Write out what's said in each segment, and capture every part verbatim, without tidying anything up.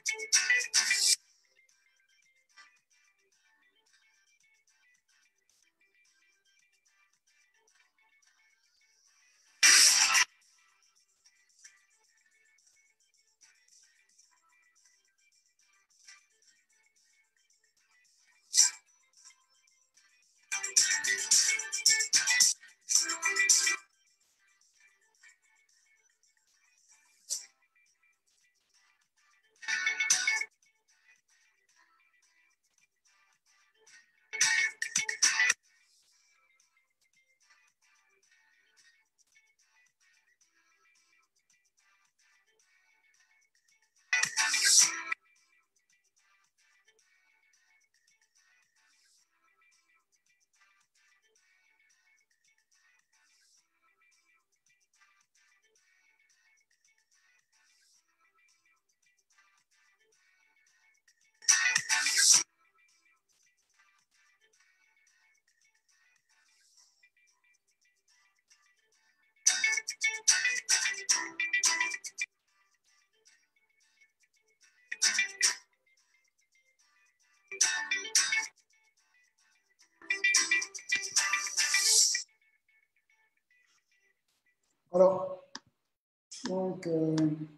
Alors, donc, euh,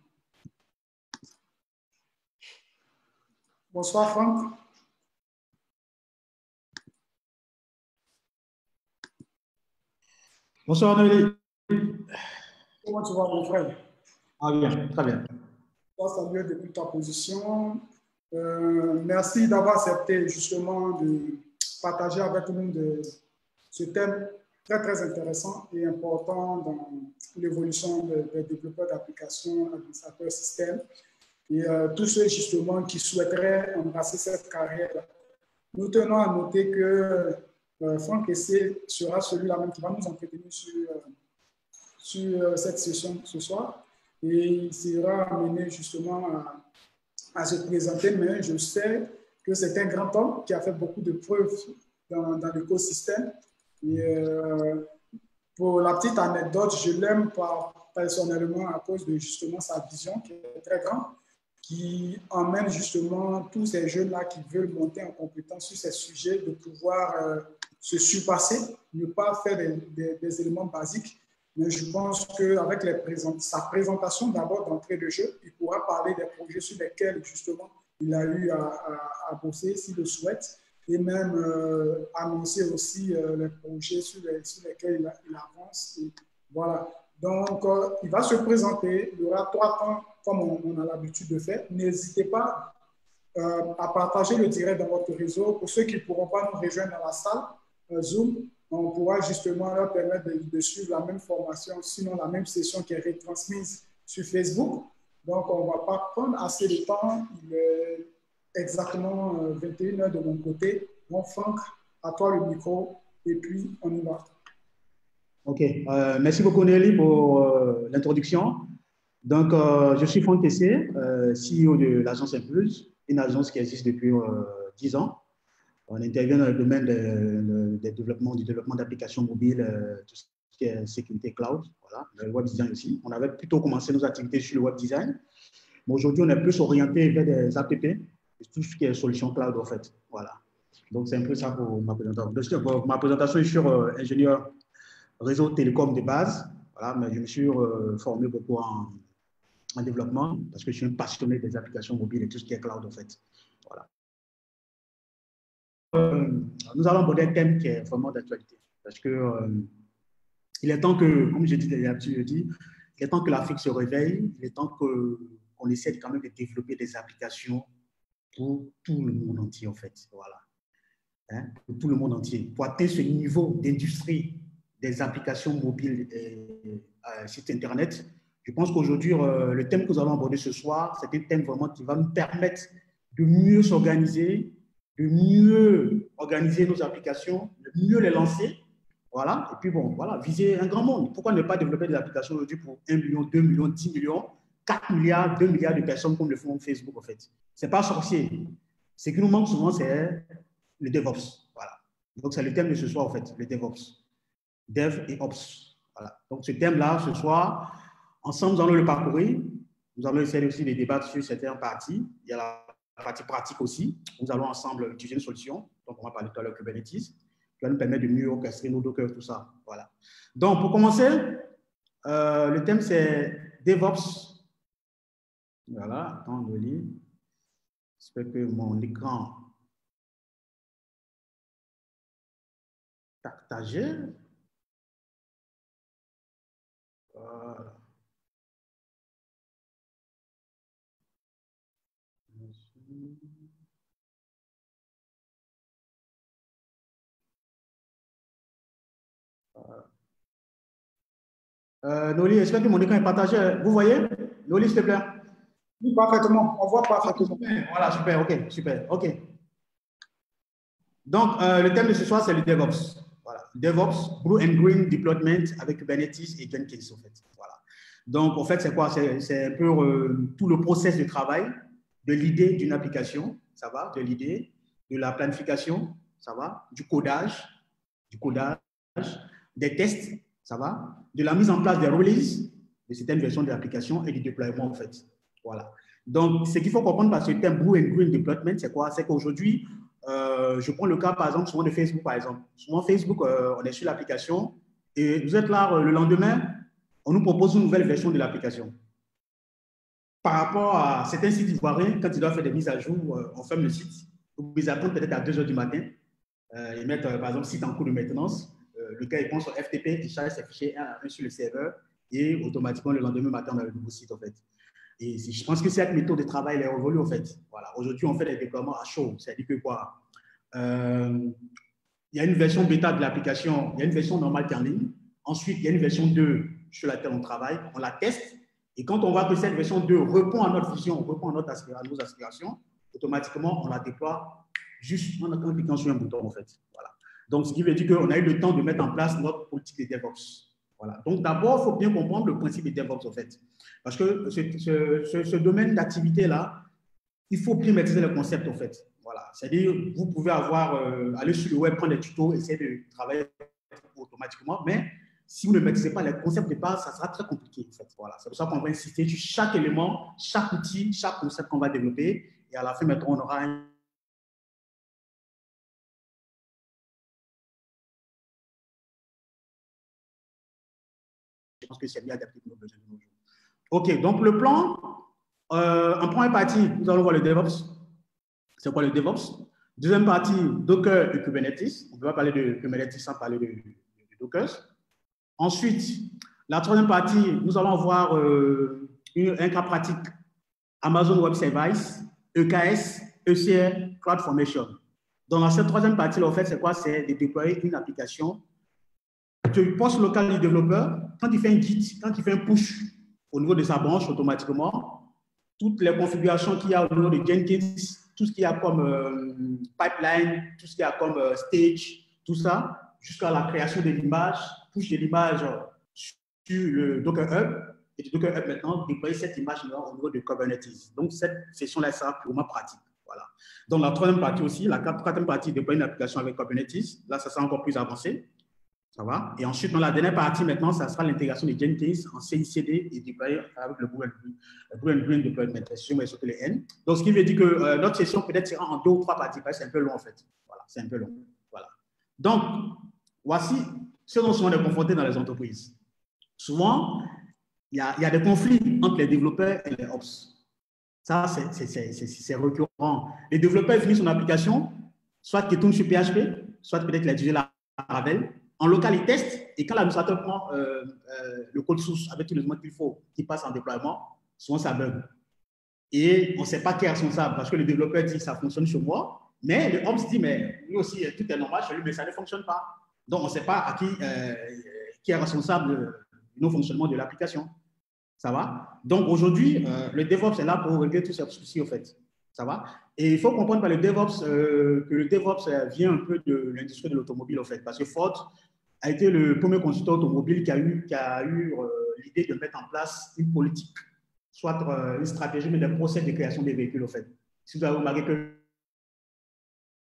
bonsoir Franck. Bonsoir Noélie. Comment tu vas mon frère? Ah bien, très bien. Je vais saluer depuis ta position. Euh, merci d'avoir accepté justement de partager avec nous de, ce thème très très intéressant et important dans l'évolution des de développeurs d'applications, administrateurs système et euh, tous ceux justement qui souhaiteraient embrasser cette carrière. Nous tenons à noter que euh, Franck Essé sera celui-là même qui va nous entretenir sur, euh, sur euh, cette session ce soir et il sera amené justement à, à se présenter, mais je sais que c'est un grand homme qui a fait beaucoup de preuves dans, dans l'écosystème. Et euh, pour la petite anecdote, je l'aime personnellement à cause de justement sa vision qui est très grande, qui emmène justement tous ces jeunes-là qui veulent monter en compétence sur ces sujets de pouvoir euh, se surpasser, ne pas faire des, des, des éléments basiques. Mais je pense qu'avec les présent, sa présentation d'abord d'entrée de jeu, il pourra parler des projets sur lesquels justement il a eu à, à, à bosser s'il le souhaite, et même euh, annoncer aussi euh, les projets sur, les, sur lesquels il, a, il avance. Et voilà. Donc, euh, il va se présenter. Il y aura trois temps comme on, on a l'habitude de faire. N'hésitez pas euh, à partager le direct dans votre réseau. Pour ceux qui ne pourront pas nous rejoindre dans la salle euh, Zoom, on pourra justement leur permettre de, de suivre la même formation, sinon la même session qui est retransmise sur Facebook. Donc, on ne va pas prendre assez de temps. Il est exactement vingt et une heures de mon côté. Donc, Franck, à toi le micro, et puis on y va. OK. Euh, merci beaucoup, Nelly, pour euh, l'introduction. Donc, euh, je suis Franck Essé, euh, C E O de l'agence Impulse, une agence qui existe depuis euh, dix ans. On intervient dans le domaine de, de, de développement, du développement d'applications mobiles, euh, tout ce qui est sécurité cloud, voilà, le web design aussi. On avait plutôt commencé nos activités sur le web design, mais aujourd'hui, on est plus orienté vers des A P P, tout ce qui est solution cloud, en fait. Voilà. Donc, c'est un peu ça pour ma présentation. Donc, ma présentation est sur euh, ingénieur réseau télécom de base, voilà, mais je me suis euh, formé beaucoup en, en développement parce que je suis un passionné des applications mobiles et tout ce qui est cloud, en fait. Voilà. Euh, nous allons aborder un thème qui est vraiment d'actualité parce que euh, il est temps que, comme je dis, je dis, il est temps que l'Afrique se réveille, il est temps que, qu'on essaie quand même de développer des applications pour tout le monde entier, en fait. Voilà. Hein, pour tout le monde entier. Pour atteindre ce niveau d'industrie des applications mobiles et euh, sites Internet, je pense qu'aujourd'hui, euh, le thème que nous allons aborder ce soir, c'est un thème vraiment qui va nous permettre de mieux s'organiser, de mieux organiser nos applications, de mieux les lancer. Voilà. Et puis bon, voilà, viser un grand monde. Pourquoi ne pas développer des applications aujourd'hui pour un million, deux millions, dix millions, quatre milliards, deux milliards de personnes comme le font Facebook, en fait. Ce n'est pas sorcier. Ce qui nous manque souvent, c'est le DevOps. Voilà. Donc, c'est le thème de ce soir, en fait, le DevOps. Dev et Ops. Voilà. Donc, ce thème-là, ce soir, ensemble, nous allons le parcourir. Nous allons essayer aussi de débattre sur certaines parties. Il y a la partie pratique aussi. Nous allons ensemble utiliser une solution. Donc, on va parler tout à l'heure de Kubernetes, qui va nous permettre de mieux orchestrer nos Docker, tout ça. Voilà. Donc, pour commencer, euh, le thème, c'est DevOps. Voilà, attends, je lis. J'espère que mon écran est partagé. Voilà. Euh, Noli, j'espère que mon écran est partagé. Vous voyez? Noli, s'il te plaît. Oui, parfaitement. On voit parfaitement. Super. Voilà, super. OK, super. OK. Donc, euh, le thème de ce soir, c'est le DevOps. Voilà. DevOps, Blue and Green Deployment avec Kubernetes et Jenkins, en fait. Voilà. Donc, en fait, c'est quoi? C'est un peu euh, tout le process de travail de l'idée d'une application, ça va, de l'idée, de la planification, ça va, du codage, du codage, des tests, ça va, de la mise en place des releases de certaines versions de l'application et du déploiement, en fait. Voilà. Donc, ce qu'il faut comprendre par ce thème Blue and Green Deployment, c'est quoi? C'est qu'aujourd'hui, euh, je prends le cas, par exemple, souvent de Facebook, par exemple. Souvent, Facebook, euh, on est sur l'application et vous êtes là euh, le lendemain, on nous propose une nouvelle version de l'application. Par rapport à certains sites ivoiriens, quand ils doivent faire des mises à jour, euh, on ferme le site. Ils attendent peut-être à deux heures du matin. Euh, ils mettent, euh, par exemple, site en cours de maintenance. Euh, le gars, il prend son F T P, il charge ses fichiers un à un sur le serveur et automatiquement, le lendemain matin, on a le nouveau site, en fait. Et je pense que cette méthode de travail est révolue, en fait. Voilà. Aujourd'hui, on fait des déploiements à chaud. C'est-à-dire que quoi? Euh, il y a une version bêta de l'application, il y a une version normale qui est en ligne. Ensuite, il y a une version deux sur laquelle on travaille, on la teste. Et quand on voit que cette version deux répond à notre vision, répond à, notre aspira, à nos aspirations, automatiquement, on la déploie juste en, en cliquant sur un bouton, en fait. Voilà. Donc, ce qui veut dire qu'on a eu le temps de mettre en place notre politique de DevOps. Voilà. Donc, d'abord, il faut bien comprendre le principe de DevOps, en fait. Parce que ce, ce, ce, ce domaine d'activité-là, il faut bien maîtriser le concept, en fait. Voilà. C'est-à-dire, vous pouvez avoir, euh, aller sur le web, prendre des tutos, essayer de travailler automatiquement, mais si vous ne maîtrisez pas les concepts de base, ça sera très compliqué. En fait. Voilà. C'est pour ça qu'on va insister sur chaque élément, chaque outil, chaque concept qu'on va développer. Et à la fin, maintenant, on aura un. Je pense que c'est bien adapté pour nos besoins de nos jours. OK, donc le plan, euh, en première partie, nous allons voir le DevOps. C'est quoi le DevOps? Deuxième partie, Docker et Kubernetes. On ne peut pas parler de Kubernetes sans parler de, de, de Docker. Ensuite, la troisième partie, nous allons voir euh, une, un cas pratique Amazon Web Service, E K S, E C R, CloudFormation. Donc, dans cette troisième partie, en fait, c'est quoi? C'est de déployer une application du poste local du développeur. Quand il fait un Git, quand il fait un push au niveau de sa branche, automatiquement, toutes les configurations qu'il y a au niveau de Jenkins, tout ce qu'il y a comme euh, pipeline, tout ce qu'il y a comme euh, stage, tout ça, jusqu'à la création de l'image, push de l'image sur le Docker Hub, et du Docker Hub maintenant, déployer cette image-là au niveau de Kubernetes. Donc, cette session-là sera purement pratique. Voilà. Donc, la troisième partie aussi, la quatrième partie, déployer une application avec Kubernetes. Là, ça sera encore plus avancé. Ça va? Et ensuite, dans la dernière partie, maintenant, ça sera l'intégration de Jenkins en C I C D et déployer avec le Blue and Green Deployment, sur les N. Donc, ce qui veut dire que euh, notre session peut-être sera en deux ou trois parties, parce que c'est un peu long, en fait. Voilà, c'est un peu long. Voilà. Donc, voici ce dont on est confronté dans les entreprises. Souvent, il y a, il y a des conflits entre les développeurs et les ops. Ça, c'est récurrent. Les développeurs finissent son application, soit qu'ils tournent sur P H P, soit peut-être qu'il a utilisé la Laravel. En local, ils testent, et quand l'administrateur prend euh, euh, le code source avec tous les éléments qu'il faut, qui passe en déploiement, souvent ça bug. Et on ne sait pas qui est responsable, parce que le développeur dit que ça fonctionne sur moi, mais le ops dit, mais lui aussi, tout est normal chez lui, mais ça ne fonctionne pas. Donc, on ne sait pas à qui, euh, qui est responsable du non-fonctionnement de l'application. Ça va? Donc, aujourd'hui, euh, le DevOps est là pour régler tous ces soucis, au fait. Ça va? Et il faut comprendre par le DevOps, euh, que le DevOps vient un peu de l'industrie de l'automobile, en fait, parce que Ford a été le premier constructeur automobile qui a eu, qui a eu euh, l'idée de mettre en place une politique, soit euh, une stratégie, mais des process de création des véhicules, en fait. Si vous avez remarqué que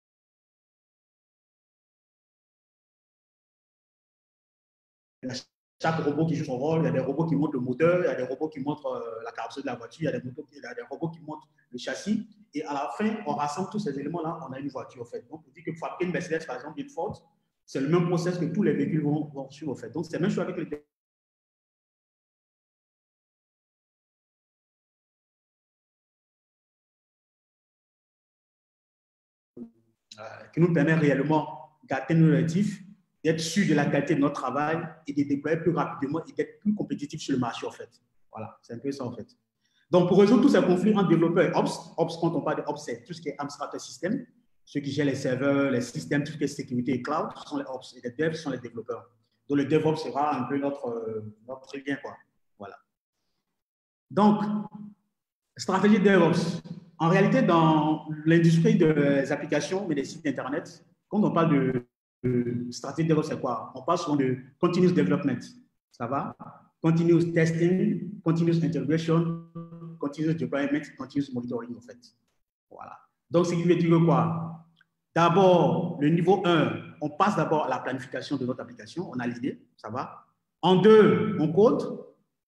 la chaque robot qui joue son rôle, il y a des robots qui montrent le moteur, il y a des robots qui montrent euh, la carrosserie de la voiture, il y a des, motos, il y a des robots qui montrent le châssis. Et à la fin, on rassemble tous ces éléments-là, on a une voiture, en fait. Donc, on dit que pour fabriquer une Mercedes, par exemple, une Ford, c'est le même process que tous les véhicules vont, vont suivre, en fait. Donc, c'est la même chose avec les qui nous permet réellement d'atteindre nos objectifs, d'être sûr de la qualité de notre travail et de déployer plus rapidement et d'être plus compétitif sur le marché, en fait. Voilà, c'est un peu ça, en fait. Donc, pour résoudre tous ces conflits entre développeurs et Ops, Ops, quand on parle de Ops, c'est tout ce qui est administrateur système, ceux qui gèrent les serveurs, les systèmes, tout ce qui est sécurité et cloud, ce sont les Ops. Et les devs sont les développeurs. Donc, le DevOps sera un peu notre, notre lien, quoi. Voilà. Donc, stratégie DevOps. En réalité, dans l'industrie des applications et des sites Internet, quand on parle de, de stratégie DevOps, c'est quoi? On parle souvent de continuous development. Ça va? Continuous testing, continuous integration, continuous deployment, continuous monitoring, en fait. Voilà. Donc, ce qui veut dire quoi? D'abord, le niveau un, on passe d'abord à la planification de notre application. On a l'idée, ça va? En deux, on code.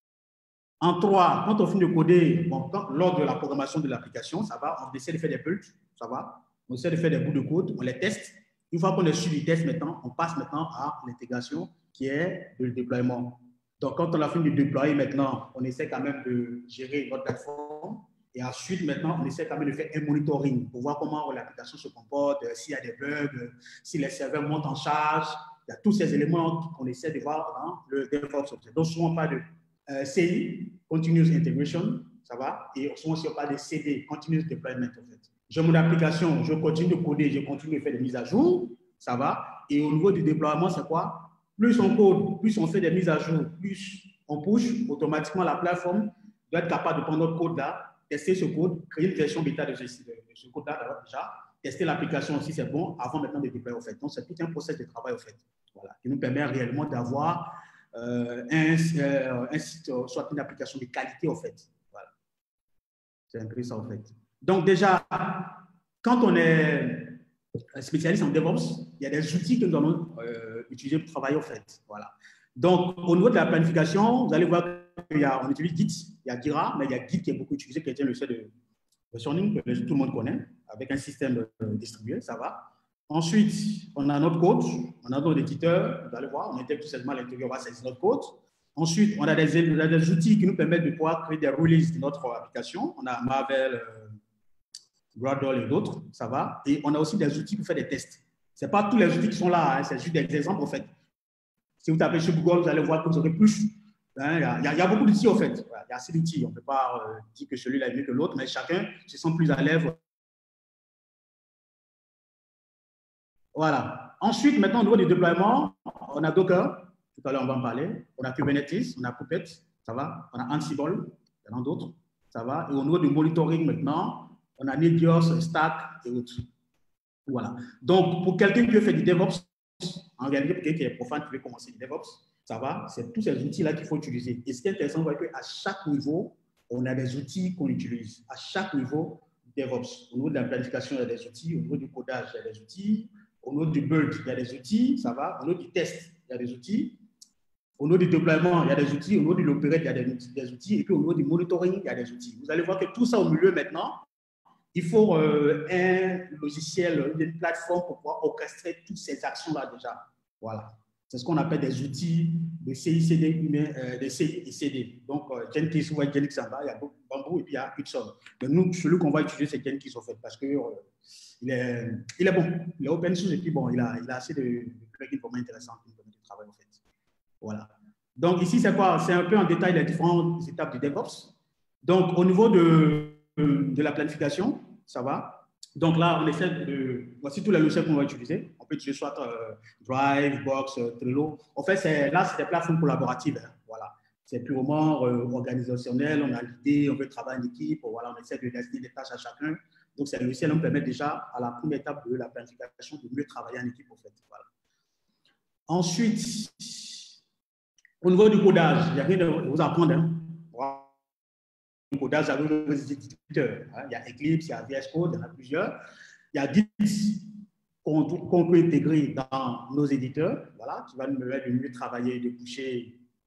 En trois, quand on finit de coder, bon, quand, lors de la programmation de l'application, ça va, on essaie de faire des builds, ça va, on essaie de faire des bouts de code, on les teste. Une fois qu'on est sur les tests maintenant, on passe maintenant à l'intégration qui est le déploiement. Donc, quand on a fini de déployer maintenant, on essaie quand même de gérer notre plateforme. Et ensuite, maintenant, on essaie quand même de faire un monitoring pour voir comment l'application se comporte, s'il y a des bugs, si les serveurs montent en charge. Il y a tous ces éléments qu'on essaie de voir dans le DevOps. Donc, souvent, pas de Euh, C I, Continuous Integration, ça va, et souvent aussi on parle de C D, Continuous Deployment en fait. J'ai mon application, je continue de coder, je continue de faire des mises à jour, ça va, et au niveau du déploiement, c'est quoi? Plus on code, plus on fait des mises à jour, plus on push, automatiquement la plateforme doit être capable de prendre notre code là, tester ce code, créer une version bêta de ce, de ce code là déjà, tester l'application si c'est bon, avant maintenant de déployer en fait. Donc c'est tout un process de travail en fait, voilà, qui nous permet réellement d'avoir Euh, un, euh, un site, euh, soit une application de qualité, en fait. Voilà. C'est un peu ça, en fait. Donc, déjà, quand on est spécialiste en DevOps, il y a des outils que nous allons euh, utiliser pour travailler, en fait. Voilà. Donc, au niveau de la planification, vous allez voir qu'on utilise Git, il y a Gira, mais il y a Git qui est beaucoup utilisé, qui est le set de versionning que tout le monde connaît, avec un système distribué, ça va. Ensuite, on a notre code, on a notre éditeur, vous allez voir, on intègre tout simplement à l'intérieur, on va saisir notre code. Ensuite, on a, des, on a des outils qui nous permettent de pouvoir créer des releases de notre application. On a Marvel, euh, Gradle et d'autres, ça va. Et on a aussi des outils pour faire des tests. Ce n'est pas tous les outils qui sont là, hein, c'est juste des exemples en fait. Si vous tapez sur Google, vous allez voir que vous aurez plus. Hein, il, y a, il y a beaucoup d'outils en fait. Il y a assez d'outils. On ne peut pas euh, dire que celui-là est mieux que l'autre, mais chacun se sent plus à l'aise. Voilà. Ensuite, maintenant, au niveau du déploiement, on a Docker. Tout à l'heure, on va en parler. On a Kubernetes, on a Puppet, ça va. On a Ansible, il y en a d'autres, ça va. Et au niveau du monitoring, maintenant, on a Nebios, Stack et autres. Voilà. Donc, pour quelqu'un qui veut faire du DevOps, en réalité, pour quelqu'un qui est profane, qui veut commencer du DevOps, ça va. C'est tous ces outils-là qu'il faut utiliser. Et ce qui est intéressant, c'est qu'à chaque niveau, on a des outils qu'on utilise. À chaque niveau, DevOps. Au niveau de la planification, il y a des outils. Au niveau du codage, il y a des outils. Au niveau du build, il y a des outils, ça va. Au niveau du test, il y a des outils. Au niveau du déploiement, il y a des outils. Au niveau de l'opérette, il y a des, des outils. Et puis au niveau du monitoring, il y a des outils. Vous allez voir que tout ça au milieu maintenant, il faut euh, un logiciel, une plateforme pour pouvoir orchestrer toutes ces actions-là déjà. Voilà. C'est ce qu'on appelle des outils de C I C D, euh, de C I C D. Donc, euh, Jenkins, vous voyez Jenkins en bas, il y a Bamboo et puis il y a Hudson. Mais nous, celui qu'on va utiliser, c'est Jenkins en fait, parce que euh, il, est, il est bon. Il est open source et puis bon, il a, il a assez de, de plugins vraiment intéressants qui nous permettent de travailler en fait. Voilà. Donc, ici, c'est quoi? C'est un peu en détail les différentes étapes du DevOps. Donc, au niveau de, de la planification, ça va. Donc là, on essaie de... Voici tous les logiciels qu'on va utiliser. On peut utiliser soit euh, Drive, Box, euh, Trello. En fait, là, c'est des plateformes collaboratives. Hein. Voilà. C'est purement euh, organisationnel. On a l'idée, on veut travailler en équipe. Voilà, on essaie de désigner des tâches à chacun. Donc, ces logiciels nous permettent déjà, à la première étape de la planification, de mieux travailler en équipe. En fait. Voilà. Ensuite, au niveau du codage, il y a rien de vous apprendre. Hein. Voilà. Le codage avec les éditeurs. Hein. Il y a Eclipse, il y a V S Code, il y en a plusieurs. Il y a Git qu'on qu'on peut intégrer dans nos éditeurs, voilà, qui va nous permettre de mieux travailler, de pusher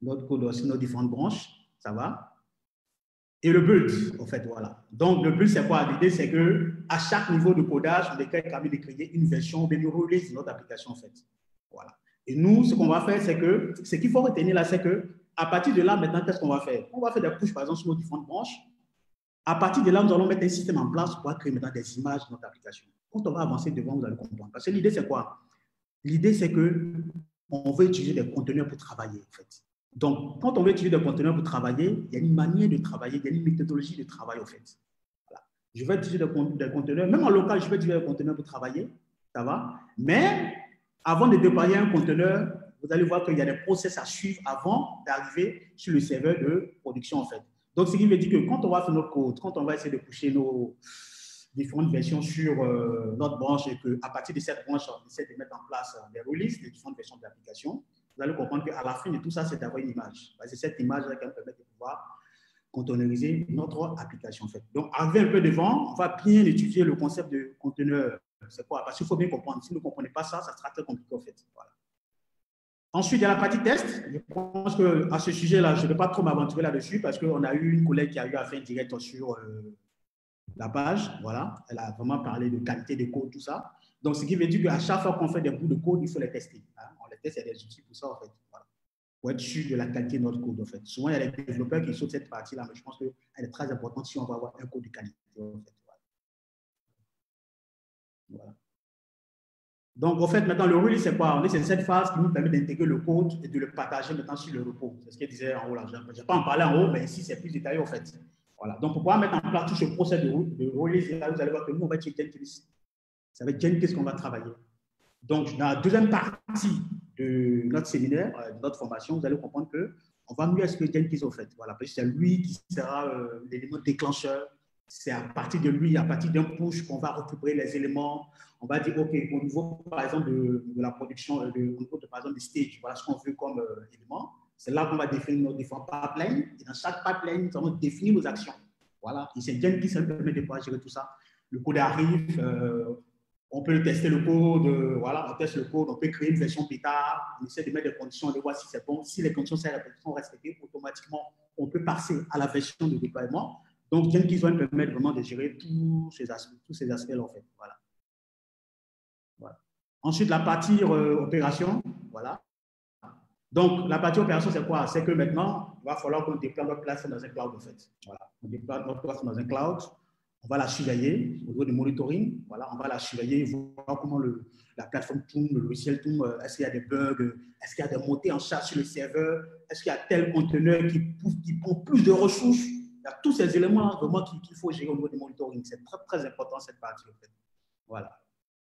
notre code aussi, nos différentes branches, ça va. Et le build, en fait, voilà. Donc, le build, c'est quoi? L'idée, c'est qu'à chaque niveau de codage, on est capable de créer une version, de nous release de notre application, en fait. Voilà. Et nous, ce qu'on va faire, c'est que, ce qu'il faut retenir là, c'est qu'à partir de là, maintenant, qu'est-ce qu'on va faire? On va faire des push, par exemple, sur nos différentes branches. À partir de là, nous allons mettre un système en place pour créer maintenant des images de notre application. Quand on va avancer devant, vous allez comprendre. Parce que l'idée, c'est quoi? L'idée, c'est qu'on veut utiliser des conteneurs pour travailler, en fait. Donc, quand on veut utiliser des conteneurs pour travailler, il y a une manière de travailler, il y a une méthodologie de travail, en fait. Voilà. Je vais utiliser des, des conteneurs, même en local, je vais utiliser des conteneurs pour travailler, ça va. Mais avant de déployer un conteneur, vous allez voir qu'il y a des process à suivre avant d'arriver sur le serveur de production, en fait. Donc, ce qui veut dire que quand on va faire notre code, quand on va essayer de pusher nos différentes versions sur euh, notre branche et qu'à partir de cette branche, on essaie de mettre en place des releases, des différentes versions de l'application, vous allez comprendre qu'à la fin de tout ça, c'est d'avoir une image. C'est cette image-là qui va permettre de pouvoir containeriser notre application. En fait. Donc, arriver un peu devant, on va bien étudier le concept de conteneur. C'est quoi? Parce qu'il faut bien comprendre. Si vous ne comprenez pas ça, ça sera très compliqué, en fait. Voilà. Ensuite, il y a la partie test. Je pense qu'à ce sujet-là, je ne vais pas trop m'aventurer là-dessus parce qu'on a eu une collègue qui a eu à faire un direct sur euh, la page. Voilà. Elle a vraiment parlé de qualité de code, tout ça. Donc, ce qui veut dire qu'à chaque fois qu'on fait des bouts de code, il faut les tester. Hein. On les teste, il y a des outils pour ça, en fait. Voilà. Pour être sûr de la qualité de notre code, en fait. Souvent, il y a des développeurs qui sautent cette partie-là, mais je pense qu'elle est très importante si on va avoir un code de qualité, en fait. Voilà. Donc, en fait, maintenant, le release, c'est quoi? C'est cette phase qui nous permet d'intégrer le code et de le partager maintenant sur le repos. C'est ce qu'elle disait en haut là. Je ne vais pas en parler en haut, mais ici, c'est plus détaillé, en fait. Voilà. Donc, pour pouvoir mettre en place tout ce procès de, de release, là, vous allez voir que nous, on va utiliser Jenkins. Ça va être Jenkins qu'on va travailler. Donc, dans la deuxième partie de notre séminaire, de notre formation, vous allez comprendre qu'on va mieux expliquer Jenkins, en fait. Voilà. Parce que c'est lui qui sera euh, l'élément déclencheur. C'est à partir de lui, à partir d'un push, qu'on va récupérer les éléments. On va dire, OK, au niveau, par exemple, de, de la production, de, au niveau, de, par exemple, du stage, voilà ce qu'on veut comme euh, élément. C'est là qu'on va définir nos différents pipelines. Et dans chaque pipeline, nous allons définir nos actions. Voilà. Et c'est Jenkins qui permet de pouvoir gérer tout ça. Le code arrive, euh, on peut tester le code, euh, voilà, on teste le code, on peut créer une version plus tard, on essaie de mettre des conditions, de voir si c'est bon. Si les conditions sont respectées, automatiquement, on peut passer à la version de déploiement. Donc, Jenkins va nous permettre vraiment de gérer tous ces aspects, tous ces aspects-là, en fait. Voilà. Voilà. Ensuite, la partie euh, opération, voilà. Donc, la partie opération, c'est quoi? C'est que maintenant, il va falloir qu'on déploie notre plateforme dans un cloud, en fait. Voilà. On déploie notre plateforme dans un cloud, on va la surveiller au niveau du monitoring, voilà, on va la surveiller, voir comment le, la plateforme tourne, le logiciel tourne, est-ce qu'il y a des bugs, est-ce qu'il y a des montées en charge sur le serveur, est-ce qu'il y a tel conteneur qui, qui prend plus de ressources. Il y a tous ces éléments vraiment qu'il qu'il faut gérer au niveau du monitoring. C'est très, très important cette partie, en fait. Voilà.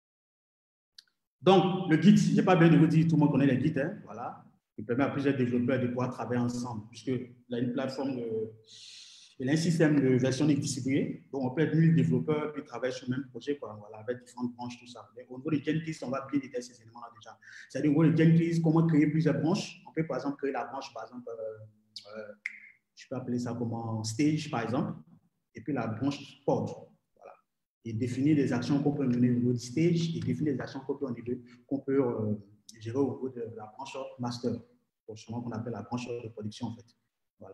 Donc, le Git, je n'ai pas besoin de vous dire, tout le monde connaît le Git, hein, voilà. Il permet à plusieurs développeurs de pouvoir travailler ensemble, puisqu'il a une plateforme, de, il a un système de version distribué, donc on peut être mille développeurs puis travailler sur le même projet, quoi, voilà, avec différentes branches, tout ça. Mais au niveau de Jenkins, on va bien détailler ces éléments-là déjà. C'est-à-dire, au niveau de Jenkins, comment créer plusieurs branches. On peut, par exemple, créer la branche, par exemple, euh, euh, je peux appeler ça comment stage, par exemple, et puis la branche pod. Voilà. Et définir les actions qu'on peut mener au niveau du stage et définir les actions qu'on peut, qu'on peut euh, gérer au niveau de la branche master, prochainement qu'on appelle la branche de production, en fait. Voilà.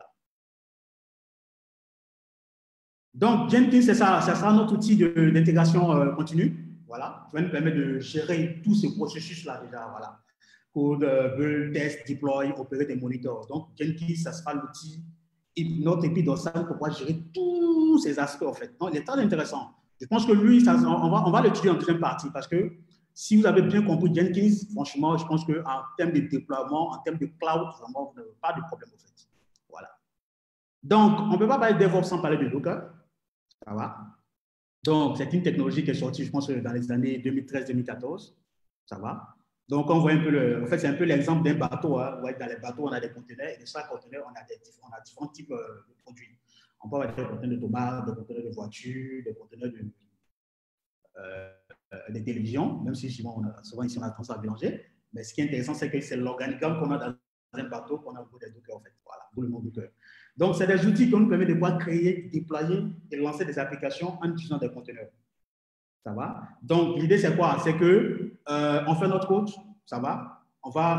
Donc, Jenkins, c'est ça, ça sera notre outil d'intégration euh, continue, voilà, qui va nous permettre de gérer tous ces processus-là déjà, voilà. Code, euh, build, test, deploy, opérer des monitors. Donc, Jenkins, ça sera l'outil, notre épi dorsal pour pouvoir gérer tous ces aspects, en fait. Donc, il est très intéressant. Je pense que lui, ça, on va, on va l'étudier en deuxième partie parce que si vous avez bien compris Jenkins, franchement, je pense qu'en termes de déploiement, en termes de cloud, vraiment, vous n'avez pas de problème, en fait. Voilà. Donc, on ne peut pas parler de DevOps sans parler de Docker. Ça va. Donc, c'est une technologie qui est sortie, je pense, dans les années deux mille treize deux mille quatorze. Ça va. Donc, on voit un peu le. En fait, c'est un peu l'exemple d'un bateau. Hein. Ouais, dans les bateaux, on a des conteneurs et dans chaque conteneur, on a, des, on a différents types de produits. On peut avoir des conteneurs de tomates, des conteneurs de voitures, des conteneurs de, euh, de télévision, même si souvent, on a, souvent ici, on a tendance à mélanger. Mais ce qui est intéressant, c'est que c'est l'organigramme qu'on a dans un bateau qu'on a au bout des Docker, en fait. Voilà, tout le monde Docker. Donc, c'est des outils qui nous permettent de pouvoir créer, déployer et lancer des applications en utilisant des conteneurs. Ça va? Donc, l'idée, c'est quoi? C'est qu'on euh, fait notre code, ça va? On va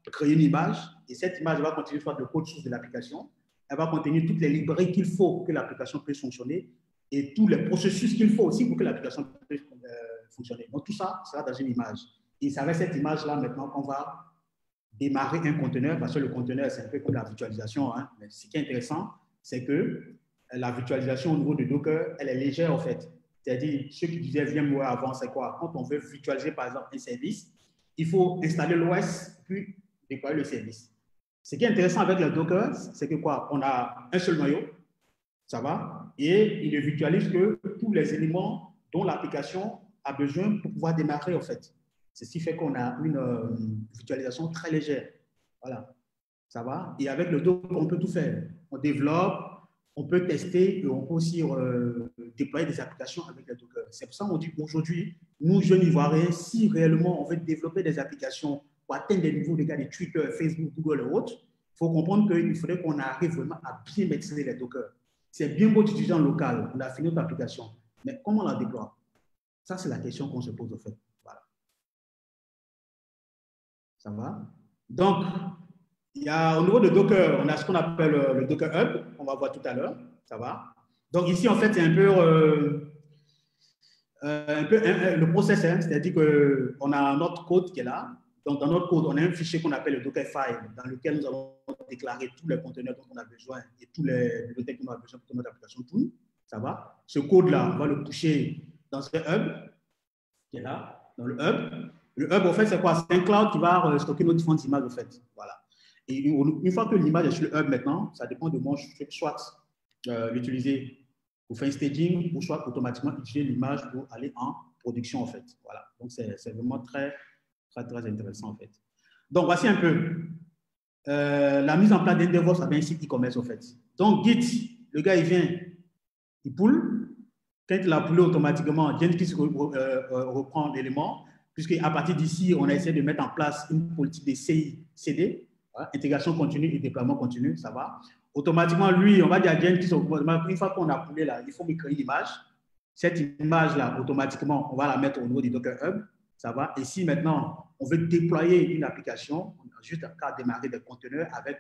créer une image et cette image va contenir soit le code source de l'application, elle va contenir toutes les librairies qu'il faut que l'application puisse fonctionner et tous les processus qu'il faut aussi pour que l'application puisse euh, fonctionner. Donc, tout ça sera dans une image. Et c'est avec cette image-là maintenant qu'on va démarrer un conteneur, parce que le conteneur, c'est un peu comme la virtualisation. Hein. Mais ce qui est intéressant, c'est que la virtualisation au niveau de Docker, elle est légère en fait. C'est-à-dire, ceux qui disaient VMware avant, c'est quoi? Quand on veut virtualiser par exemple un service, il faut installer l'O S puis déployer le service. Ce qui est intéressant avec le Docker, c'est que quoi? On a un seul noyau, ça va, et il ne virtualise que tous les éléments dont l'application a besoin pour pouvoir démarrer en fait. C'est ce qui fait qu'on a une euh, virtualisation très légère. Voilà, ça va. Et avec le Docker, on peut tout faire. On développe, on peut tester et on peut aussi euh, déployer des applications avec le Docker. C'est pour ça qu'on dit qu'aujourd'hui, nous, jeunes Ivoiriens, si réellement on veut développer des applications pour atteindre des niveaux de gars de Twitter, Facebook, Google et autres, il faut comprendre qu'il faudrait qu'on arrive vraiment à bien maîtriser les Docker. C'est bien beau d'utiliser en local, on a fini notre application, mais comment on la déploie? Ça, c'est la question qu'on se pose au fait. Voilà. Ça va? Donc, il y a, au niveau de Docker, on a ce qu'on appelle le Docker Hub, on va voir tout à l'heure, ça va? Donc ici, en fait, c'est un peu, euh, un peu un, un, le process, hein, c'est-à-dire qu'on a notre code qui est là. Donc, dans notre code, on a un fichier qu'on appelle le Dockerfile, dans lequel nous allons déclarer tous les conteneurs dont on a besoin et tous les bibliothèques dont on a besoin pour que notre application tourne, ça va? Ce code-là, on va le pusher dans ce hub, qui est là, dans le hub. Le hub, en fait, c'est quoi? C'est un cloud qui va stocker nos différentes images, en fait. Voilà. Et une fois que l'image est sur le hub maintenant, ça dépend de moi, je fais soit euh, l'utiliser pour faire un staging ou soit automatiquement utiliser l'image pour aller en production, en fait. Voilà. Donc, c'est vraiment très, très, très intéressant, en fait. Donc, voici un peu euh, la mise en place d'un DevOps avec un site e-commerce, en fait. Donc, Git, le gars, il vient, il pull. Quand il a pullé automatiquement, Jenkins reprend l'élément, puisqu'à partir d'ici, on a essayé de mettre en place une politique de C I C D, voilà, intégration continue et déploiement continu, ça va. Automatiquement, lui, on va dire à Jenkins, une fois qu'on a pullé là, il faut me créer une image. Cette image-là, automatiquement, on va la mettre au niveau du Docker Hub, ça va. Et si maintenant, on veut déployer une application, on a juste qu'à démarrer des conteneurs avec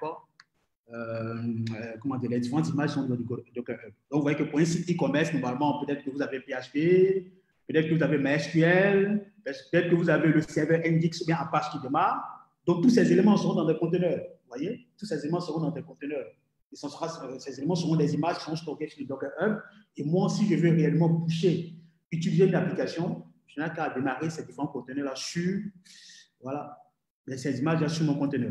Euh, euh, comment dire, les différentes images sont dans le Docker Hub. Donc, vous voyez que pour un site e-commerce, normalement, peut-être que vous avez P H P, peut-être que vous avez MySQL, peut-être que vous avez le serveur Nginx ou bien Apache qui démarre. Donc, tous ces éléments seront dans des conteneurs. Vous voyez, tous ces éléments seront dans des conteneurs. Et ce sera, ces éléments seront des images qui seront stockées sur le Docker Hub. Et moi, si je veux réellement pusher, utiliser une application, je n'ai qu'à démarrer ces différents conteneurs-là sur, voilà, ces images-là sur mon conteneur.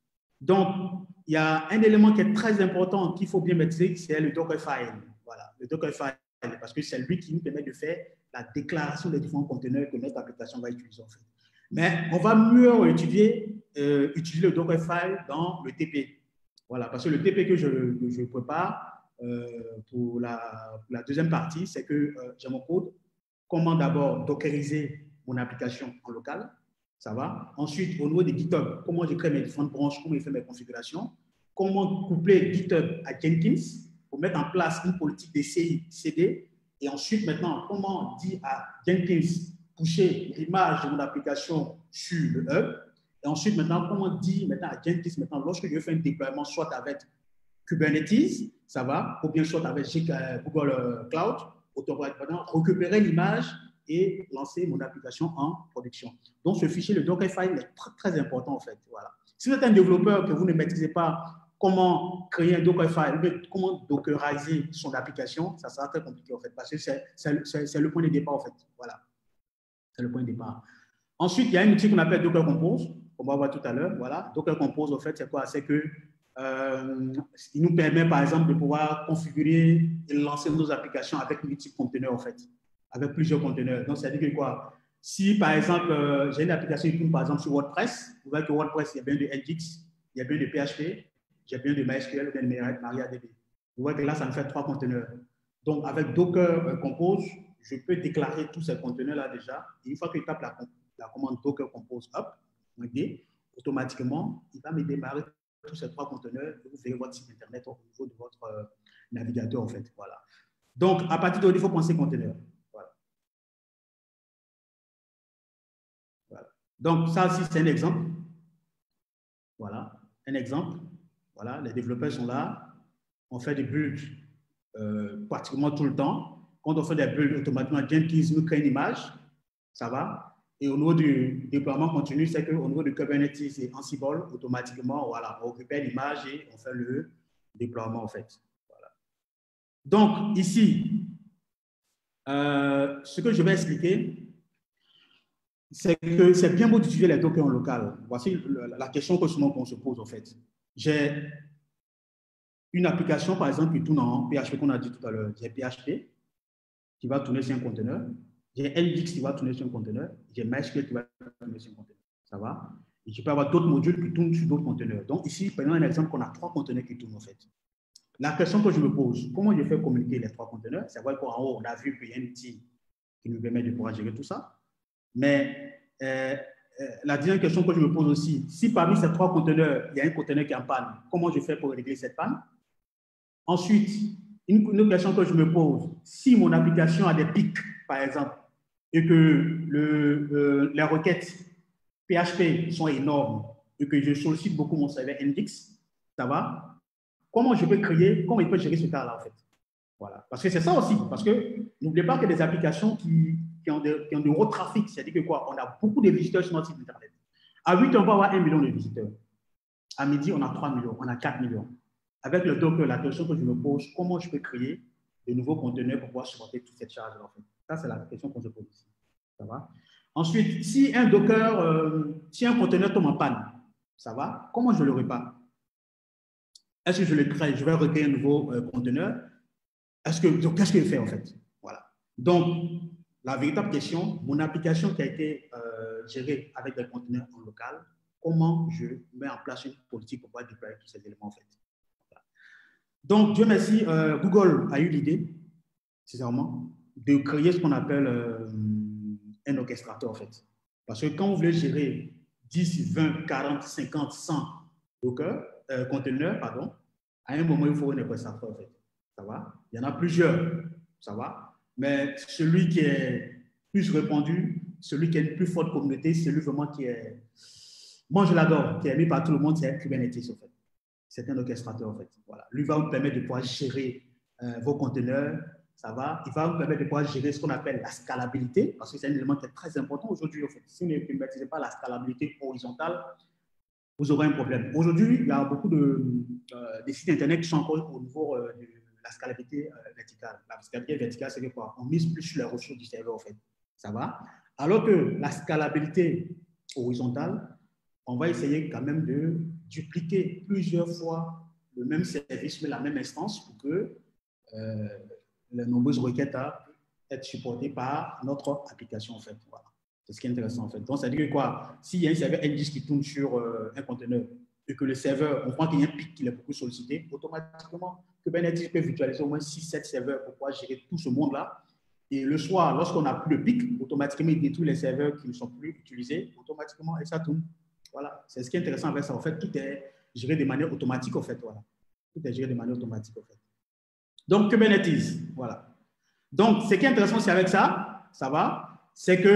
Donc, il y a un élément qui est très important qu'il faut bien maîtriser, c'est le Dockerfile. Voilà, le Dockerfile, parce que c'est lui qui nous permet de faire la déclaration des différents conteneurs que notre application va utiliser en fait. Mais on va mieux étudier, euh, utiliser le Dockerfile dans le T P. Voilà, parce que le T P que je, que je prépare euh, pour, la, pour la deuxième partie, c'est que euh, j'ai mon code. Comment d'abord dockeriser mon application en local. Ça va. Ensuite, au niveau des GitHub, comment je crée mes différentes branches, comment je fais mes configurations, comment coupler GitHub à Jenkins pour mettre en place une politique de C I C D. Et ensuite, maintenant, comment dire à Jenkins pusher l'image de mon application sur le hub. Et ensuite, maintenant, comment dire maintenant à Jenkins, maintenant, lorsque je fais un déploiement, soit avec Kubernetes, ça va, ou bien soit avec Google Cloud, automatiquement récupérer l'image et lancer mon application en production. Donc, ce fichier, le Dockerfile, est très, très important en fait. Voilà. Si vous êtes un développeur que vous ne maîtrisez pas comment créer un Dockerfile, comment dockeriser son application, ça sera très compliqué en fait, parce que c'est le point de départ en fait. Voilà. C'est le point de départ. Ensuite, il y a un outil qu'on appelle Docker Compose, qu'on va voir tout à l'heure. Voilà. Docker Compose, en fait, c'est quoi? C'est que euh, il nous permet, par exemple, de pouvoir configurer et lancer nos applications avec multi-conteneurs, en fait, avec plusieurs conteneurs. Donc, ça veut dire que quoi? Si, par exemple, euh, j'ai une application qui tourne, par exemple, sur WordPress, vous voyez que WordPress, il y a bien de Nginx, il y a bien de P H P, j'ai bien de MySQL ou bien de MariaDB. Vous voyez que là, ça me fait trois conteneurs. Donc, avec Docker euh, Compose, je peux déclarer tous ces conteneurs-là déjà. Et une fois que je tape la, la commande Docker Compose Up, automatiquement, il va me démarrer tous ces trois conteneurs et vous verrez votre site Internet au niveau de votre euh, navigateur, en fait. Voilà. Donc, à partir de là, il faut penser conteneur. Voilà. Voilà. Donc, ça aussi, c'est un exemple. Voilà, un exemple. Voilà, les développeurs sont là. On fait des builds euh, pratiquement tout le temps. Quand on fait des builds automatiquement, Jenkins nous crée une image. Ça va. Et au niveau du déploiement continu, c'est qu'au niveau du Kubernetes et Ansible, automatiquement, voilà, on récupère l'image et on fait le déploiement, en fait. Voilà. Donc, ici, euh, ce que je vais expliquer, c'est que c'est bien beau d'utiliser les tokens en local. Voici la question que souvent on se pose, en fait. J'ai une application, par exemple, qui tourne en P H P, qu'on a dit tout à l'heure. J'ai P H P qui va tourner sur un conteneur. J'ai N G X qui va tourner sur un conteneur. J'ai MySQL qui va tourner sur un conteneur. Ça va? Et je peux avoir d'autres modules qui tournent sur d'autres conteneurs. Donc, ici, prenons un exemple qu'on a trois conteneurs qui tournent, en fait. La question que je me pose, comment je fais communiquer les trois conteneurs? C'est vrai qu'en haut, on a vu qu'il y a un outil qui nous permet de pouvoir gérer tout ça. Mais euh, euh, la deuxième question que je me pose aussi, si parmi ces trois conteneurs, il y a un conteneur qui est en panne, comment je fais pour régler cette panne? Ensuite, une, une question que je me pose, si mon application a des pics, par exemple, et que le, euh, les requêtes P H P sont énormes et que je sollicite beaucoup mon serveur N G X, ça va? Comment je peux créer, comment il peut gérer ce cas-là, en fait? Voilà. Parce que c'est ça aussi, parce que n'oubliez pas que des applications qui, qui, ont de, qui ont de gros trafic, c'est-à-dire que quoi? On a beaucoup de visiteurs sur notre site Internet. À huit, on va avoir un million de visiteurs. À midi, on a trois millions, on a quatre millions. Avec le Docker, la question que je me pose, comment je peux créer de nouveaux conteneurs pour pouvoir supporter toute cette charge-là, en fait? Ça, c'est la question qu'on se pose ici. Ça va? Ensuite, si un Docker, euh, si un conteneur tombe en panne, ça va? Comment je le répare? Est-ce que je le crée? Je vais recréer un nouveau euh, conteneur? Est-ce que, donc, qu'est-ce que je fais, en fait? Voilà. Donc, la véritable question, mon application qui a été euh, gérée avec des conteneurs en local, comment je mets en place une politique pour pouvoir déployer tous ces éléments, en fait? Voilà. Donc, Dieu merci, euh, Google a eu l'idée, sincèrement, de créer ce qu'on appelle euh, un orchestrateur, en fait. Parce que quand vous voulez gérer dix, vingt, quarante, cinquante, cent Docker, euh, conteneurs, pardon, à un moment, il faut un orchestrateur, en fait. Ça va? Il y en a plusieurs, ça va? Mais celui qui est plus répandu, celui qui a une plus forte communauté, celui vraiment qui est... Moi, je l'adore, qui est aimé par tout le monde, c'est Kubernetes, en fait. C'est un orchestrateur, en fait. Voilà. Lui va vous permettre de pouvoir gérer euh, vos conteneurs, ça va? Il va vous permettre de pouvoir gérer ce qu'on appelle la scalabilité, parce que c'est un élément qui est très important aujourd'hui, en fait. Si vous ne maîtrisez pas la scalabilité horizontale, vous aurez un problème. Aujourd'hui, il y a beaucoup de, euh, des sites Internet qui sont encore au niveau euh, de la scalabilité euh, verticale. La scalabilité verticale, c'est quoi? On mise plus sur les ressources du serveur, en fait. Ça va? Alors que la scalabilité horizontale, on va essayer quand même de dupliquer plusieurs fois le même service, mais la même instance pour que euh, les nombreuses requêtes être supportées par notre application, en fait. Voilà. C'est ce qui est intéressant, en fait. Donc, ça veut dire que quoi? S'il y a un serveur N G X qui tourne sur euh, un conteneur et que le serveur, on croit qu'il y a un pic qui est beaucoup sollicité, automatiquement, Kubernetes peut virtualiser au moins six sept serveurs pour pouvoir gérer tout ce monde-là. Et le soir, lorsqu'on n'a plus de pic, automatiquement, il détruit les serveurs qui ne sont plus utilisés, automatiquement, et ça tourne. Voilà. C'est ce qui est intéressant avec ça. En fait, tout est géré de manière automatique, en fait. Voilà. Tout est géré de manière automatique, en fait. Donc, Kubernetes, voilà. Donc, ce qui est intéressant aussi avec ça, ça va, c'est que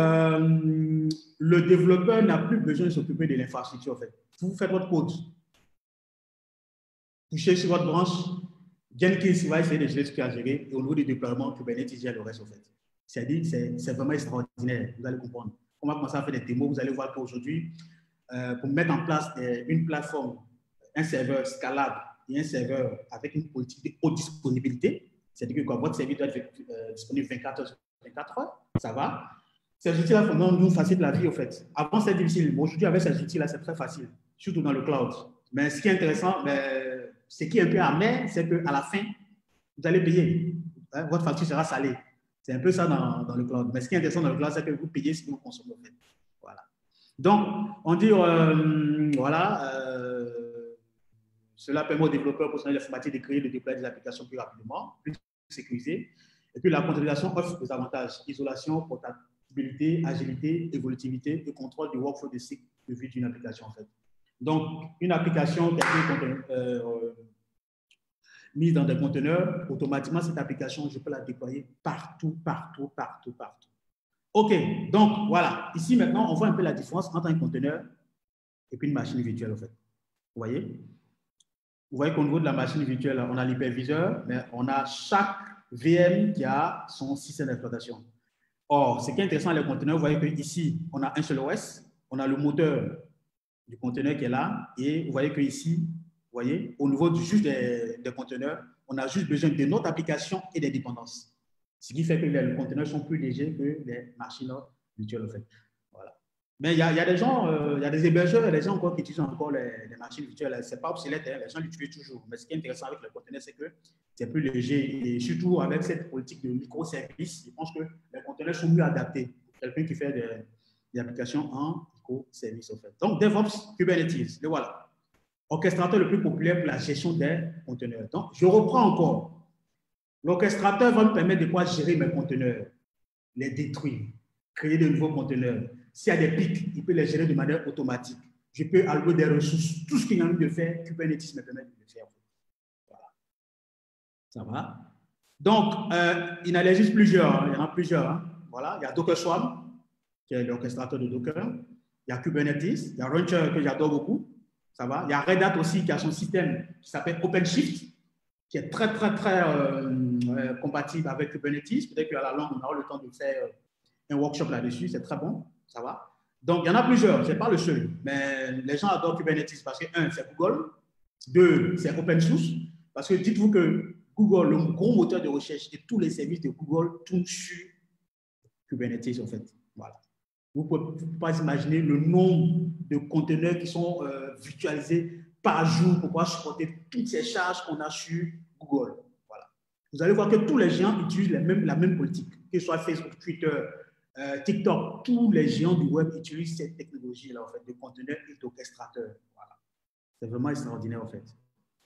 euh, le développeur n'a plus besoin de s'occuper de l'infrastructure, en fait. Vous faites votre code. Touchez sur votre branche, Jenkins va essayer de gérer ce qu'il a géré, et au niveau du déploiement, Kubernetes gère le reste, en fait. C'est-à-dire, c'est vraiment extraordinaire, vous allez comprendre. On va commencer à faire des démos, vous allez voir qu'aujourd'hui, euh, pour mettre en place des, une plateforme, un serveur scalable et un serveur avec une politique de haute disponibilité, c'est-à-dire que quoi, votre service doit être euh, disponible vingt-quatre heures sur vingt-quatre heures, ça va. Ces outils-là font nous faciliter la vie, en fait. Avant, c'était difficile. Aujourd'hui, avec ces outils-là, c'est très facile, surtout dans le cloud. Mais ce qui est intéressant, mais, ce qui est un peu amer, c'est qu'à la fin, vous allez payer. Hein, votre facture sera salée. C'est un peu ça dans, dans le cloud. Mais ce qui est intéressant dans le cloud, c'est que vous payez ce que vous consommez, en fait. Voilà. Donc, on dit, euh, voilà, euh, cela permet aux développeurs professionnels informatiques de créer et de déployer des applications plus rapidement, plus sécurisées. Et puis, la containerisation offre des avantages: isolation, portabilité, agilité, évolutivité et contrôle du workflow de cycle de vie d'une application, en fait. Donc, une application qui a été euh, mise dans des conteneurs, automatiquement, cette application, je peux la déployer partout, partout, partout, partout. OK, donc voilà. Ici, maintenant, on voit un peu la différence entre un conteneur et puis une machine virtuelle, en fait. Vous voyez? Vous voyez qu'au niveau de la machine virtuelle, on a l'hyperviseur, mais on a chaque V M qui a son système d'exploitation. Or, ce qui est intéressant dans les conteneurs, vous voyez qu'ici, on a un seul O S, on a le moteur du conteneur qui est là, et vous voyez qu'ici, vous voyez, au niveau du juste des, des conteneurs, on a juste besoin de notre application et des dépendances. Ce qui fait que les conteneurs sont plus légers que les machines virtuelles, en fait. Voilà. Mais il y, y a des gens, il euh, y a des hébergeurs, il y a des gens encore qui utilisent encore les, les machines virtuelles. Ce n'est pas obsolète, hein, les gens l'utilisent toujours. Mais ce qui est intéressant avec les conteneurs, c'est que c'est plus léger. Et surtout avec cette politique de microservices, je pense que les conteneurs sont mieux adaptés pour quelqu'un qui fait des, des applications en microservices, en fait. Donc, DevOps, Kubernetes, le voilà. Orchestrateur le plus populaire pour la gestion des conteneurs. Donc, je reprends encore. L'orchestrateur va me permettre de pouvoir gérer mes conteneurs, les détruire, créer de nouveaux conteneurs. S'il y a des pics, il peut les gérer de manière automatique. Je peux allouer des ressources. Tout ce qu'il y a envie de faire, Kubernetes me permet de le faire. Voilà. Ça va? Donc, euh, il y en a juste plusieurs. Hein. Il y en a plusieurs. Hein. Voilà. Il y a Docker Swarm, qui est l'orchestrateur de Docker. Il y a Kubernetes. Il y a Rancher, que j'adore beaucoup. Ça va? Il y a Red Hat aussi, qui a son système qui s'appelle OpenShift, qui est très, très, très euh, euh, compatible avec Kubernetes. Peut-être qu'à la longue, on aura le temps de faire un workshop là-dessus. C'est très bon. Ça va? Donc, il y en a plusieurs. Ce n'est pas le seul. Mais les gens adorent Kubernetes parce que, un, c'est Google. Deux, c'est open source. Parce que dites-vous que Google, le gros moteur de recherche et tous les services de Google tournent sur Kubernetes, en fait. Voilà. Vous ne pouvez pas imaginer le nombre de conteneurs qui sont euh, virtualisés par jour pour pouvoir supporter toutes ces charges qu'on a sur Google. Voilà. Vous allez voir que tous les géants utilisent les mêmes, la même politique, que ce soit Facebook, Twitter, euh, TikTok. Tous les géants du web utilisent cette technologie-là, en fait, de conteneurs et d'orchestrateurs. Voilà. C'est vraiment extraordinaire, en fait.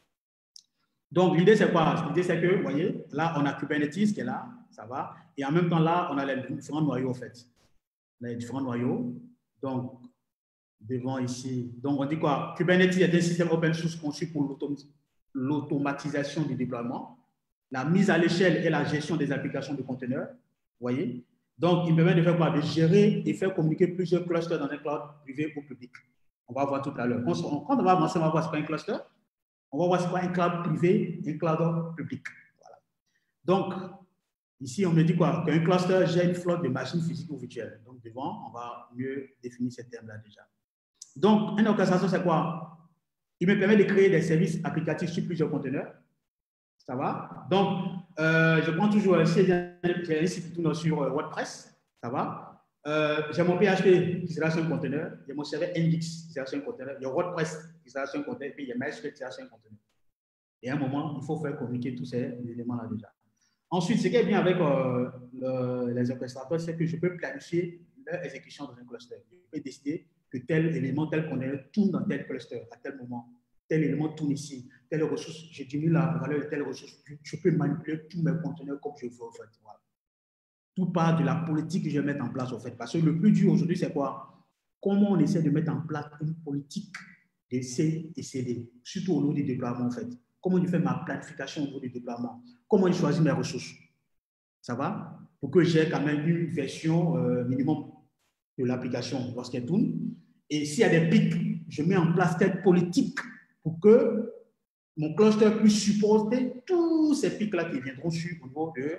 Donc, l'idée, c'est quoi? L'idée, c'est que, vous voyez, là, on a Kubernetes qui est là, ça va. Et en même temps, là, on a les différents noyaux, en fait. Les différents noyaux. Donc, devant ici. Donc, on dit quoi? Kubernetes est un système open source conçu pour l'automatisation du déploiement, la mise à l'échelle et la gestion des applications de conteneurs. Vous voyez? Donc, il permet de faire quoi? De gérer et faire communiquer plusieurs clusters dans un cloud privé ou public. On va voir tout à l'heure. Quand on va avancer, on va voir ce qu'est un cluster. On va voir ce qu'est un cloud privé et un cloud public. Voilà. Donc, ici, on me dit quoi? Qu'un cluster gère une flotte de machines physiques ou virtuelles. Donc, devant, on va mieux définir ces termes-là déjà. Donc, un orchestrateur, c'est quoi? Il me permet de créer des services applicatifs sur plusieurs conteneurs. Ça va? Donc, euh, je prends toujours, si j'ai un site qui tourne sur WordPress, ça va? Euh, j'ai mon P H P qui sera sur un conteneur, j'ai mon serveur Nginx qui sera sur un conteneur, il y a WordPress qui sera sur un conteneur, et puis il y a MySQL qui sera sur un conteneur. Et à un moment, il faut faire communiquer tous ces éléments-là déjà. Ensuite, ce qui est bien avec euh, le, les orchestrateurs, c'est que je peux planifier leur exécution dans un cluster. Je peux décider que tel élément, tel conteneur tourne dans tel cluster à tel moment. Tel élément tourne ici. Telle ressource, je diminue la valeur de telle ressource. Je peux manipuler tous mes conteneurs comme je veux, en fait. Voilà. Tout part de la politique que je vais mettre en place, en fait. Parce que le plus dur aujourd'hui, c'est quoi? Comment on essaie de mettre en place une politique de C et C D, surtout au niveau du déploiement, en fait. Comment je fais ma planification au niveau du déploiement? Comment je choisis mes ressources? Ça va? Pour que j'ai quand même une version euh, minimum de l'application lorsqu'elle tourne. Et s'il y a des pics, je mets en place cette politique pour que mon cluster puisse supporter tous ces pics-là qui viendront sur au niveau de,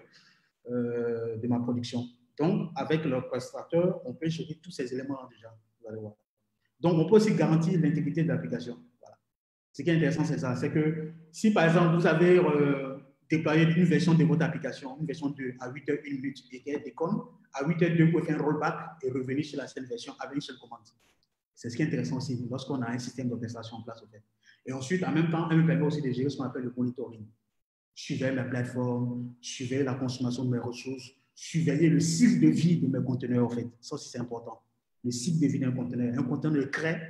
euh, de ma production. Donc, avec l'orchestrateur, on peut gérer tous ces éléments-là déjà. Vous allez voir. Donc, on peut aussi garantir l'intégrité de l'application. Voilà. Ce qui est intéressant, c'est ça. C'est que si, par exemple, vous avez euh, déployé une version de votre application, une version deux à huit heures une minute et qu'elle déconne, à huit heures deux, vous pouvez faire un rollback et revenir sur la seule version avec une seule commande. C'est ce qui est intéressant aussi lorsqu'on a un système d'orchestration en place. En fait. Et ensuite, en même temps, elle me permet aussi de gérer ce qu'on appelle le monitoring. Surveiller ma plateforme, surveiller la consommation de mes ressources, surveiller le cycle de vie de mes conteneurs. En fait. Ça aussi, c'est important. Le cycle de vie d'un conteneur. Un conteneur est crée,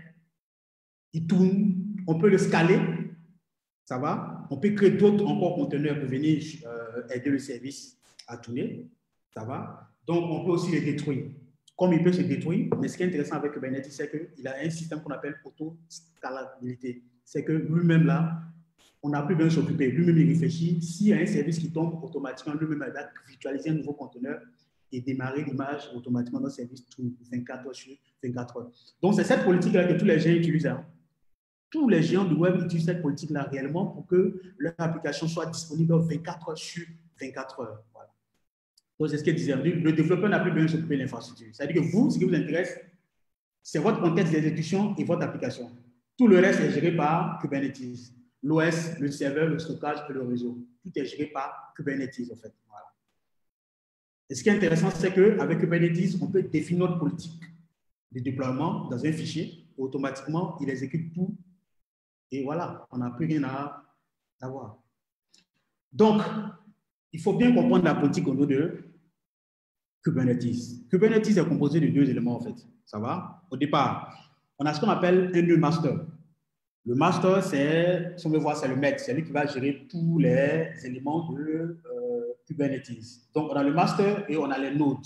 il tourne, on peut le scaler, ça va. On peut créer d'autres encore conteneurs pour venir euh, aider le service à tourner, ça va. Donc, on peut aussi les détruire. Comme il peut se détruire, mais ce qui est intéressant avec Kubernetes, c'est qu'il a un système qu'on appelle auto-scalabilité. C'est que lui-même, là, on n'a plus besoin de s'occuper. Lui-même, il réfléchit. S'il y a un service qui tombe automatiquement, lui-même, il va virtualiser un nouveau conteneur et démarrer l'image automatiquement dans le service tout vingt-quatre heures sur vingt-quatre heures. Donc, c'est cette politique-là que tous les géants utilisent. Hein. Tous les géants du web utilisent cette politique-là réellement pour que leur application soit disponible vingt-quatre heures sur vingt-quatre heures. Voilà. Donc, c'est ce qu'il disait. Le développeur n'a plus besoin de s'occuper de l'infrastructure. C'est-à-dire que vous, ce qui vous intéresse, c'est votre contexte d'exécution et votre application. Tout le reste est géré par Kubernetes. L'O S, le serveur, le stockage et le réseau. Tout est géré par Kubernetes, en fait. Voilà. Et ce qui est intéressant, c'est qu'avec Kubernetes, on peut définir notre politique de déploiement dans un fichier. Automatiquement, il exécute tout. Et voilà, on n'a plus rien à avoir. Donc, il faut bien comprendre la politique au niveau de Kubernetes. Kubernetes est composé de deux éléments, en fait. Ça va? Au départ, on a ce qu'on appelle un nœud master. Le master, c'est, si on veut voir, c'est le maître. C'est lui qui va gérer tous les éléments de euh, Kubernetes. Donc, on a le master et on a les nodes.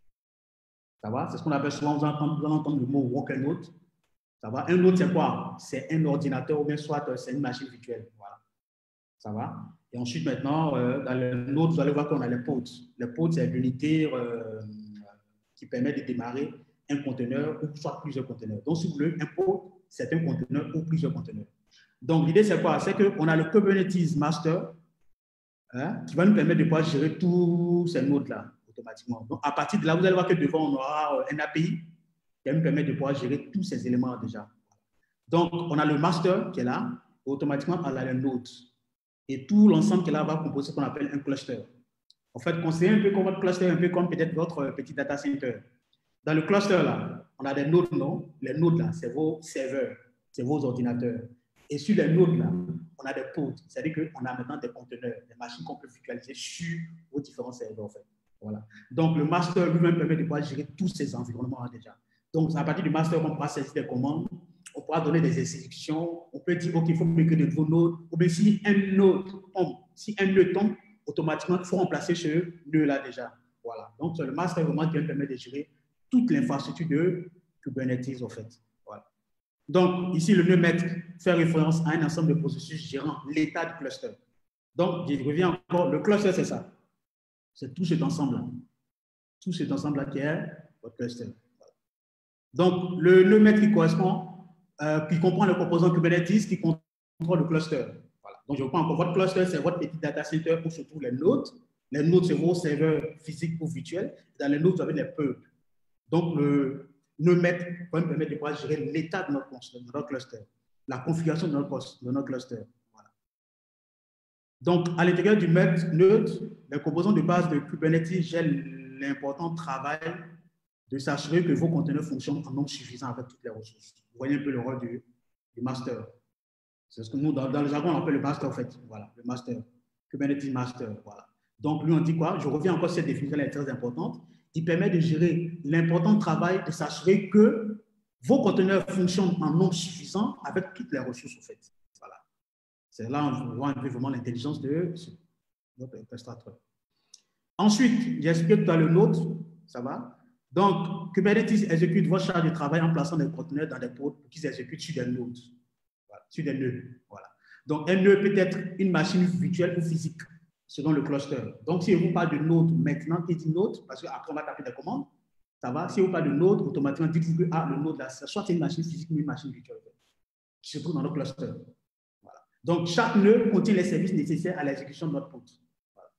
Ça va? C'est ce qu'on appelle souvent, vous entendez, vous entendez le mot worker node. Ça va? Un node, c'est quoi? C'est un ordinateur ou bien soit c'est une machine virtuelle. Voilà. Ça va? Et ensuite, maintenant, euh, dans le node, vous allez voir qu'on a les pods. Les pods, c'est l'unité euh, qui permet de démarrer un conteneur ou soit plusieurs conteneurs. Donc, si vous voulez, un pod, c'est un conteneur ou plusieurs conteneurs. Donc, l'idée, c'est quoi? C'est qu'on a le Kubernetes Master hein, qui va nous permettre de pouvoir gérer tous ces nodes-là automatiquement. Donc, à partir de là, vous allez voir que devant, on aura un A P I qui va nous permettre de pouvoir gérer tous ces éléments déjà. Donc, on a le Master qui est là. Automatiquement, on a les nodes. Et tout l'ensemble qui est là va composer ce qu'on appelle un cluster. En fait, considérez un peu comme votre cluster, un peu comme peut-être votre petit data center. Dans le cluster, là, on a des nodes, non? Les nodes, là, c'est vos serveurs, c'est vos ordinateurs. Et sur les nodes, là, on a des pods. C'est-à-dire qu'on a maintenant des conteneurs, des machines qu'on peut virtualiser sur vos différents serveurs, en fait. Voilà. Donc, le master lui-même permet de pouvoir gérer tous ces environnements déjà. Donc, à partir du master, on pourra saisir des commandes, on pourra donner des exécutions, on peut dire, OK, il faut créer de nouveaux nodes, ou bien si un node tombe, si un nœud tombe, automatiquement, il faut remplacer ce nœud-là déjà. Voilà. Donc, le master vraiment qui permet de gérer toute l'infrastructure de Kubernetes, en fait. Voilà. Donc, ici, le nœud maître fait référence à un ensemble de processus gérant l'état du cluster. Donc, je reviens encore, le cluster, c'est ça. C'est tout cet ensemble-là. Tout cet ensemble-là qui est votre cluster. Voilà. Donc, le nœud maître qui correspond, euh, qui comprend le composant Kubernetes, qui contrôle le cluster. Voilà. Donc, je reprends encore, votre cluster, c'est votre petit data center où se trouvent les nodes. Les nodes, c'est vos serveurs physiques ou virtuels. Dans les nodes, vous avez les peuples. Donc, le nœud maître va nous permettre de pouvoir gérer l'état de notre, de notre cluster, la configuration de notre, de notre cluster. Voilà. Donc, à l'intérieur du maître neutre, les composants de base de Kubernetes gèrent l'important travail de s'assurer que vos conteneurs fonctionnent en nombre suffisant avec toutes les ressources. Vous voyez un peu le rôle du, du master. C'est ce que nous, dans, dans le jargon, on appelle le master, en fait. Voilà, le master. Kubernetes master. Voilà. Donc, lui, on dit quoi? Je reviens encore sur cette définition, elle est très importante. Il permet de gérer l'important travail de s'assurer que vos conteneurs fonctionnent en nombre suffisant avec toutes les ressources, en fait. Voilà. C'est là où on voit un peu vraiment l'intelligence de notre orchestrateur. Ensuite, j'ai expliqué tout à l'heure le nôtre, ça va? Donc, Kubernetes exécute votre charge de travail en plaçant des conteneurs dans des pods pour qu'ils exécutent sur des nodes, voilà, sur des nœuds. Voilà. Donc, un nœud peut être une machine virtuelle ou physique, selon le cluster. Donc, si on vous parle de node maintenant, qui dit node, parce qu'après on va taper des commandes, ça va. Si on parle de node, automatiquement, dites-vous que ah, le node là, soit c'est une machine physique ou une machine virtuelle qui se trouve dans notre cluster. Voilà. Donc, chaque nœud contient les services nécessaires à l'exécution de notre pod. Voilà.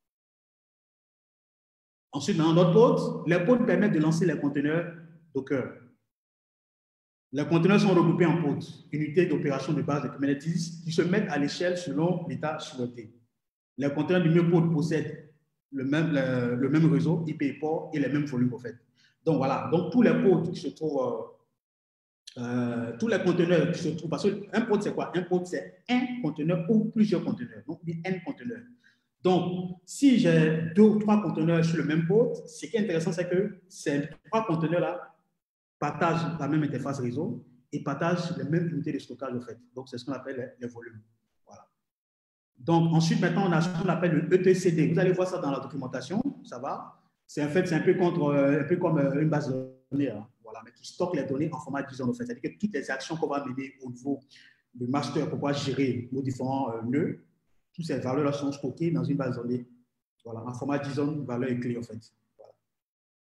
Ensuite, dans notre pod, les pods permettent de lancer les conteneurs Docker. Les conteneurs sont regroupés en pods, unités d'opération de base de Kubernetes, qui se mettent à l'échelle selon l'état souhaité. Les conteneurs du même pod possèdent le même, le, le même réseau, I P port et les mêmes volumes, en fait. Donc, voilà. Donc, tous les pods qui se trouvent, euh, euh, tous les conteneurs qui se trouvent, parce qu'un pod, c'est quoi? Un pod, c'est un conteneur ou plusieurs conteneurs. Donc, un conteneur. Donc, si j'ai deux ou trois conteneurs sur le même pod, ce qui est intéressant, c'est que ces trois conteneurs-là partagent la même interface réseau et partagent les mêmes unités de stockage, en fait. Donc, c'est ce qu'on appelle les, les volumes. Voilà. Donc, ensuite, maintenant, on a ce qu'on appelle le E T C D. Vous allez voir ça dans la documentation, ça va. C'est en fait, c'est un peu, contre, un peu comme une base de données, hein, voilà, mais qui stocke les données en format JSON, en fait. C'est-à-dire que toutes les actions qu'on va mener au niveau du master pour pouvoir gérer nos différents euh, nœuds, toutes ces valeurs-là sont stockées dans une base de données, voilà, en format JSON, valeur et clé, en fait. Voilà.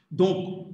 Donc,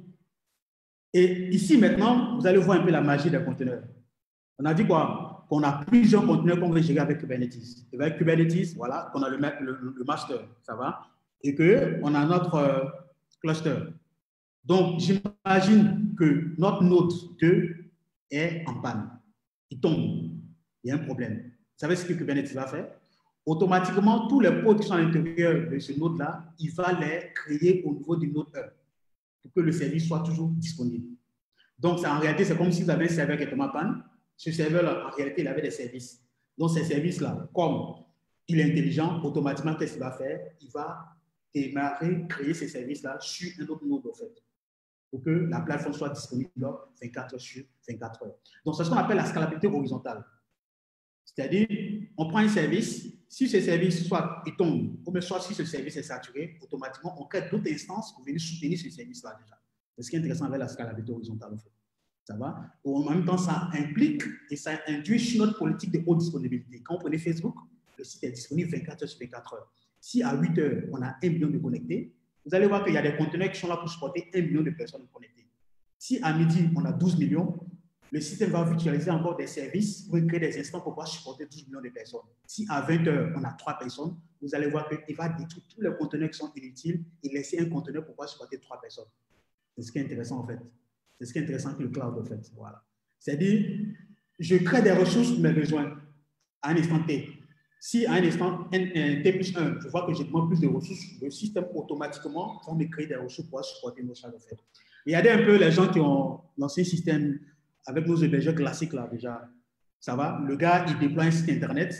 et ici maintenant, vous allez voir un peu la magie des conteneurs. On a dit quoi? Qu'on a plusieurs conteneurs qu'on veut gérer avec Kubernetes. Et avec Kubernetes, voilà, qu'on a le, le, le master, ça va? Et qu'on a notre euh, cluster. Donc, j'imagine que notre node deux est en panne. Il tombe. Il y a un problème. Vous savez ce que Kubernetes va faire? Automatiquement, tous les pods qui sont à l'intérieur de ce node-là, il va les créer au niveau du node un pour que le service soit toujours disponible. Donc, ça, en réalité, c'est comme si vous avez un serveur qui est tombé en panne. Ce serveur-là, en réalité, il avait des services. Donc, ces services-là, comme il est intelligent, automatiquement, qu'est-ce qu'il va faire? Il va démarrer, créer ces services-là sur un autre node, en fait, pour que la plateforme soit disponible vingt-quatre heures sur vingt-quatre heures. Donc, c'est ce qu'on appelle la scalabilité horizontale. C'est-à-dire, on prend un service, si ce service soit il tombe, ou soit si ce service est saturé, automatiquement, on crée d'autres instances pour venir soutenir ce service-là déjà. C'est ce qui est intéressant avec la scalabilité horizontale, en fait. Ça va? En même temps, ça implique et ça induit sur notre politique de haute disponibilité. Quand vous prenez Facebook, le site est disponible vingt-quatre heures sur vingt-quatre heures. Si à huit heures, on a un million de connectés, vous allez voir qu'il y a des conteneurs qui sont là pour supporter un million de personnes connectées. Si à midi, on a douze millions, le système va virtualiser encore des services pour créer des instants pour pouvoir supporter douze millions de personnes. Si à vingt heures, on a trois personnes, vous allez voir qu'il va détruire tous les conteneurs qui sont inutiles et laisser un conteneur pour pouvoir supporter trois personnes. C'est ce qui est intéressant en fait. C'est ce qui est intéressant avec le cloud en fait. Voilà. C'est-à-dire, je crée des ressources pour mes besoins à un instant T. Si à un instant T plus un, je vois que j'ai demandé plus de ressources, le système automatiquement va me créer des ressources pour pouvoir supporter nos charges en fait. Regardez un peu les gens qui ont lancé un système avec nos hébergeurs classiques là déjà. Ça va? Le gars, il déploie un site internet,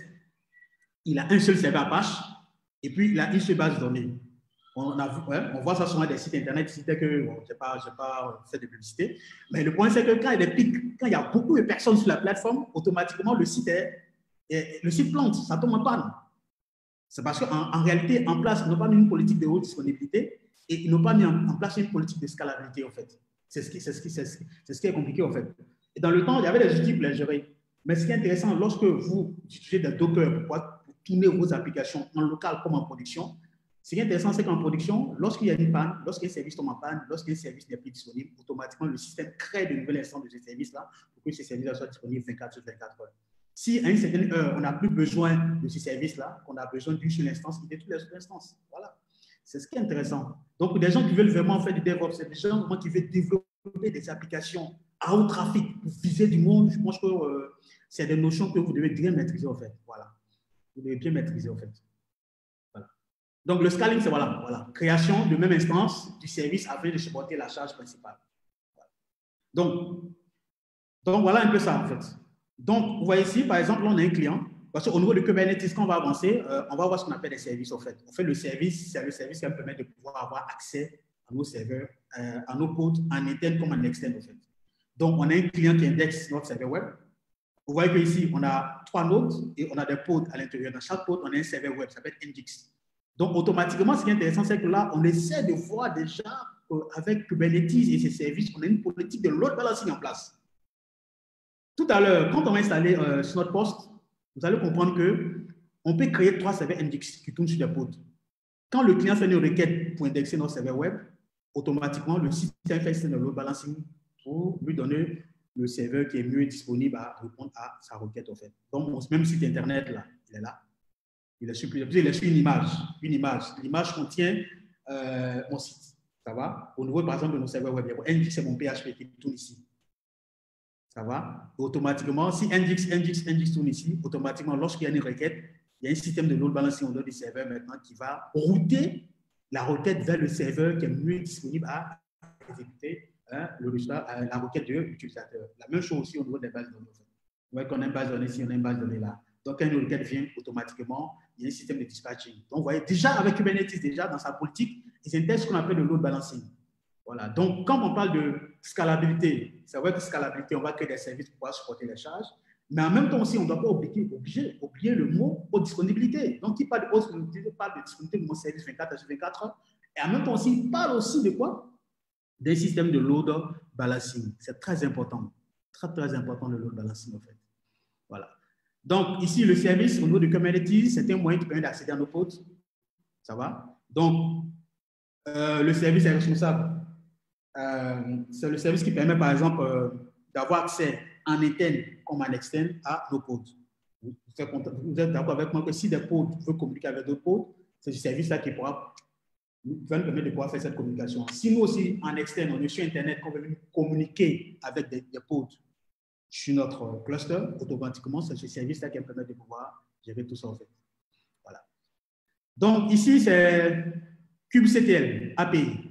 il a un seul serveur Apache et puis il a une seule base de données. On, a vu, ouais, on voit ça souvent des sites internet, c'était que, bon, je n'ai pas, pas fait de publicité, mais le point c'est que quand il y a des pics, quand il y a beaucoup de personnes sur la plateforme, automatiquement le site, est, est, le site plante, ça tombe en panne. C'est parce qu'en en réalité, en place, ils n'ont pas mis une politique de haute disponibilité et ils n'ont pas mis en, en place une politique de scalabilité en fait. C'est ce, ce, ce, ce qui est compliqué en fait. Et dans le temps, il y avait des outils pour les gérer. Mais ce qui est intéressant, lorsque vous utilisez des Docker pour, pour tourner vos applications en local comme en production, ce qui est intéressant, c'est qu'en production, lorsqu'il y a une panne, lorsqu'un service tombe en panne, lorsqu'un service n'est plus disponible, automatiquement, le système crée de nouvelles instances de ce service-là pour que ce service-là soit disponible vingt-quatre sur vingt-quatre heures. Si à une certaine heure, on n'a plus besoin de ce service-là, qu'on a besoin d'une seule instance, il détruit les autres instances. Voilà. C'est ce qui est intéressant. Donc, pour des gens qui veulent vraiment faire du DevOps, c'est des gens qui veulent développer des applications à haut trafic pour viser du monde, je pense que euh, c'est des notions que vous devez bien maîtriser, en fait. Voilà. Vous devez bien maîtriser, en fait. Voilà. Donc, le scaling, c'est voilà, voilà. Création de même instance du service afin de supporter la charge principale. Voilà. Donc, donc, voilà un peu ça, en fait. Donc, vous voyez ici, par exemple, on a un client. Parce qu'au niveau de Kubernetes, quand on va avancer, euh, on va voir ce qu'on appelle des services, en fait. En fait, le service, c'est le service qui va permettre de pouvoir avoir accès à nos serveurs, euh, à nos pods, en interne comme en externe, en fait. Donc, on a un client qui indexe notre serveur web. Vous voyez qu'ici, on a trois nodes et on a des pods à l'intérieur. Dans chaque pod, on a un serveur web, ça s'appelle Nginx. Donc, automatiquement, ce qui est intéressant, c'est que là, on essaie de voir déjà qu'avec Kubernetes et ses services, on a une politique de load balancing en place. Tout à l'heure, quand on va installer euh, sur notre poste, vous allez comprendre qu'on peut créer trois serveurs Nginx qui tournent sur des pods. Quand le client fait une requête pour indexer notre serveur web, automatiquement, le système fait le load balancing pour lui donner le serveur qui est mieux disponible à répondre à sa requête, en fait. Donc, mon même site Internet, là, il est là. Il est sur, il est sur une image. Une image. L'image contient euh, mon site. Ça va? Au niveau, par exemple, de mon serveur web, Nginx, c'est mon P H P qui tourne ici. Ça va? Automatiquement, si Nginx, Nginx, Nginx tourne ici, automatiquement, lorsqu'il y a une requête, il y a un système de load balancing au niveau du serveur maintenant qui va router la requête vers le serveur qui est mieux disponible à exécuter hein, le résultat, euh, la requête de l'utilisateur. La même chose aussi au niveau des bases de données. Vous voyez qu'on a une base de données ici, on a une base de données là. Donc, quand une requête vient, automatiquement, il y a un système de dispatching. Donc, vous voyez, déjà avec Kubernetes, déjà dans sa politique, ils intègrent ce qu'on appelle le load balancing. Voilà. Donc, quand on parle de scalabilité, c'est vrai que scalabilité, on va créer des services pour pouvoir supporter les charges, mais en même temps aussi, on ne doit pas oublier, oublier, oublier le mot haute disponibilité. Donc, il parle de haute disponibilité, il parle de disponibilité de mon service vingt-quatre sur vingt-quatre heures, et en même temps aussi, il parle aussi de quoi? Des systèmes de load balancing. C'est très important. Très, très important le load balancing, en fait. Voilà. Donc, ici, le service au niveau de Kubernetes, c'est un moyen qui permet d'accéder à nos pods. Ça va? Donc, euh, le service est responsable euh, c'est le service qui permet, par exemple, euh, d'avoir accès en interne comme en externe à nos pods. Vous êtes d'accord avec moi que si des pods veulent communiquer avec d'autres pods, c'est ce service-là qui pourra nous permettre de pouvoir faire cette communication. Si nous aussi, en externe, on est sur Internet, qu'on veut communiquer avec des, des pods sur notre cluster, automatiquement, c'est ce service-là qui permet de pouvoir gérer tout ça en fait. Voilà. Donc ici, c'est kubectl A P I.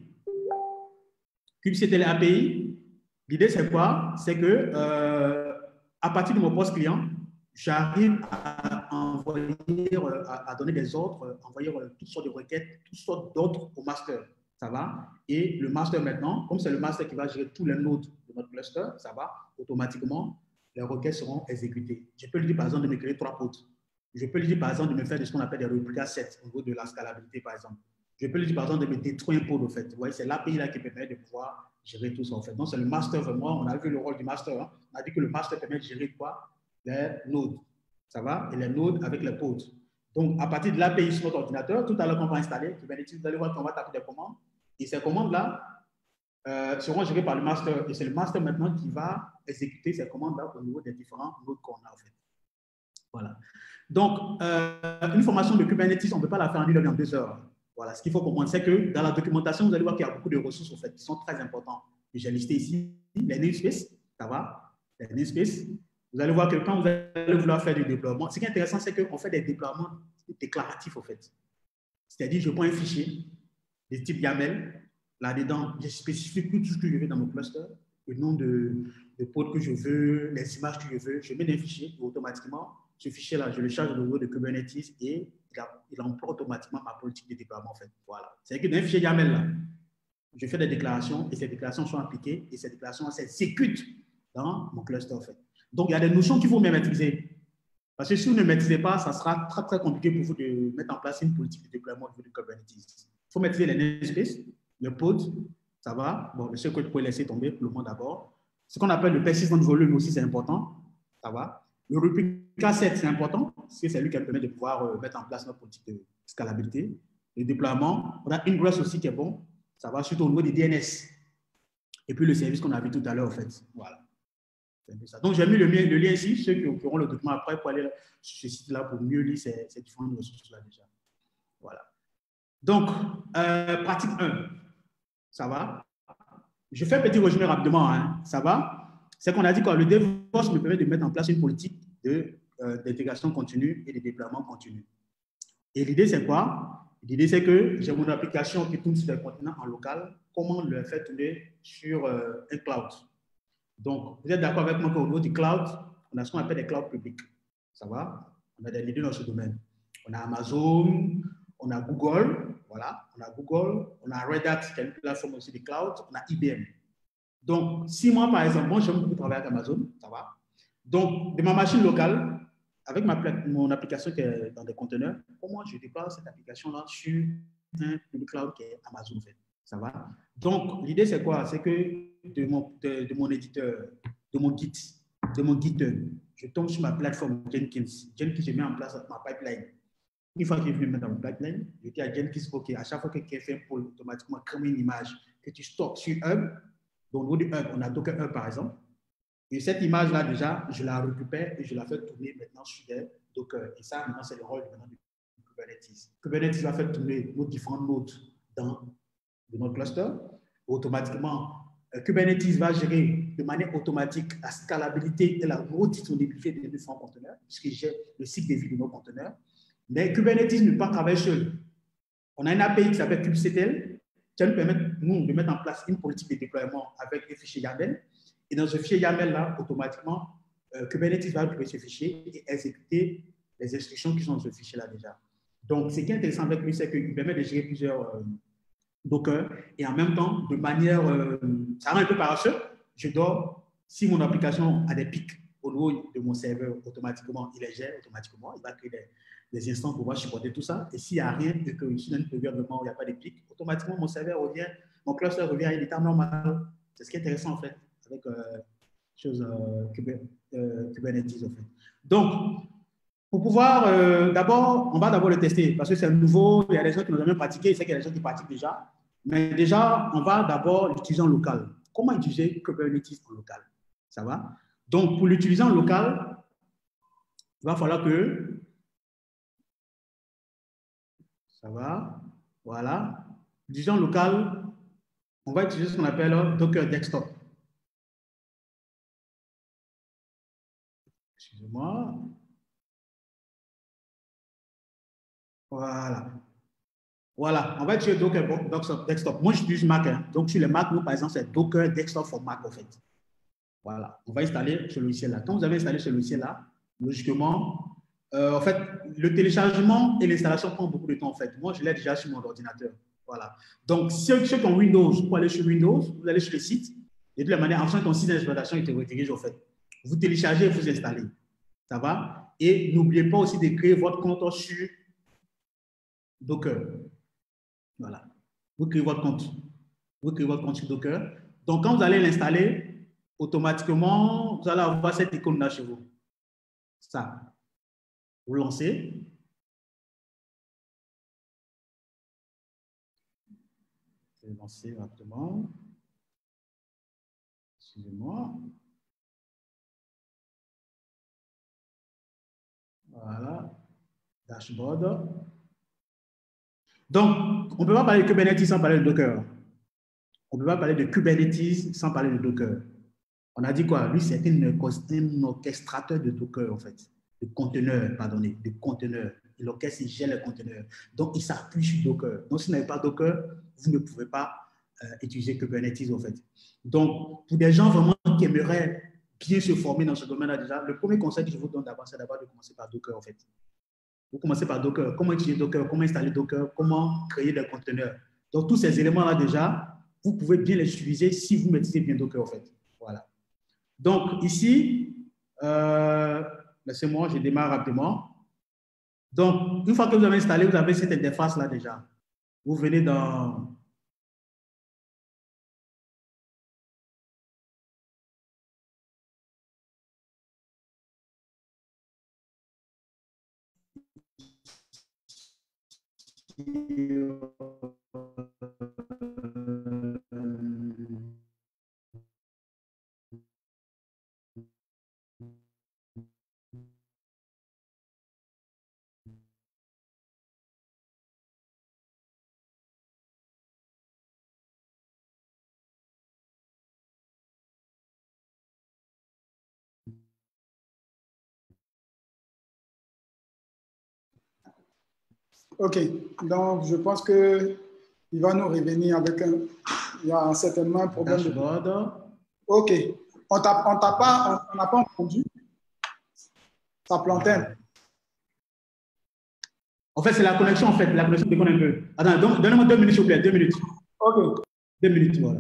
kubectl A P I, l'idée c'est quoi? C'est que euh, à partir de mon poste client, j'arrive à envoyer, à, à donner des ordres, envoyer toutes sortes de requêtes, toutes sortes d'ordres au master. Ça va? Et le master maintenant, comme c'est le master qui va gérer tous les nodes de notre cluster, ça va, automatiquement, les requêtes seront exécutées. Je peux lui dire par exemple de me créer trois pods. Je peux lui dire par exemple de me faire de ce qu'on appelle des réplicas sets au niveau de la scalabilité par exemple. Je peux lui dire par exemple de me détruire un pod au fait. Vous voyez, c'est l'A P I là qui permet de pouvoir gérer tout ça en fait. Donc c'est le master vraiment, on a vu le rôle du master. Hein. On a dit que le master permet de gérer quoi? Les nodes. Ça va? Et les nodes avec les pods. Donc à partir de l'A P I sur notre ordinateur, tout à l'heure qu'on va installer, vous allez voir qu'on va taper des commandes. Et ces commandes-là euh, seront gérées par le master. Et c'est le master maintenant qui va exécuter ces commandes-là au niveau des différents nodes qu'on a en fait. Voilà. Donc, euh, une formation de Kubernetes, on ne peut pas la faire en une en deux heures. Voilà. Ce qu'il faut comprendre, c'est que dans la documentation, vous allez voir qu'il y a beaucoup de ressources en fait, qui sont très importantes. J'ai listé ici les namespaces, ça va? Les namespaces. Vous allez voir que quand vous allez vouloir faire du déploiement, ce qui est intéressant, c'est qu'on fait des déploiements déclaratifs en fait. C'est-à-dire, je prends un fichier de type YAML. Là-dedans, je spécifie tout ce que je veux dans mon cluster, le nom de, de pod que je veux, les images que je veux. Je mets des fichiers et automatiquement, ce fichier-là, je le charge au niveau de Kubernetes et il, il emploie automatiquement ma politique de déploiement. En fait. Voilà. C'est-à-dire que dans un fichier YAML, là, je fais des déclarations et ces déclarations sont appliquées et ces déclarations s'exécutent dans mon cluster. En fait. Donc, il y a des notions qu'il faut bien maîtriser. Parce que si vous ne maîtrisez pas, ça sera très, très compliqué pour vous de mettre en place une politique de déploiement au niveau de Kubernetes. Il faut maîtriser les namespaces, le pod, ça va. Bon, le seul que je peux laisser tomber pour le moment d'abord. Ce qu'on appelle le persistent volume aussi, c'est important. Ça va. Le replica set, c'est important, parce que c'est lui qui permet de pouvoir euh, mettre en place notre politique de scalabilité. Le déploiement, on a Ingress aussi qui est bon. Ça va surtout au niveau des D N S. Et puis le service qu'on a vu tout à l'heure, en fait. Voilà. Ça. Donc, j'ai mis le lien, le lien ici, ceux qui auront le document après pour aller sur ce site-là pour mieux lire ces, ces différentes ressources-là déjà. Voilà. Donc, euh, pratique un, ça va. Je fais un petit résumé rapidement, hein. Ça va. C'est qu'on a dit que le DevOps me permet de mettre en place une politique d'intégration euh, continue et de déploiement continu. Et l'idée, c'est quoi? L'idée, c'est que j'ai mon application qui tourne sur des conteneurs en local. Comment le faire tourner sur euh, un cloud? Donc, vous êtes d'accord avec moi qu'au niveau du cloud, on a ce qu'on appelle des clouds publics. Ça va? On a des leaders dans ce domaine. On a Amazon, on a Google, voilà, on a Google, on a Red Hat, qui est une plateforme aussi de cloud, on a I B M. Donc, si moi, par exemple, moi, j'aime beaucoup travailler avec Amazon, ça va? Donc, de ma machine locale, avec ma, mon application qui est dans des conteneurs, comment je déploie cette application-là sur un public cloud qui est Amazon, en fait. Ça va? Donc, l'idée, c'est quoi? C'est que de mon, de, de mon éditeur, de mon Git, de mon GitHub, je tombe sur ma plateforme Jenkins. Jenkins, je mets en place ma pipeline. Une fois que je vais mettre dans mon pipeline, je dis à Jenkins, OK, à chaque fois que quelqu'un fait un pull, automatiquement créer une image que tu stockes sur Hub. Donc, au niveau du Hub, on a Docker Hub, par exemple. Et cette image-là, déjà, je la récupère et je la fais tourner maintenant sur des Docker. Et ça, maintenant, c'est le rôle maintenant de Kubernetes. Kubernetes va faire tourner nos différents nodes dans de notre cluster. Automatiquement, euh, Kubernetes va gérer de manière automatique la scalabilité et la redisponibilité des différents conteneurs, puisqu'il gère le cycle de vie de nos conteneurs. Mais Kubernetes ne peut pas travailler seul. On a une A P I qui s'appelle kubectl, qui nous permet, nous, de mettre en place une politique de déploiement avec un fichier YAML. Et dans ce fichier YAML-là, automatiquement, euh, Kubernetes va récupérer ce fichier et exécuter les instructions qui sont dans ce fichier-là déjà. Donc, ce qui est intéressant avec lui, c'est qu'il permet de gérer plusieurs euh, Docker et en même temps, de manière, euh, ça rend un peu paresseux, je dois, si mon application a des pics au niveau de mon serveur, automatiquement, il les gère automatiquement, il va créer des, des instances pour pouvoir supporter tout ça. Et s'il n'y a rien et que je suis dans une période où il n'y a pas de pics, automatiquement, mon serveur revient, mon cluster revient à l'état normal. C'est ce qui est intéressant en fait, avec euh, chose, euh, euh, Kubernetes en fait. Donc, pour pouvoir, euh, d'abord, on va d'abord le tester parce que c'est nouveau, il y a des gens qui n'ont jamais pratiqué, il sait qu'il y a des gens qui pratiquent déjà. Mais déjà, on va d'abord l'utiliser en local. Comment utiliser Kubernetes en local? Ça va? Donc, pour l'utiliser en local, il va falloir que... Ça va? Voilà. L'utiliser en local, on va utiliser ce qu'on appelle Docker Desktop. Excusez-moi. Voilà. Voilà, on va utiliser Docker Desktop. Moi, j'utilise Mac. Hein. Donc, sur les Mac, nous, par exemple, c'est Docker Desktop for Mac, en fait. Voilà, on va installer ce logiciel-là. Quand vous avez installé ce logiciel-là, logiquement, euh, en fait, le téléchargement et l'installation prend beaucoup de temps, en fait. Moi, je l'ai déjà sur mon ordinateur. Voilà. Donc, ceux, ceux qui ont Windows, pour aller sur Windows, vous allez sur le site, et de la manière, en faisant ton site d'exploitation, il te redirige, en fait. Vous téléchargez et vous installez. Ça va? Et n'oubliez pas aussi de créer votre compte sur Docker. Voilà. Vous créez votre compte. Vous créez votre compte sur Docker. Donc, quand vous allez l'installer, automatiquement, vous allez avoir cette icône-là chez vous. Ça. Vous lancez. Je vais lancer rapidement. Excusez-moi. Voilà. Dashboard. Donc, on ne peut pas parler de Kubernetes sans parler de Docker. On ne peut pas parler de Kubernetes sans parler de Docker. On a dit quoi? Lui, c'est un orchestrateur de Docker, en fait. De conteneurs, pardonnez, de conteneurs. Et l'orchestre, il gère les conteneurs. Donc, il s'appuie sur Docker. Donc, si vous n'avez pas Docker, vous ne pouvez pas euh, utiliser Kubernetes, en fait. Donc, pour des gens vraiment qui aimeraient bien se former dans ce domaine-là, déjà, le premier conseil que je vous donne d'abord, c'est d'abord de commencer par Docker, en fait. Vous commencez par Docker. Comment utiliser Docker? Comment installer Docker? Comment créer des conteneurs? Donc, tous ces éléments-là, déjà, vous pouvez bien les utiliser si vous maîtrisez bien Docker, en fait. Voilà. Donc, ici, euh, laissez-moi, je démarre rapidement. Donc, une fois que vous avez installé, vous avez cette interface-là déjà. Vous venez dans... OK. Donc, je pense que il va nous revenir avec un... Il y a certainement un problème dashboard. de... OK. On t'a pas... On n'a pas entendu. Ça plantait. En fait, c'est la connexion, en fait. La connexion déconne un peu. Attends, donnez-moi deux minutes, s'il vous plaît. Deux minutes. OK. Deux minutes, voilà.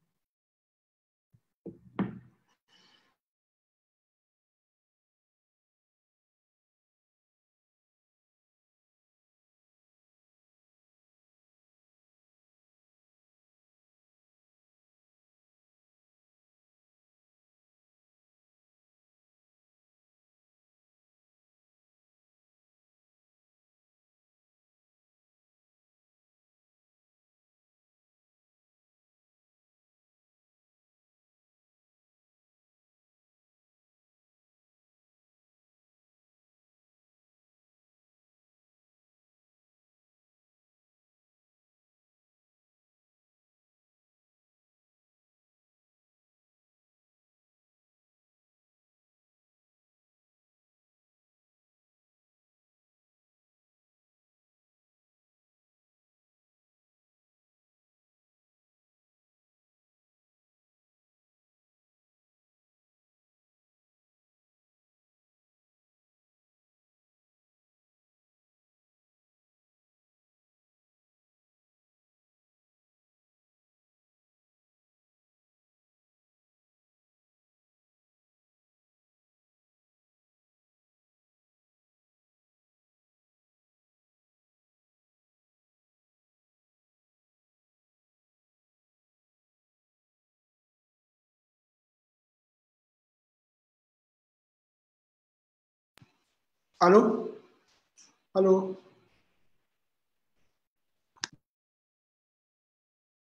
Allô? Allô?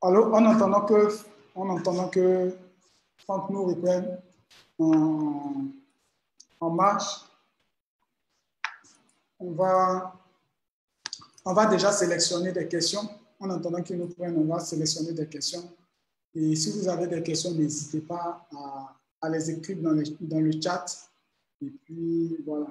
Alors, en entendant que, en entendant que Franck nous reprenne en, en marche, on va, on va déjà sélectionner des questions. En attendant qu'ils nous prennent, on va sélectionner des questions. Et si vous avez des questions, n'hésitez pas à, à les écrire dans le, dans le chat. Et puis, voilà.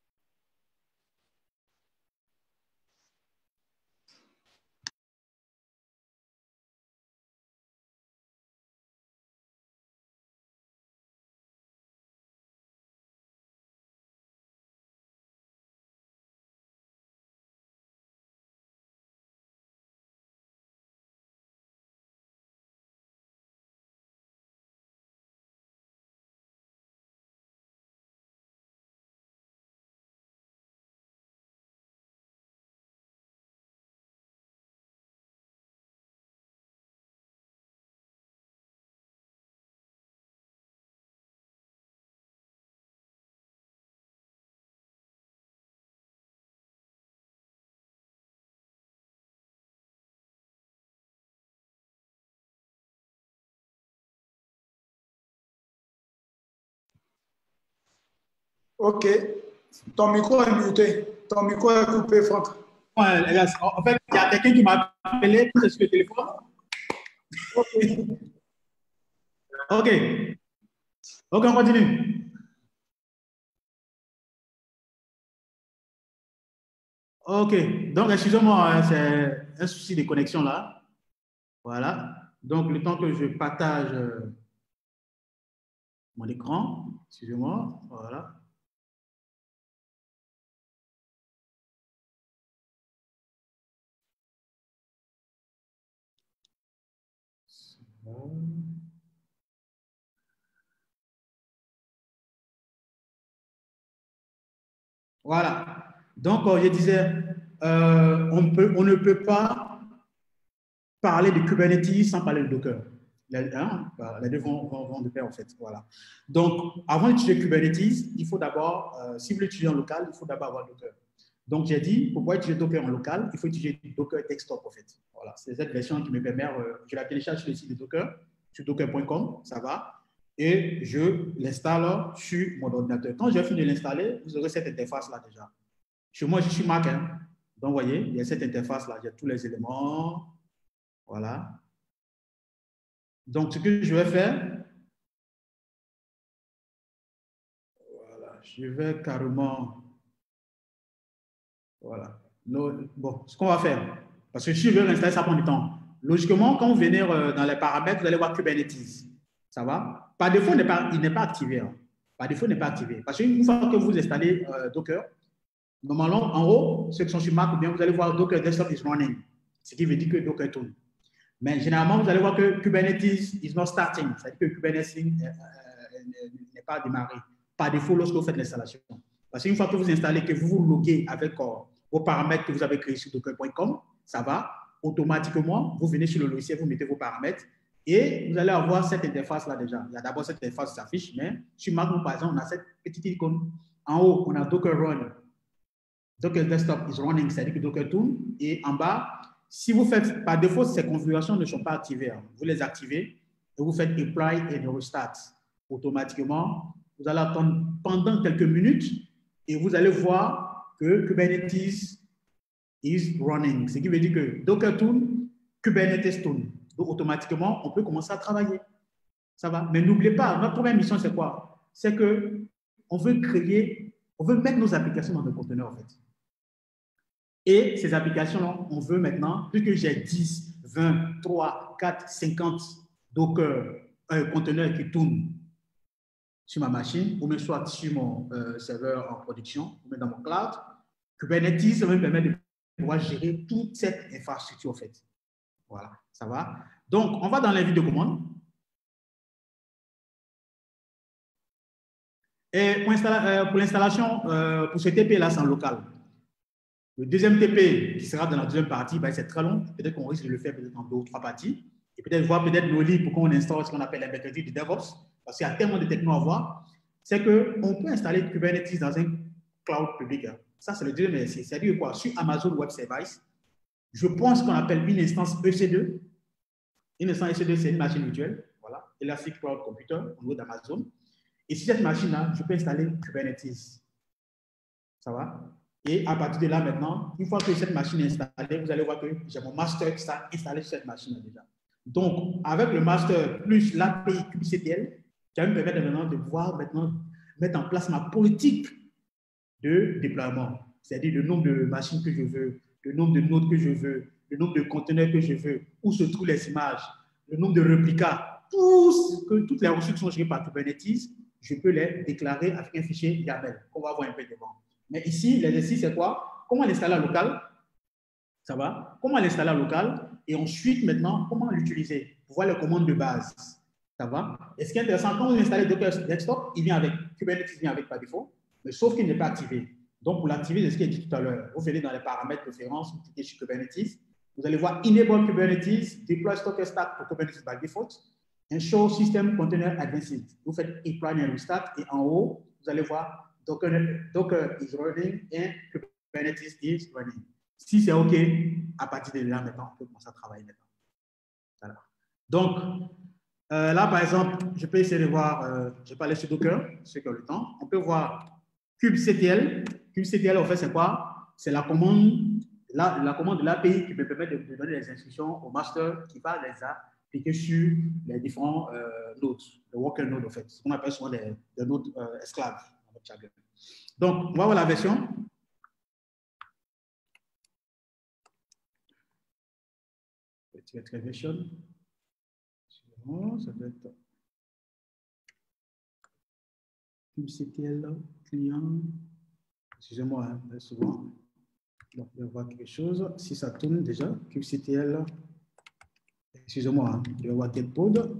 OK. Ton micro est muté. Ton micro est coupé, Franck. Ouais, en fait, il y a quelqu'un qui m'a appelé sur le téléphone. OK. OK. OK, on continue. OK. Donc, excusez-moi, c'est un souci de connexion là. Voilà. Donc, le temps que je partage mon écran, excusez-moi. Voilà. Voilà. Donc, je disais, euh, on, peut, on ne peut pas parler de Kubernetes sans parler de Docker. Les, hein, les deux vont, vont, vont de pair, en fait. Voilà. Donc, avant d'utiliser Kubernetes, il faut d'abord, euh, si vous l'utilisez en local, il faut d'abord avoir Docker. Donc, j'ai dit, pour pouvoir utiliser Docker en local, il faut utiliser Docker Desktop, en fait. Voilà. C'est cette version qui me permet, euh, je la télécharge sur le site de Docker, sur docker point com, ça va. Et je l'installe sur mon ordinateur. Quand j'ai fini de l'installer, vous aurez cette interface-là déjà. Chez moi, je suis Mac. Hein. Donc, vous voyez, il y a cette interface-là. J'ai tous les éléments. Voilà. Donc, ce que je vais faire, voilà, je vais carrément, voilà. Bon, ce qu'on va faire, parce que si je veux l'installer, ça prend du temps. Logiquement, quand vous venez dans les paramètres, vous allez voir Kubernetes. Ça va? Par défaut, il n'est pas, pas activé. Hein. Par défaut, il n'est pas activé. Parce qu'une fois que vous installez euh, Docker, normalement, en haut, ceux qui sont sur Mac, bien, vous allez voir Docker Desktop is running. Ce qui veut dire que Docker tourne. Mais généralement, vous allez voir que Kubernetes is not starting. C'est-à-dire que Kubernetes n'est pas démarré. Par défaut, lorsque vous faites l'installation. Parce qu'une fois que vous installez, que vous vous loguez avec euh, vos paramètres que vous avez créés sur docker point com, ça va, automatiquement, vous venez sur le logiciel, vous mettez vos paramètres et vous allez avoir cette interface-là déjà. Il y a d'abord cette interface qui s'affiche, mais sur Mac, par exemple, on a cette petite icône. En haut, on a Docker Run. Docker Desktop is running, c'est-à-dire que Docker tourne. Et en bas, si vous faites, par défaut, ces configurations ne sont pas activées. Hein. Vous les activez et vous faites apply et restart. Automatiquement, vous allez attendre pendant quelques minutes et vous allez voir que Kubernetes is running. Ce qui veut dire que Docker tourne, Kubernetes tourne. Donc, automatiquement, on peut commencer à travailler. Ça va. Mais n'oubliez pas, notre première mission, c'est quoi? C'est qu'on veut créer, on veut mettre nos applications dans nos conteneurs, en fait. Et ces applications-là, on veut maintenant, puisque j'ai dix, vingt, trois, quatre, cinquante Docker euh, conteneurs qui tournent sur ma machine, ou même soit sur mon euh, serveur en production, ou même dans mon cloud, Kubernetes, ça me permet de pouvoir gérer toute cette infrastructure, en fait. Voilà, ça va. Donc, on va dans l'invite de commande. Et pour l'installation, euh, pour ce T P-là, c'est en local. Le deuxième T P, qui sera dans la deuxième partie, ben, c'est très long. Peut-être qu'on risque de le faire peut-être en deux ou trois parties. Et peut-être voir peut-être nos livres pour qu'on installe ce qu'on appelle l'embedded de DevOps. Parce qu'il y a tellement de techno à voir. C'est qu'on peut installer Kubernetes dans un cloud public. Ça, c'est le deuxième essai. C'est-à-dire quoi? Sur Amazon Web Services, je pense qu'on appelle une instance E C deux. Une instance E C deux, c'est une machine virtuelle, voilà, Elastic Cloud Computer au niveau d'Amazon. Et sur cette machine-là, je peux installer Kubernetes. Ça va? Et à partir de là, maintenant, une fois que cette machine est installée, vous allez voir que j'ai mon master qui está installé sur cette machine-là déjà. Donc, avec le master plus l'A P I kubectl, qui va me permettre maintenant de pouvoir maintenant mettre en place ma politique de déploiement. C'est-à-dire le nombre de machines que je veux, le nombre de nodes que je veux, le nombre de conteneurs que je veux, où se trouvent les images, le nombre de réplicas, tout ce que, toutes les ressources sont gérées par Kubernetes, je peux les déclarer avec un fichier YAML qu'on va voir un peu devant. Mais ici, l'exercice, c'est quoi? Comment l'installer en local? Ça va? Comment l'installer en local? Et ensuite, maintenant, comment l'utiliser? Pour voir les commandes de base. Ça va? Et ce qui est intéressant, quand vous installez Docker Desktop, il vient avec, Kubernetes vient avec par défaut, mais sauf qu'il n'est pas activé. Donc, pour l'activer, c'est ce qui est dit tout à l'heure. Vous venez dans les paramètres préférences, vous cliquez sur Kubernetes. Vous allez voir Enable Kubernetes, Deploy Docker Stack pour Kubernetes by default, and Show System Container Advanced. Vous faites Apply and Restart et en haut, vous allez voir Docker, Docker is running and Kubernetes is running. Si c'est OK, à partir de là, maintenant, on peut commencer à travailler maintenant. Voilà. Donc, euh, là, par exemple, je peux essayer de voir, euh, je vais aller sur Docker, ceux qui ont le temps. On peut voir kubectl. kubectl, en fait, c'est quoi? C'est la commande, la, la commande de l'A P I qui me permet de, de donner les instructions au master qui va les appliquer sur les différents euh, nodes, les worker nodes, en fait, ce qu'on appelle souvent des, des nodes euh, esclaves. Donc, on va voir la version. Petit version. Ça doit être kubectl client. Excusez-moi, hein, souvent. Donc, je vais voir quelque chose. Si ça tourne déjà, kubectl. Excusez-moi, hein, je vais voir getpod.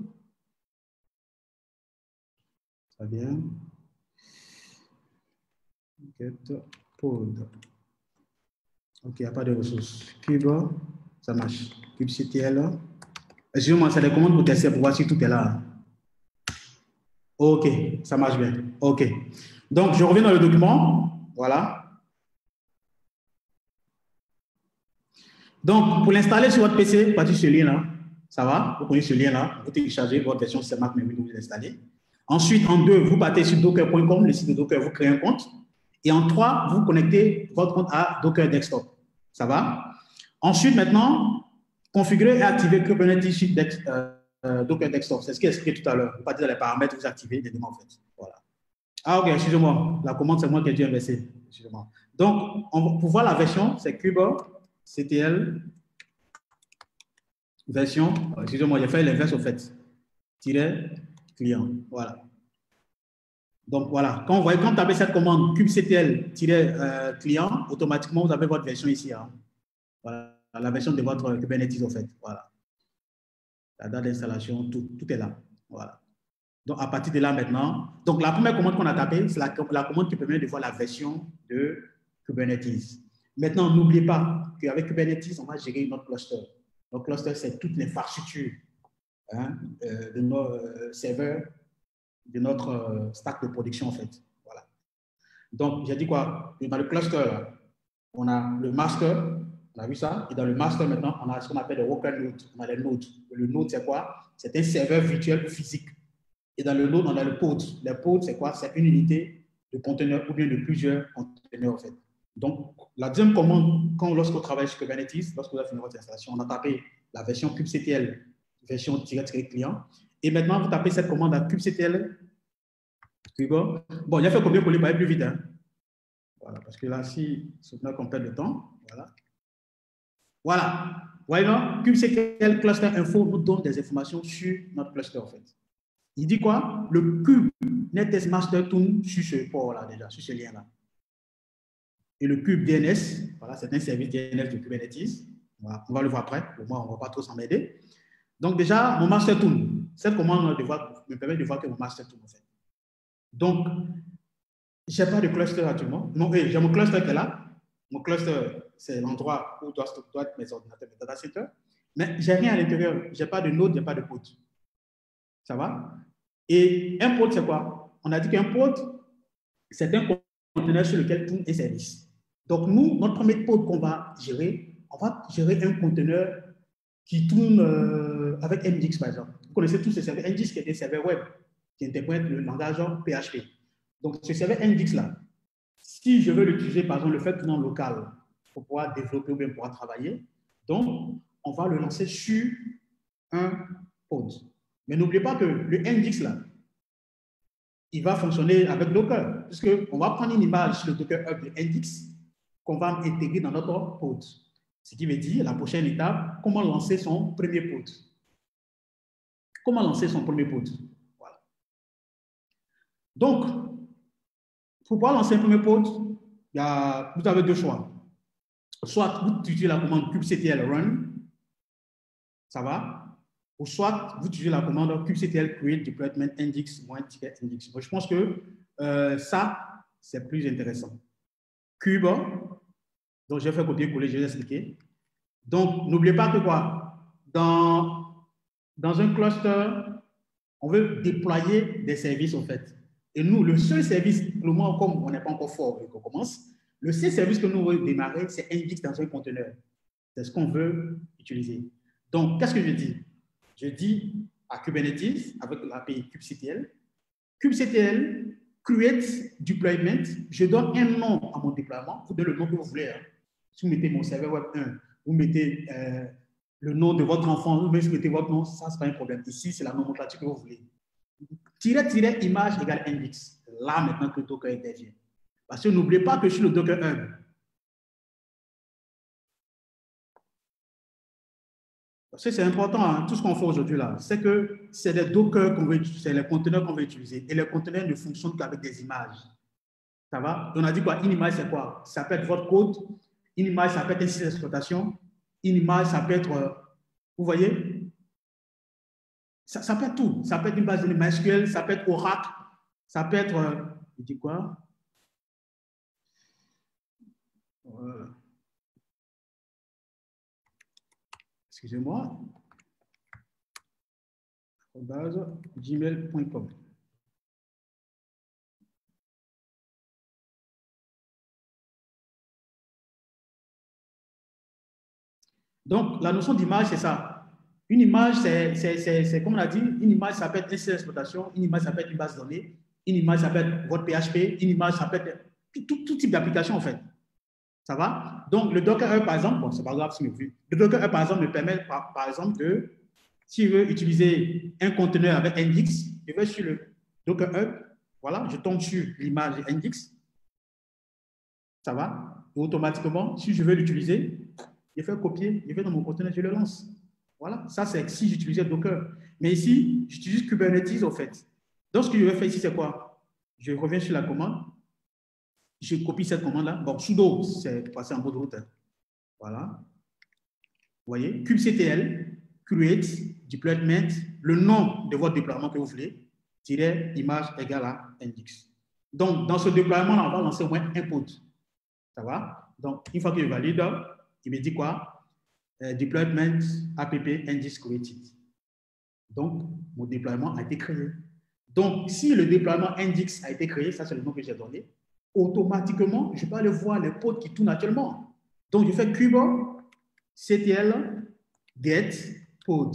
Très bien. Getpod. OK, il n'y a pas de ressources. Cube, ça marche. kubectl. Excusez-moi, c'est des commandes pour tester pour voir si tout est là. OK, ça marche bien. OK. Donc, je reviens dans le document. Voilà. Donc, pour l'installer sur votre P C, partez sur ce lien-là. Ça va? Vous prenez ce lien-là, vous téléchargez votre version C M A C, mais vous l'installez. Ensuite, en deux, vous partez sur docker point com, le site de Docker, vous créez un compte. Et en trois, vous connectez votre compte à Docker Desktop. Ça va? Ensuite, maintenant, configurer et activer Kubernetes sur euh, euh, Docker Desktop. C'est ce qui est expliqué tout à l'heure. Vous partez dans les paramètres, vous activez les éléments en fait. Voilà. Ah, OK, excusez-moi. La commande, c'est moi qui ai dû inverser. Excusez-moi. Donc, on, pour voir la version, c'est kubectl version. Excusez-moi, j'ai fait l'inverse au fait. Tiret client. Voilà. Donc, voilà. Quand vous voyez, quand vous tapez cette commande kubectl-client, automatiquement, vous avez votre version ici. Hein. Voilà. La version de votre Kubernetes, en fait. Voilà. La date d'installation, tout, tout est là. Voilà. Donc, à partir de là, maintenant, donc la première commande qu'on a tapée, c'est la, la commande qui permet de voir la version de Kubernetes. Maintenant, n'oubliez pas qu'avec Kubernetes, on va gérer notre cluster. Notre cluster, c'est toute l'infrastructure hein, euh, de nos euh, serveurs, de notre euh, stack de production, en fait. Voilà. Donc, j'ai dit quoi? Dans le cluster, là, on a le master. On a vu ça. Et dans le master, maintenant, on a ce qu'on appelle les worker nodes. On a les nodes. Le node, c'est quoi? C'est un serveur virtuel physique. Et dans le node, on a le pod. Le pod, c'est quoi? C'est une unité de conteneur ou bien de plusieurs conteneurs, en fait. Donc, la deuxième commande, quand lorsqu'on travaille sur Kubernetes, lorsque vous avez fini votre installation, on a tapé la version kubectl, version client. Et maintenant, vous tapez cette commande à kubectl. Bon, il a fait combien pour les aller plus vite? Hein? Voilà, parce que là, si c'est qu'on perd de temps, voilà. Voilà. Voyez, non? kubectl cluster info nous donne des informations sur notre cluster, en fait. Il dit quoi? Le Kubernetes master tourne sur ce port-là, déjà, sur ce lien-là. Et le kube D N S, voilà, c'est un service D N S de Kubernetes. Voilà, on va le voir après. Pour moi, on ne va pas trop s'en aider. Donc, déjà, mon master tourne. Cette commande de voir, me permet de voir que mon master tourne, en fait. Donc, je n'ai pas de cluster actuellement. Non, j'ai mon cluster qui est là. Mon cluster, c'est l'endroit où doivent être mes ordinateurs, mes data centers. Mais je n'ai rien à l'intérieur. Je n'ai pas de node, je n'ai pas de pod. Ça va? Et un pod, c'est quoi? On a dit qu'un pod, c'est un conteneur sur lequel tourne un service. Donc, nous, notre premier pod qu'on va gérer, on va gérer un conteneur qui tourne euh, avec Nginx, par exemple. Vous connaissez tous ces serveurs Nginx qui est des serveurs web, qui interprètent le langage P H P. Donc, ce serveur Nginx-là, si je veux l'utiliser, par exemple, le fait tourner en local pour pouvoir développer ou bien pouvoir travailler, donc, on va le lancer sur un pod. Mais n'oubliez pas que le Nginx-là, il va fonctionner avec Docker, puisqu'on va prendre une image sur le Docker Hub de Nginx qu'on va intégrer dans notre pod. Ce qui veut dire, la prochaine étape, comment lancer son premier pod. Comment lancer son premier pod. Voilà. Donc, pour pouvoir lancer un premier pod, il y a, vous avez deux choix. Soit vous utilisez la commande kubectl run, ça va, ou soit vous utilisez la commande kubectl create deployment nginx -nginx. Je pense que euh, ça, c'est plus intéressant. Cube, donc j'ai fait copier-coller, je vais expliquer. Donc, n'oubliez pas que quoi, dans, dans un cluster, on veut déployer des services en fait. Et nous, le seul service, le moment comme on n'est pas encore fort et qu'on commence, le seul service que nous voulons démarrer, c'est Nginx dans un conteneur. C'est ce qu'on veut utiliser. Donc, qu'est-ce que je dis? Je dis à Kubernetes, avec l'A P I kubectl, kubectl create deployment, je donne un nom à mon déploiement, vous donnez le nom que vous voulez. Hein. Si vous mettez mon serveur web un, vous mettez euh, le nom de votre enfant, vous mettez votre nom, ça, c'est pas un problème. Ici, c'est la nomenclature que vous voulez. Tiret, tiret, image égale Nginx. Là, maintenant que Docker intervient. Parce que n'oubliez pas que sur le Docker Hub, parce que c'est important, hein, tout ce qu'on fait aujourd'hui là, c'est que c'est les Docker qu'on veut utiliser, c'est les conteneurs qu'on veut utiliser. Et les conteneurs ne fonctionnent qu'avec des images. Ça va? On a dit quoi? Une image, c'est quoi? Ça peut être votre code. Une image, ça peut être un système d'exploitation. Une image, ça peut être, euh, vous voyez? Ça, ça peut être tout. Ça peut être une base de données MySQL, ça peut être Oracle, ça peut être, euh, je dis quoi? Euh, Excusez-moi. Base gmail point com. Donc, la notion d'image, c'est ça. Une image, c'est, comme on a dit, une image, ça peut être un système d'exploitation, une image, ça peut être une base de données, une image, ça peut être votre P H P, une image, ça peut être tout, tout, tout type d'application, en fait. Ça va? Donc, le Docker Hub, par exemple, bon, c'est pas grave si vous vu. Le Docker Hub, par exemple, me permet, par, par exemple, que si je veux utiliser un conteneur avec Nginx, je vais sur le Docker Hub, voilà, je tombe sur l'image Nginx. Ça va? Et automatiquement, si je veux l'utiliser, je fais copier, je vais dans mon conteneur, je le lance. Voilà, ça c'est si j'utilisais Docker. Mais ici, j'utilise Kubernetes, en fait. Donc, ce que je vais faire ici, c'est quoi? Je reviens sur la commande. Je copie cette commande-là. Bon, sudo, c'est passé en mode route. Voilà. Vous voyez, kubectl, create, deployment, le nom de votre déploiement que vous voulez, tiret image égale à Nginx. Donc, dans ce déploiement-là, on va lancer au moins un pod. Ça va? Donc, une fois que je valide, il me dit quoi? Euh, deployment app Nginx created. Donc, mon déploiement a été créé. Donc, si le déploiement Nginx a été créé, ça c'est le nom que j'ai donné, automatiquement, je peux aller voir les pods qui tournent actuellement. Donc, je fais kubectl get pod.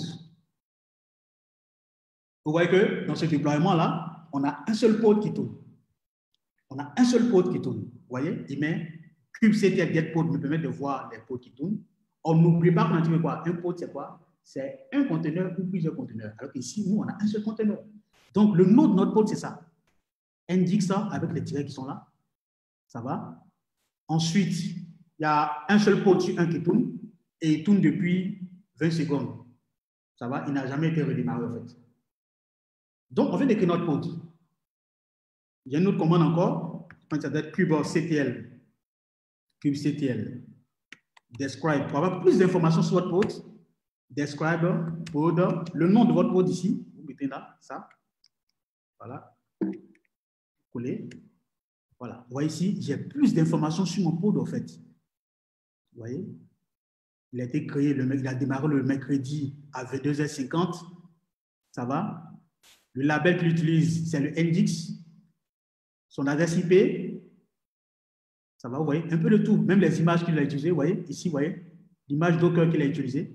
Vous voyez que dans ce déploiement-là, on a un seul pod qui tourne. On a un seul pod qui tourne. Vous voyez, il met kubectl get pod me permet de voir les pods qui tournent. On n'oublie pas qu'on a dit quoi? Un pod, c'est quoi? C'est un conteneur ou plusieurs conteneurs. Alors qu'ici, nous, on a un seul conteneur. Donc, le nom de notre pod, c'est ça. Nginx avec les tirets qui sont là. Ça va? Ensuite, il y a un seul pod sur un qui tourne et il tourne depuis vingt secondes. Ça va? Il n'a jamais été redémarré, en fait. Donc, on vient d'écrire notre pod. Il y a une autre commande encore. Ça doit être kubectl. kubectl. Describe. Pour avoir plus d'informations sur votre pod, describe pod. Le nom de votre pod ici, vous mettez là, ça. Voilà. Coller. Voilà. Vous voyez ici, j'ai plus d'informations sur mon pod, en fait. Vous voyez? Il a été créé, le, il a démarré le mercredi à vingt-deux heures cinquante. Ça va? Le label qu'il utilise, c'est le Nginx. Son adresse I P. Ça va, vous voyez? Un peu de tout. Même les images qu'il a utilisées, vous voyez? Ici, vous voyez? L'image Docker qu'il a utilisée.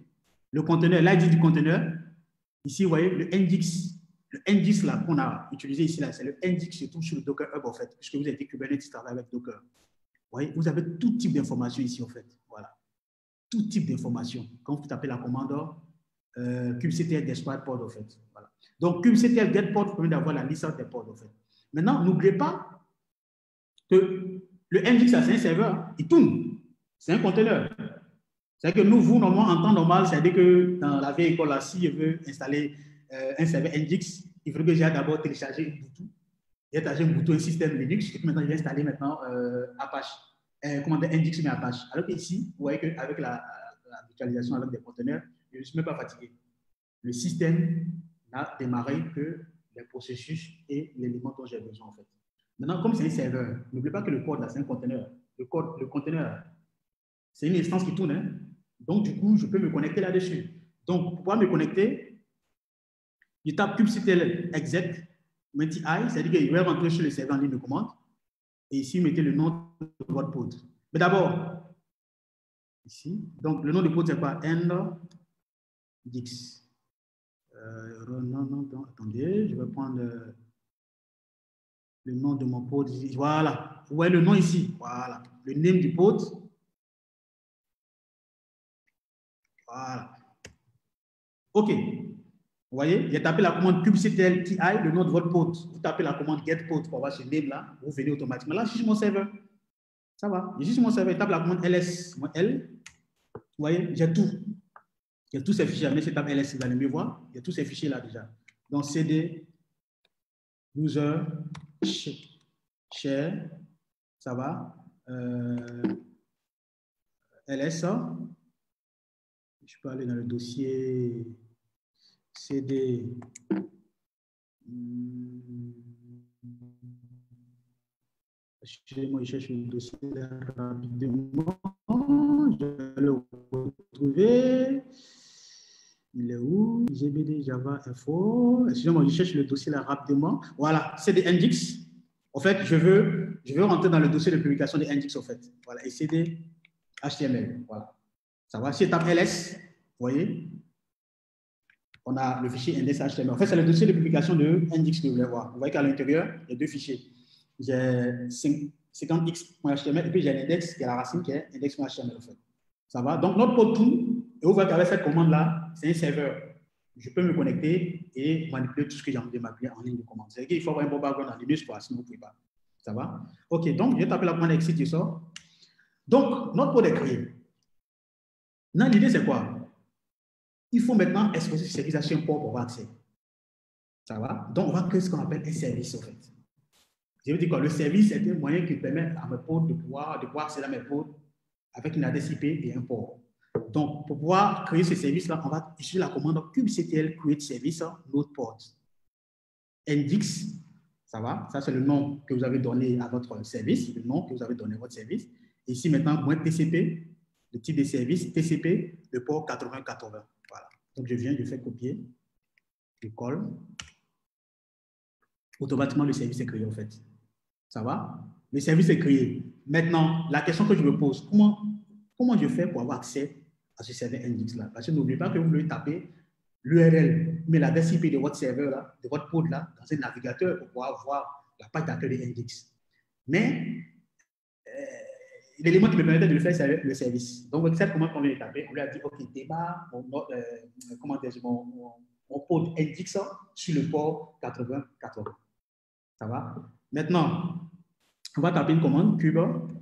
le conteneur, l'I D du conteneur. Ici, vous voyez, le index, le index là qu'on a utilisé ici, là, c'est le index qui se trouve sur le Docker Hub, en fait, puisque vous avez dit Kubernetes travaille avec Docker. Vous voyez, vous avez tout type d'informations ici, en fait. Voilà. Tout type d'informations. Quand vous tapez la commande euh, kubectl despite pod, en fait. Voilà. Donc, kubectl get pod permet d'avoir la liste des pods, en fait. Maintenant, n'oubliez pas que le index, c'est un serveur, il tourne. C'est un conteneur. C'est-à-dire que nous, vous, normalement, en temps normal, c'est-à-dire que dans la vieille école, là, si je veux installer euh, un serveur Nginx, il faudrait que j'ai d'abord téléchargé Ubuntu. J'ai téléchargé Ubuntu, un système Linux, et puis maintenant, je vais installer maintenant euh, Apache. Euh, comment dire, Nginx mais Apache. Alors qu'ici, vous voyez qu'avec la, la virtualisation avec des conteneurs, je ne suis même pas fatigué. Le système n'a démarré que les processus et l'élément dont j'ai besoin, en fait. Maintenant, comme c'est un serveur, n'oubliez pas que le code, là, c'est un conteneur. Le code, le conteneur, c'est une instance qui tourne, hein. Donc, du coup, je peux me connecter là-dessus. Donc, pour pouvoir me connecter, je tape kubectl exec, I, c'est-à-dire qu'il va rentrer sur le serveur en ligne de commande. Et ici, vous mettez le nom de votre pod. Mais d'abord, ici, donc le nom de pod, c'est quoi? Nginx. Euh, non, non, non, attendez, je vais prendre le, le nom de mon pod. Voilà. Vous voyez le nom ici. Voilà. Le name du pod. Voilà. OK. Vous voyez, j'ai tapé la commande kubectl ti, le nom de votre pod. Vous tapez la commande get pod pour avoir ce name-là. Vous venez automatiquement. Là, je suis sur mon serveur. Ça va. Je suis sur mon serveur. Je tape la commande ls. Moi, L. Vous voyez, j'ai tout. J'ai tous ces fichiers. Mais je tape ls, vous allez mieux voir. Il y a tous ces fichiers là déjà. Donc, cd, user, share. Ça va. Euh, ls. Je peux aller dans le dossier cd. Excusez-moi, je cherche le dossier rapidement. Je vais le retrouver. Il est où? G B D Java Info. Excusez-moi, je cherche le dossier là rapidement. Voilà, c'est des Nginx. En fait, je veux, je veux rentrer dans le dossier de publication des Nginx, en fait. Voilà, et c'est des H T M L. Voilà. Ça va. Si je tape ls, vous voyez, on a le fichier index.html. En fait, c'est le dossier de publication de Nginx que vous voulez voir. Vous voyez qu'à l'intérieur, il y a deux fichiers. J'ai cinquante x.html et puis j'ai l'index qui est la racine qui est index.html. En fait. Ça va. Donc, notre pod tourne et vous voyez qu'avec cette commande-là, c'est un serveur. Je peux me connecter et manipuler tout ce que j'ai envie de manipuler en ligne de commande. C'est-à-dire qu'il faut avoir un bon background en Linux, quoi, sinon vous ne pouvez pas. Ça va. OK. Donc, je vais taper la commande exit qui sort. Donc, notre pod est créé. Maintenant, l'idée, c'est quoi? Il faut maintenant exposer ce service à un port pour avoir accès. Ça va? Donc, on va créer ce qu'on appelle un service, en fait. Je veux dire quoi? Le service, c'est un moyen qui permet à mes pods de pouvoir, de pouvoir accéder à mes pods avec une adresse I P et un port. Donc, pour pouvoir créer ce service-là, on va utiliser la commande kubectl create service node port. Nginx, ça va? Ça, c'est le nom que vous avez donné à votre service, le nom que vous avez donné à votre service. Et ici, maintenant, moins T C P, le type de service, T C P, le port quatre-vingts quatre-vingts. Voilà. Donc, je viens, je fais copier, je colle. Automatiquement, le service est créé, en fait. Ça va? Le service est créé. Maintenant, la question que je me pose, comment, comment je fais pour avoir accès à ce serveur Nginx-là? Parce que n'oubliez pas que vous voulez taper l'U R L, mais l'adresse I P de votre serveur, là, de votre pod, là, dans un navigateur pour pouvoir voir la page d'accueil de Nginx. Mais euh, l'élément qui me permettait de le faire, c'est le service. Donc, cette commande qu'on vient de taper, on lui a dit, OK, démarre mon, euh, comment dire, mon, mon, mon pod Nginx sur le port quatre-vingts quatre-vingts. Ça va? Maintenant, on va taper une commande kubectl,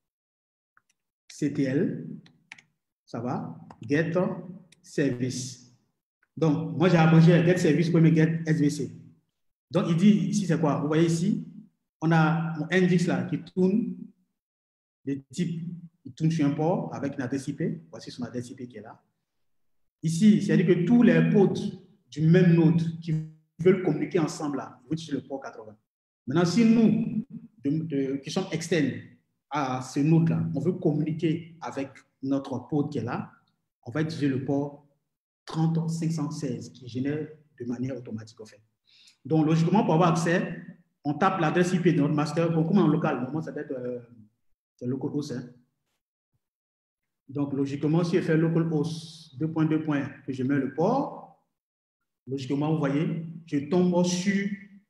ça va? Get service. Donc, moi j'ai abrégé get service pour me get S V C. Donc, il dit ici, c'est quoi? Vous voyez ici, on a mon Nginx là qui tourne de type, il tourne sur un port avec une adresse I P. Voici son adresse I P qui est là. Ici, c'est-à-dire que tous les pods du même node qui veulent communiquer ensemble là, ils vont utiliser le port quatre-vingts. Maintenant, si nous, de, de, qui sommes externes à ce node-là, on veut communiquer avec notre pod qui est là, on va utiliser le port trente cinq cent seize qui génère de manière automatique, en fait. Donc, logiquement, pour avoir accès, on tape l'adresse I P de notre master. Bon, comme en local, normalement, ça peut être euh, localhost. Hein. Donc, logiquement, si je fais localhost deux point deux point, que je mets le port, logiquement, vous voyez, je tombe sur,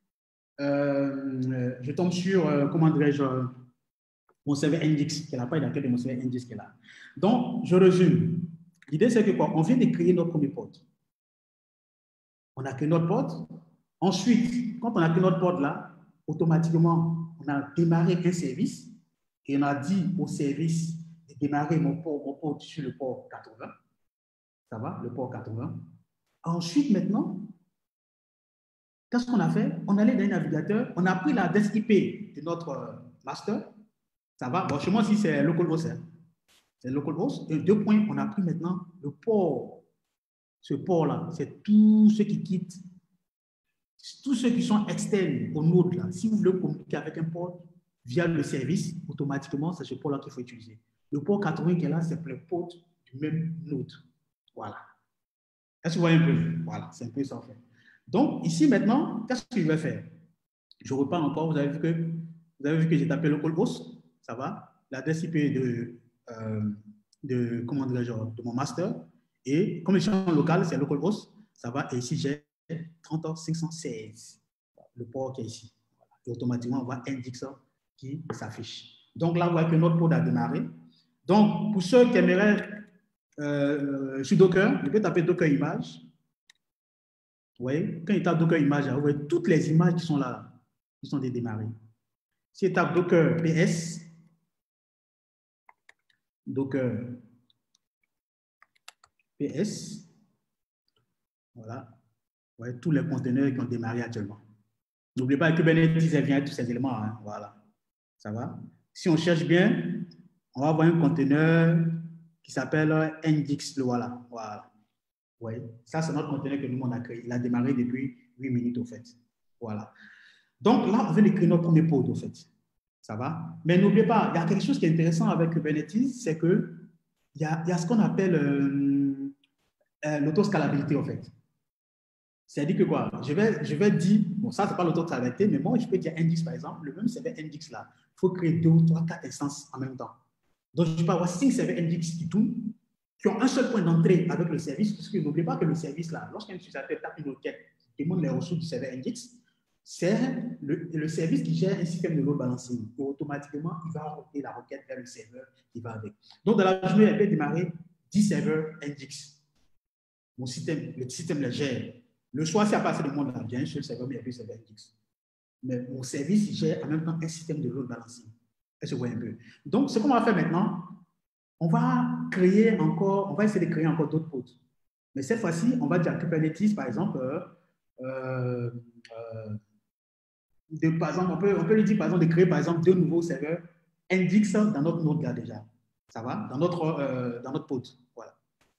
euh, je tombe sur, euh, comment dirais-je, mon serveur Nginx, qui est la page d'accueil de mon serveur Nginx qui est là. Donc, je résume. L'idée, c'est que quoi? On vient de créer notre premier port. On a créé notre port. Ensuite, quand on a créé notre port là, automatiquement, on a démarré un service et on a dit au service de démarrer mon port, mon port sur le port quatre-vingts. Ça va, le port quatre-vingts. Ensuite, maintenant, qu'est-ce qu'on a fait? On allait dans le navigateur, on a pris l'adresse I P de notre master. Ça va? Bon, chez moi, si c'est localhost, hein. C'est localhost. Et deux points, on a pris maintenant le port. Ce port-là, c'est tous ceux qui quittent, tous ceux qui sont externes au node là. Si vous voulez communiquer avec un port via le service, automatiquement, c'est ce port-là qu'il faut utiliser. Le port quatre-vingts qui est là, c'est le port du même node. Voilà. Est-ce que vous voyez un peu? Voilà, c'est un peu ça en fait. Donc, ici maintenant, qu'est-ce que je vais faire? Je repars encore. Vous avez vu que, vous avez vu que j'ai tapé localhost. Ça va? L'adresse I P de, euh, de, comment dirais-je, de mon master. Et comme je suis en local, c'est localhost. Ça va? Et ici, j'ai trente cinq cent seize. Le port qui est ici. Voilà. Et automatiquement, on voit Nginx qui s'affiche. Donc là, vous voyez que notre port a démarré. Donc, pour ceux qui aimeraient euh, sur Docker, je peux taper Docker image. Vous voyez, quand il tape Docker image, vous voyez toutes les images qui sont là, qui sont démarrées. Si il tape Docker P S, Docker P S, voilà, vous voyez tous les conteneurs qui ont démarré actuellement. N'oubliez pas que Kubernetes vient tous ces éléments, hein, voilà, ça va. Si on cherche bien, on va avoir un conteneur qui s'appelle Nginx, voilà, voilà. Vous voyez, ça c'est notre conteneur que nous on a créé. Il a démarré depuis huit minutes au fait, voilà. Donc là, on vient de créer notre premier pod au fait. Ça va? Mais n'oubliez pas, il y a quelque chose qui est intéressant avec Kubernetes, c'est qu'il y a, y a ce qu'on appelle euh, euh, l'autoscalabilité, en fait. C'est-à-dire que quoi? Je vais, je vais dire, bon, ça, ce n'est pas l'autoscalabilité, mais moi, je peux dire Nginx, par exemple, le même serveur Nginx là, il faut créer deux ou trois, quatre instances en même temps. Donc, je peux avoir cinq serveurs Nginx qui tournent, qui ont un seul point d'entrée avec le service, parce que n'oubliez pas que le service là, lorsqu'un utilisateur tape une requête, qui demande les ressources du serveur Nginx, c'est le, le service qui gère un système de load balancing. Et automatiquement, il va router la requête vers le serveur qui va avec. Donc, dans la journée, elle peut démarrer dix serveurs Nginx. Mon système, le système le gère. Le soir, si à partir du monde, il y a un seul serveur, mais il y a deux serveurs Nginx. Mais mon service, il gère en même temps un système de load balancing. Est-ce que vous voyez un peu? Donc, ce qu'on va faire maintenant, on va créer encore, on va essayer de créer encore d'autres pods. Mais cette fois-ci, on va dire à Kubernetes, par exemple, euh, euh, euh, De, par exemple, on peut, on peut lui dire par exemple de créer par exemple deux nouveaux serveurs Nginx dans notre node là déjà. Ça va? Dans notre, euh, dans notre pod. Voilà.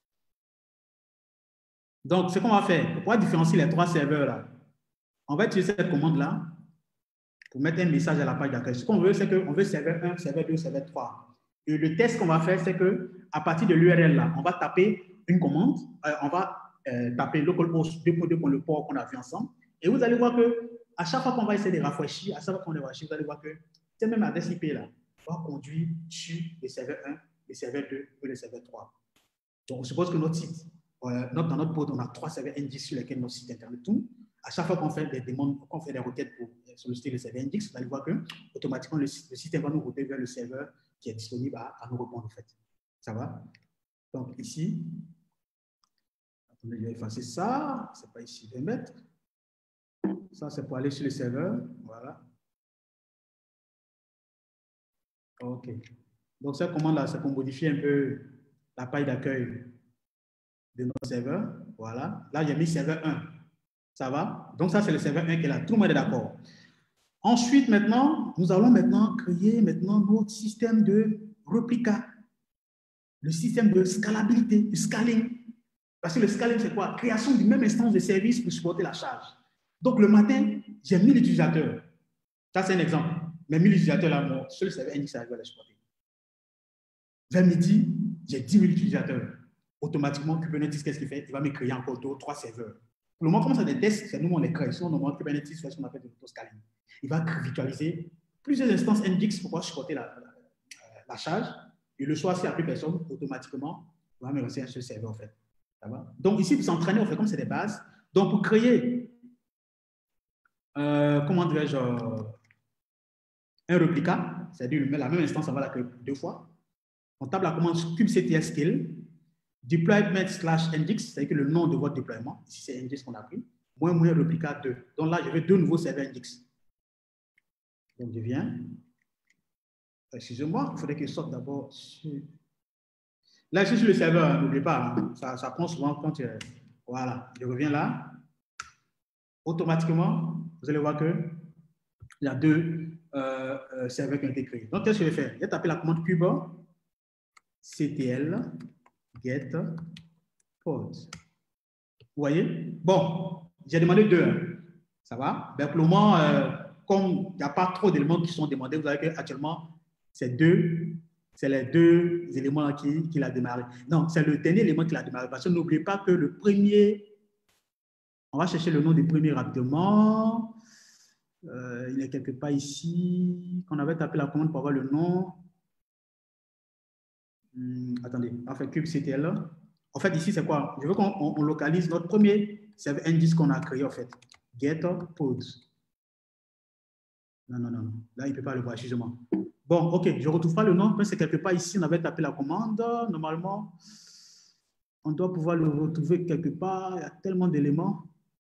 Donc, ce qu'on va faire, pour pouvoir différencier les trois serveurs là, on va utiliser cette commande là pour mettre un message à la page d'accueil. Ce qu'on veut, c'est qu'on veut serveur un, serveur deux, serveur trois. Et le test qu'on va faire, c'est qu'à partir de l'U R L là, on va taper une commande, euh, on va euh, taper localhost deux point deux point le port qu'on a vu ensemble. Et vous allez voir que à chaque fois qu'on va essayer de rafraîchir, à chaque fois qu'on va rafraîchir, vous allez voir que cette même adresse I P là va conduire sur le serveur un, le serveur deux et le serveur trois. Donc, on suppose que notre site, euh, notre, dans notre pod, on a trois serveurs Nginx sur lesquels notre site internet tourne. À chaque fois qu'on fait des demandes, qu'on fait des requêtes pour solliciter le serveur Nginx, vous allez voir que automatiquement le, le système va nous router vers le serveur qui est disponible à, à nous répondre en fait. Ça va? Donc ici, attendez, je vais effacer ça. C'est pas ici, je vais mettre. Ça, c'est pour aller sur le serveur. Voilà. OK. Donc, cette commande-là, c'est pour modifier un peu la page d'accueil de notre serveur. Voilà. Là, j'ai mis serveur un. Ça va? Donc, ça, c'est le serveur un qui est là. Tout le monde est d'accord. Ensuite, maintenant, nous allons maintenant créer maintenant notre système de réplica. Le système de scalabilité, de scaling. Parce que le scaling, c'est quoi? Création d'une même instance de service pour supporter la charge. Donc, le matin, j'ai mille utilisateurs. Ça, c'est un exemple. Mais mille utilisateurs, là, mon seul serveur Nginx arrive à l'exploiter. Vers midi, j'ai dix mille utilisateurs. Automatiquement, Kubernetes, qu'est-ce qu'il fait? Il va me créer encore deux, trois serveurs. Pour le moment, comme ça, des tests, c'est nous, on les crée. Sinon, normalement, Kubernetes fait ce qu'on appelle de l'autoscaling. Il va virtualiser plusieurs instances Nginx pour pouvoir supporter la, la, la charge. Et le soir, s'il n'y a plus personne, automatiquement, on va me lancer un seul serveur, en fait. Ça va? Donc, ici, vous s'entraînez, en fait, comme c'est des bases. Donc, pour créer, euh, comment dirais-je, euh, un réplica, c'est-à-dire la même instance, on va la créer deux fois. On tape la commande kubectl scale, deployment slash index, c'est-à-dire que le nom de votre déploiement, ici c'est index qu'on a pris, moins moins réplica deux. Donc là, je veux deux nouveaux serveurs index. Donc je viens. Excusez-moi, il faudrait qu'il sorte d'abord sur. Là, je suis sur le serveur, n'oubliez pas, hein, ça, ça prend souvent quand. Euh, voilà, je reviens là. Automatiquement, vous allez voir que il y a deux euh, euh, serveurs qui ont été créés. Donc, qu'est-ce que je vais faire? Je vais taper la commande kubectl get pod. Vous voyez? Bon, j'ai demandé deux. Ça va? Ben, pour le moment, euh, comme il n'y a pas trop d'éléments qui sont demandés, vous avez qu'actuellement, c'est deux, c'est les deux éléments qui, qui l'a démarré. Non, c'est le dernier élément qui l'a démarré. Parce que n'oubliez pas que le premier, on va chercher le nom du premier rapidement. Euh, il est quelque part ici. Quand on avait tapé la commande pour avoir le nom. Hum, attendez, on fait kubectl. En fait, ici, c'est quoi? Je veux qu'on on, on localise notre premier serveur indice qu'on a créé, en fait. Get pod. Non, non, non. Là, il ne peut pas le voir, excusez-moi. Bon, OK, je ne retrouve pas le nom. C'est quelque part ici, on avait tapé la commande. Normalement, on doit pouvoir le retrouver quelque part. Il y a tellement d'éléments.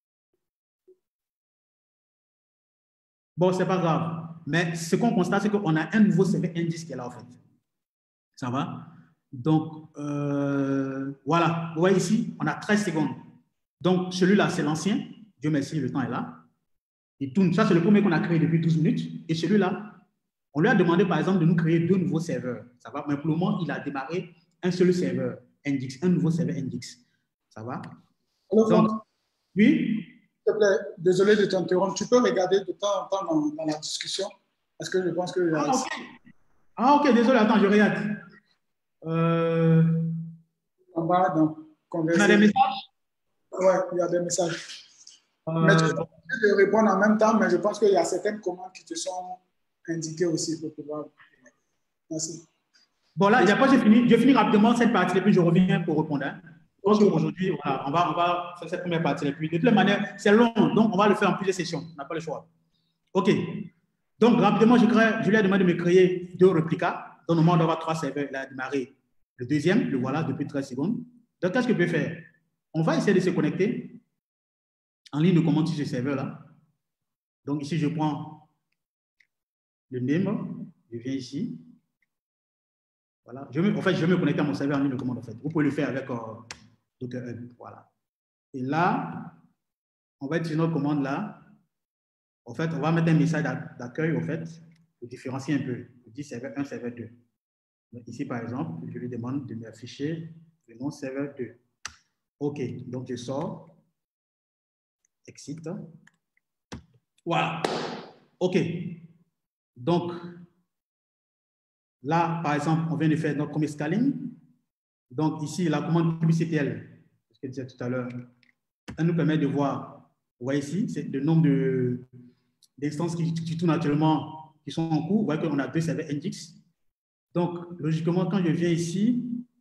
Bon, ce n'est pas grave. Mais ce qu'on constate, c'est qu'on a un nouveau serveur indice qui est là, en fait. Ça va? Donc, euh, voilà. Vous voyez ici, on a treize secondes. Donc, celui-là, c'est l'ancien. Dieu merci, le temps est là. Il tourne. Ça, c'est le premier qu'on a créé depuis douze minutes. Et celui-là, on lui a demandé, par exemple, de nous créer deux nouveaux serveurs. Ça va? Mais pour le moment, il a démarré un seul serveur index, un nouveau serveur index. Ça va? Alors, donc, Franck, oui? s'il te plaît, désolé de t'interrompre. Tu peux regarder de temps en temps dans, dans la discussion parce que je pense que. Ah, ok. Ah, ok, désolé, attends, je regarde. Euh... En bas, dans On a des messages? Oui, il y a des messages. Euh, mais tu peux de répondre en même temps, mais je pense qu'il y a certaines commandes qui te sont indiquées aussi pour pouvoir. Merci. Bon, là, il n'y a pas, j'ai fini. Je finis rapidement cette partie et puis je reviens pour répondre. Hein. Je pense qu'aujourd'hui, voilà, on, va, on va faire cette première partie. Et puis, de toute manière, c'est long, donc on va le faire en plusieurs sessions. On n'a pas le choix. OK. Donc, rapidement, je, crée, je lui ai demandé de me créer deux réplicas. Donc, normalement, on doit avoir trois serveurs. Il a démarré le deuxième, le voilà, depuis treize secondes. Donc, qu'est-ce que je peux faire? On va essayer de se connecter en ligne de commande sur ce serveur-là. Donc, ici, je prends le name, je viens ici. Voilà. Je me, en fait, je vais me connecter à mon serveur en ligne de commande. En fait. Vous pouvez le faire avec euh, Docker Hub. Voilà. Et là, on va utiliser notre commande là. En fait, on va mettre un message d'accueil, en fait, pour différencier un peu. Je dis serveur un, serveur deux. Donc, ici, par exemple, je lui demande de m'afficher le nom serveur deux. OK. Donc, je sors. Exit. Voilà. OK. Donc, là, par exemple, on vient de faire notre premier scaling. Donc, ici, la commande kubectl, ce que je disais tout à l'heure, elle nous permet de voir, vous voyez ici, c'est le nombre d'instances qui, qui tournent actuellement, qui sont en cours. Vous voyez qu'on a deux serveurs index. Donc, logiquement, quand je viens ici,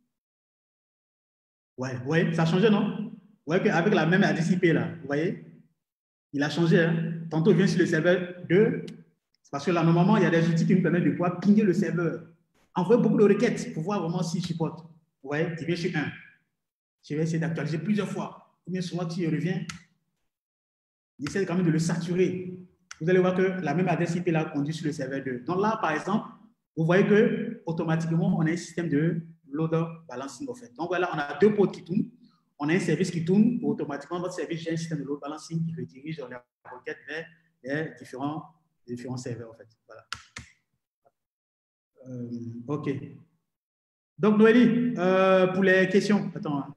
ouais, ouais, ça a changé, non? Vous voyez qu'avec la même adresse I P, là, vous voyez, il a changé. Hein? Tantôt, il vient sur le serveur deux. Parce que là, normalement, il y a des outils qui nous permettent de pouvoir pinguer le serveur. Envoyer beaucoup de requêtes pour voir vraiment s'il supporte. Vous voyez, il vient sur un. Je vais essayer d'actualiser plusieurs fois. Combien souvent tu y reviens? Il essaie quand même de le saturer. Vous allez voir que la même adresse I P là conduit sur le serveur deux. Donc là, par exemple, vous voyez que automatiquement, on a un système de loader balancing en fait. Donc voilà, on a deux pods qui tournent. On a un service qui tourne. Automatiquement, votre service gère un système de load balancing qui redirige les requêtes vers les différents, les différents serveurs en fait. Voilà. Euh, OK. Donc, Noélie, euh, pour les questions, attends.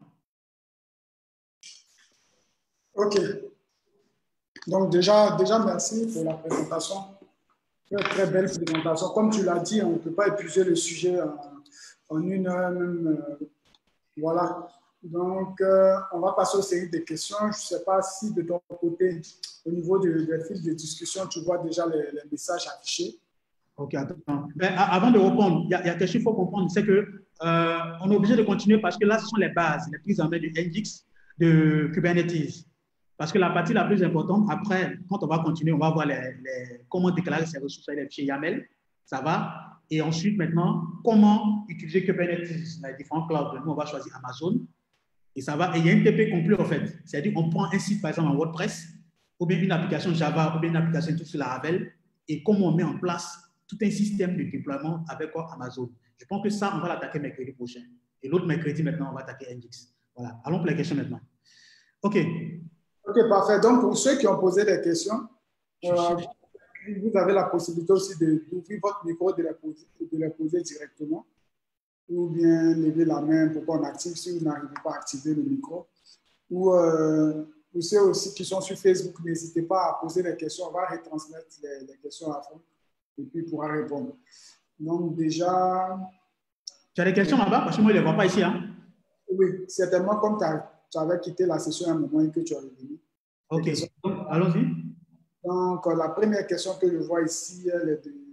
OK. Donc, déjà, déjà, merci pour la présentation. Très, très belle présentation. Comme tu l'as dit, on ne peut pas épuiser le sujet en, en une heure même. Euh, voilà. Donc, euh, on va passer aux séries de questions. Je ne sais pas si de ton côté, au niveau des de, de fils de discussion, tu vois déjà les, les messages affichés. Ok, attends. Mais avant de répondre, il y, y a quelque chose qu'il faut comprendre, c'est que euh, on est obligé de continuer parce que là, ce sont les bases, les prises en main du Nginx, de Kubernetes. Parce que la partie la plus importante, après, quand on va continuer, on va voir les, les, comment déclarer ses ressources avec les fichiers YAML, ça va. Et ensuite, maintenant, comment utiliser Kubernetes dans les différents clouds. Nous, on va choisir Amazon. Et ça va. Et il y a un T P complet, en fait. C'est-à-dire qu'on prend un site, par exemple, en WordPress, ou bien une application Java, ou bien une application tout sur la Ravel, et comment on met en place tout un système de déploiement avec quoi, Amazon. Je pense que ça, on va l'attaquer mercredi prochain. Et l'autre mercredi, maintenant, on va attaquer Nginx. Voilà. Allons pour les questions maintenant. OK. OK, parfait. Donc, pour ceux qui ont posé des questions, euh, vous avez la possibilité aussi d'ouvrir votre micro, de les poser, de les poser directement, ou bien lever la main pour qu'on active si vous n'arrivez pas à activer le micro. Ou euh, pour ceux aussi qui sont sur Facebook, n'hésitez pas à poser des questions. On va retransmettre les, les questions à fond et puis il pourra répondre. Donc, déjà. Tu as des questions là-bas? Parce que moi, je ne les vois pas ici. Hein? Oui, certainement, comme tu avais quitté la session à un moment et que tu es revenu. OK, allons-y. Donc, la première question que je vois ici, elle est de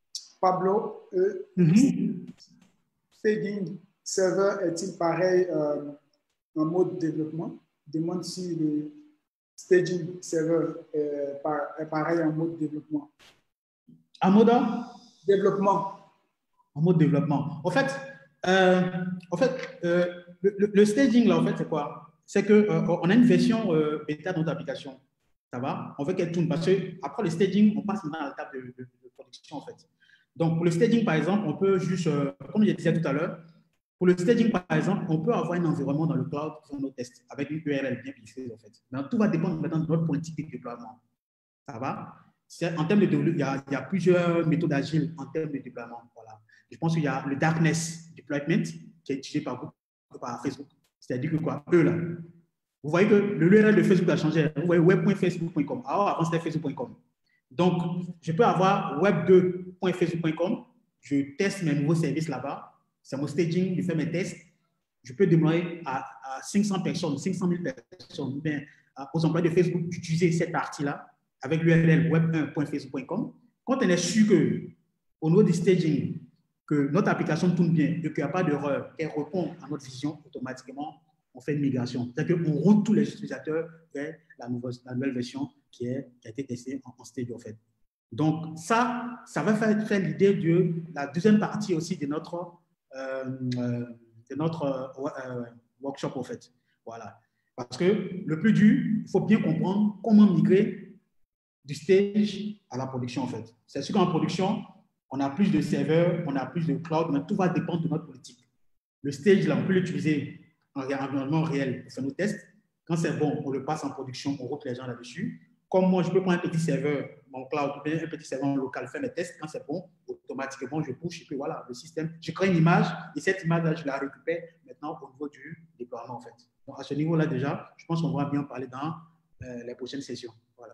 Pablo. E. Mm-hmm. Staging server est-il pareil euh, en mode développement? Demande si le staging server est, est pareil en mode développement. En mode développement. En mode développement. En fait, euh, en fait euh, le, le staging, là, en fait, c'est quoi? C'est qu'on euh, a une version euh, bêta de notre application. Ça va? On veut qu'elle tourne parce qu'après le staging, on passe maintenant à l'étape de, de, de production, en fait. Donc, pour le staging, par exemple, on peut juste, euh, comme je disais tout à l'heure, pour le staging, par exemple, on peut avoir un environnement dans le cloud pour faire nos tests avec une U R L bien fixée, en fait. Mais tout va dépendre maintenant de notre politique de déploiement. Ça va? En termes de développement, il y, a, il y a plusieurs méthodes agiles en termes de déploiement. Voilà. Je pense qu'il y a le darkness deployment qui est utilisé par, par Facebook. C'est-à-dire que quoi? Eux, là, vous voyez que le U R L de Facebook a changé. Vous voyez web point facebook point com. Alors, avant, c'était facebook point com. Donc, je peux avoir web deux point facebook point com. Je teste mes nouveaux services là-bas. C'est mon staging, je fais mes tests. Je peux demander à, à cinq cents personnes, cinq cent mille personnes, bien, aux employés de Facebook d'utiliser cette partie-là avec l'U R L web un point facebook point com. Quand on est sûr qu'au niveau du staging, que notre application tourne bien et qu'il n'y a pas d'erreur, qu'elle répond à notre vision, automatiquement, on fait une migration. C'est-à-dire qu'on route tous les utilisateurs vers la nouvelle, la nouvelle version qui, est, qui a été testée en, en stage, en fait. Donc, ça, ça va faire, faire l'idée de la deuxième partie aussi de notre, euh, euh, de notre euh, workshop, en fait. Voilà. Parce que le plus dur, il faut bien comprendre comment migrer du stage à la production, en fait. C'est sûr qu'en production, on a plus de serveurs, on a plus de cloud, mais tout va dépendre de notre politique. Le stage, là, on peut l'utiliser en environnement réel pour faire nos tests. Quand c'est bon, on le passe en production, on route les gens là-dessus. Comme moi, je peux prendre un petit serveur, mon cloud, ou bien un petit serveur local, faire mes tests. Quand c'est bon, automatiquement, je push et puis voilà, le système. Je crée une image et cette image-là, je la récupère maintenant au niveau du déploiement, en fait. Donc, à ce niveau-là, déjà, je pense qu'on va bien parler dans euh, les prochaines sessions. Voilà.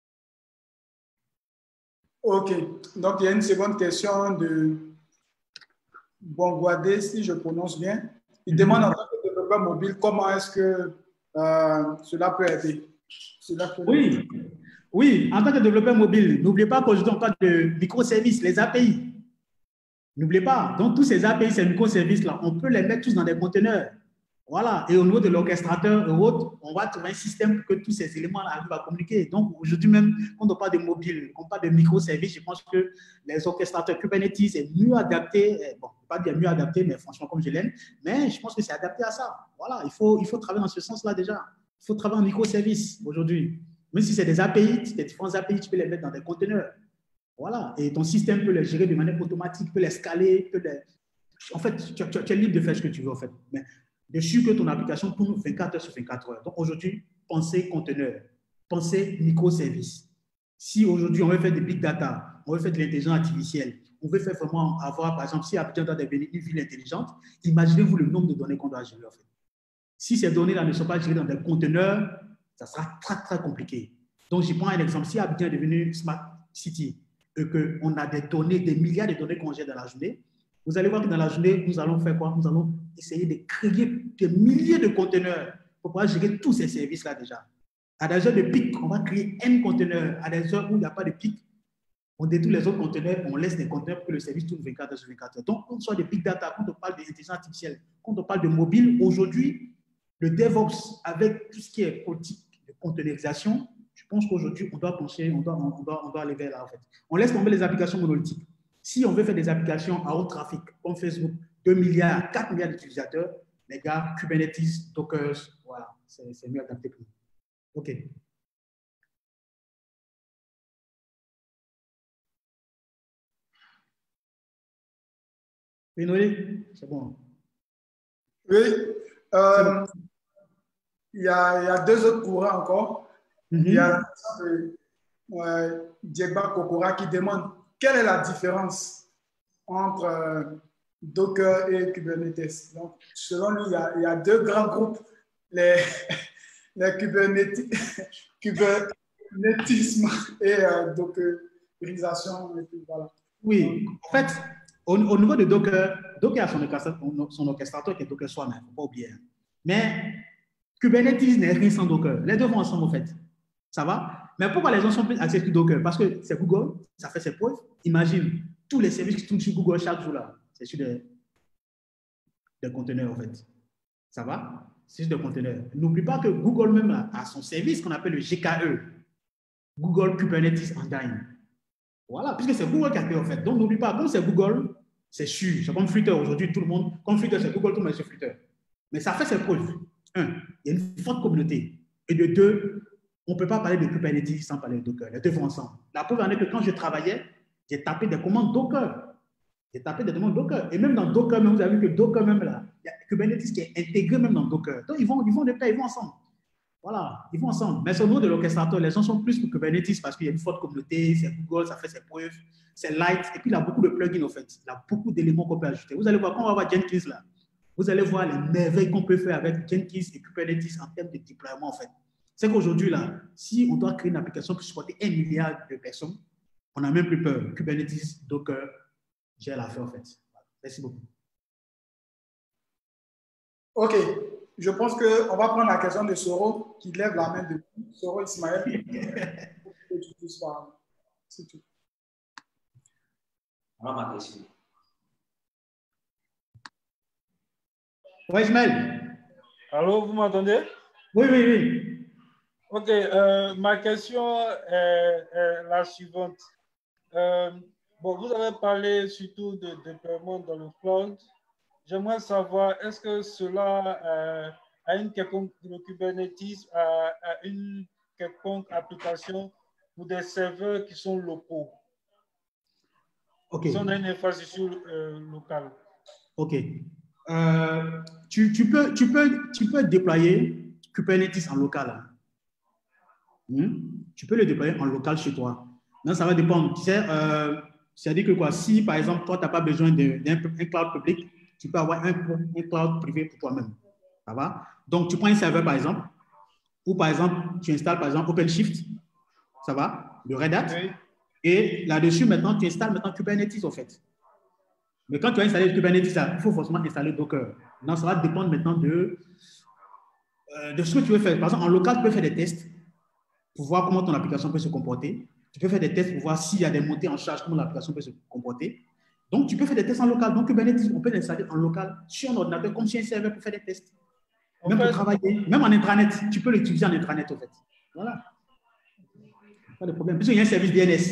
OK. Donc, il y a une seconde question de Bonguadé, si je prononce bien. Il mm-hmm. demande en tant que développeur mobile, comment est-ce que euh, cela peut aider? Cela peut oui. aider. Oui, en tant que développeur mobile, n'oubliez pas qu'aujourd'hui, on parle de microservices, les A P I. N'oubliez pas, donc tous ces A P I, ces microservices-là, on peut les mettre tous dans des conteneurs. Voilà, et au niveau de l'orchestrateur et autres, on va trouver un système pour que tous ces éléments-là arrivent à communiquer. Donc aujourd'hui même, quand on parle de mobile, quand on parle de microservices, je pense que les orchestrateurs Kubernetes est mieux adapté, bon, pas dire mieux adapté, mais franchement comme je l'aime, mais je pense que c'est adapté à ça. Voilà, il faut, il faut travailler dans ce sens-là déjà. Il faut travailler en microservices aujourd'hui. Même si c'est des A P I, des différents A P I, tu peux les mettre dans des conteneurs. Voilà, et ton système peut les gérer de manière automatique, peut les scaler, peut les... En fait, tu, tu, tu es libre de faire ce que tu veux, en fait. Mais de sûr que ton application tourne vingt-quatre heures sur vingt-quatre heures. Donc aujourd'hui, pensez conteneur, pensez microservice. Si aujourd'hui on veut faire des big data, on veut faire de l'intelligence artificielle, on veut faire vraiment avoir, par exemple, si Abidjan doit devenir une ville intelligente, imaginez-vous le nombre de données qu'on doit gérer, en fait. Si ces données-là ne sont pas gérées dans des conteneurs, ça sera très, très compliqué. Donc, je prends un exemple. Si Abidjan est devenu Smart City et qu'on a des données, des milliards de données qu'on gère dans la journée, vous allez voir que dans la journée, nous allons faire quoi? Nous allons essayer de créer des milliers de conteneurs pour pouvoir gérer tous ces services-là déjà. À des heures de pic, on va créer un conteneur. À des heures où il n'y a pas de pic, On détruit les autres conteneurs, on laisse des conteneurs pour que le service tourne vingt-quatre heures sur vingt-quatre heures. Donc, quand on soit de big data, quand on parle d'intelligence artificielle, quand on parle de mobile, aujourd'hui, le DevOps, avec tout ce qui est politique de containerisation, je pense qu'aujourd'hui, on doit pencher, on doit, on, doit, on doit aller vers là, en fait. On laisse tomber les applications monolithiques. Si on veut faire des applications à haut trafic, comme Facebook, deux milliards, quatre milliards d'utilisateurs, les gars, Kubernetes, Docker, voilà, c'est mieux adapté que nous. OK. Oui, Noé, c'est bon. Oui. Euh, il, y a, il y a deux autres courants encore. Mm-hmm. Il y a euh, Djeba Kokora qui demande quelle est la différence entre euh, Docker et Kubernetes. Donc, selon lui, il y a, il y a deux grands groupes, les, les Kubernetes, Kubernetisme et euh, Dockerisation. Et puis voilà. Oui, en fait, au, au niveau de Docker, Docker a son orchestrateur, son orchestrateur qui est Docker Swarm, il ne faut pas oublier. Mais Kubernetes n'est rien sans Docker. Les deux vont ensemble, en fait. Ça va? Mais pourquoi les gens sont plus axés sur Docker? Parce que c'est Google, ça fait ses preuves. Imagine tous les services qui tournent sur Google chaque jour là. C'est sur des, des conteneurs, en fait. Ça va? C'est sur des conteneurs. N'oublie pas que Google même a, a son service qu'on appelle le G K E. Google Kubernetes Engine. Voilà, puisque c'est Google qui a créé, en fait. Donc, n'oublie pas, comme c'est Google, c'est sûr. C'est comme Flutter aujourd'hui, tout le monde. Comme Flutter, c'est Google, tout le monde est sur Flutter. Mais ça fait ses preuves. Un, il y a une forte communauté. Et de deux, on ne peut pas parler de Kubernetes sans parler de Docker. Les deux vont ensemble. La preuve en est que quand je travaillais, j'ai tapé des commandes Docker. J'ai tapé des commandes Docker. Et même dans Docker, même, vous avez vu que Docker, même là, il y a Kubernetes qui est intégré même dans Docker. Donc, ils vont, ils vont de pair, ils vont ensemble. Voilà, ils vont ensemble. Mais sur le nom de l'orchestrateur, les gens sont plus pour Kubernetes parce qu'il y a une forte communauté, c'est Google, ça fait ses preuves, c'est light. Et puis, il y a beaucoup de plugins, en fait. Il y a beaucoup d'éléments qu'on peut ajouter. Vous allez voir, quand on va voir Jenkins, là, vous allez voir les merveilles qu'on peut faire avec Jenkins et Kubernetes en termes de déploiement, en fait. C'est qu'aujourd'hui, là, si on doit créer une application pour supporter un milliard de personnes, on n'a même plus peur. Kubernetes, Docker, j'ai la fait, en fait. Merci beaucoup. OK. Je pense qu'on va prendre la question de Soro qui lève la main de Soro Ismaël. C'est tout. Voilà ma question. Oui, Ismaël. Allô, vous m'entendez? Oui, oui, oui. OK. Euh, ma question est, est la suivante. Euh, bon, vous avez parlé surtout de déploiement dans le cloud. J'aimerais savoir, est-ce que cela euh, a une quelconque, le Kubernetes a, a une quelconque application pour des serveurs qui sont locaux? OK. Qui sont dans une infrastructure euh, locale. OK. Euh, tu, tu, peux, tu, peux, tu peux déployer Kubernetes en local. Hmm? Tu peux le déployer en local chez toi. Non, ça va dépendre. Tu sais, euh, c'est-à-dire que quoi, si par exemple, toi, tu n'as pas besoin d'un cloud public, tu peux avoir un, un cloud privé pour toi-même. Ça va? Donc, tu prends un serveur, par exemple, ou par exemple, tu installes, par exemple, OpenShift. Ça va? Le Red Hat. Oui. Et là-dessus, maintenant, tu installes maintenant Kubernetes, en fait. Mais quand tu as installé Kubernetes, il faut forcément installer Docker. Donc, ça va dépendre maintenant de, euh, de ce que tu veux faire. Par exemple, en local, tu peux faire des tests pour voir comment ton application peut se comporter. Tu peux faire des tests pour voir s'il y a des montées en charge, comment l'application peut se comporter. Donc, tu peux faire des tests en local. Donc, Kubernetes, on peut l'installer en local sur un ordinateur comme sur un serveur pour faire des tests. Même en fait, pour travailler, même en intranet. Tu peux l'utiliser en intranet, en fait. Voilà. Pas de problème. Puisqu'il y a un service D N S.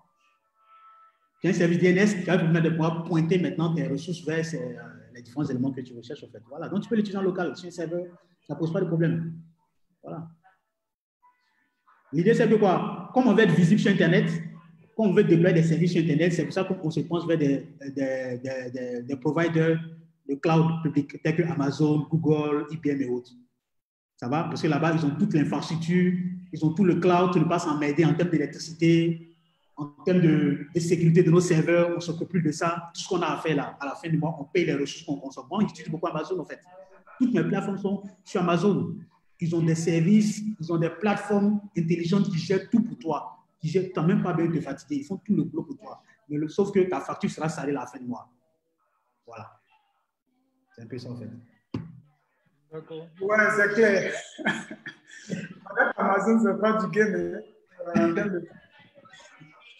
Il y a un service D N S qui va te permettre de pouvoir pointer maintenant tes ressources vers ces, euh, les différents éléments que tu recherches, en fait. Voilà. Donc, tu peux l'utiliser en local sur un serveur. Ça ne pose pas de problème. Voilà. L'idée, c'est que quoi? Comme on veut être visible sur Internet, comme on veut déployer des services sur Internet, c'est pour ça qu'on se pense vers des, des, des, des, des providers de cloud public, tels que Amazon, Google, I B M et autres. Ça va? Parce que là-bas, ils ont toute l'infrastructure, ils ont tout le cloud, tu ne passes en m'aider en termes d'électricité, en termes de, de sécurité de nos serveurs, on ne s'occupe plus de ça. Tout ce qu'on a à faire là, à la fin du mois, on paye les ressources qu'on consomme. Moi, j'utilise beaucoup Amazon, en fait. Toutes mes plateformes sont sur Amazon. Ils ont des services, ils ont des plateformes intelligentes qui gèrent tout pour toi. Qui gèrent, tu n'as même pas besoin de te fatiguer. Ils font tout le boulot pour toi. Mais le, sauf que ta facture sera salée à la fin du mois. Voilà. C'est un peu ça, en fait. D'accord. Ouais, c'est clair. Avec Amazon, c'est pas du game. Euh,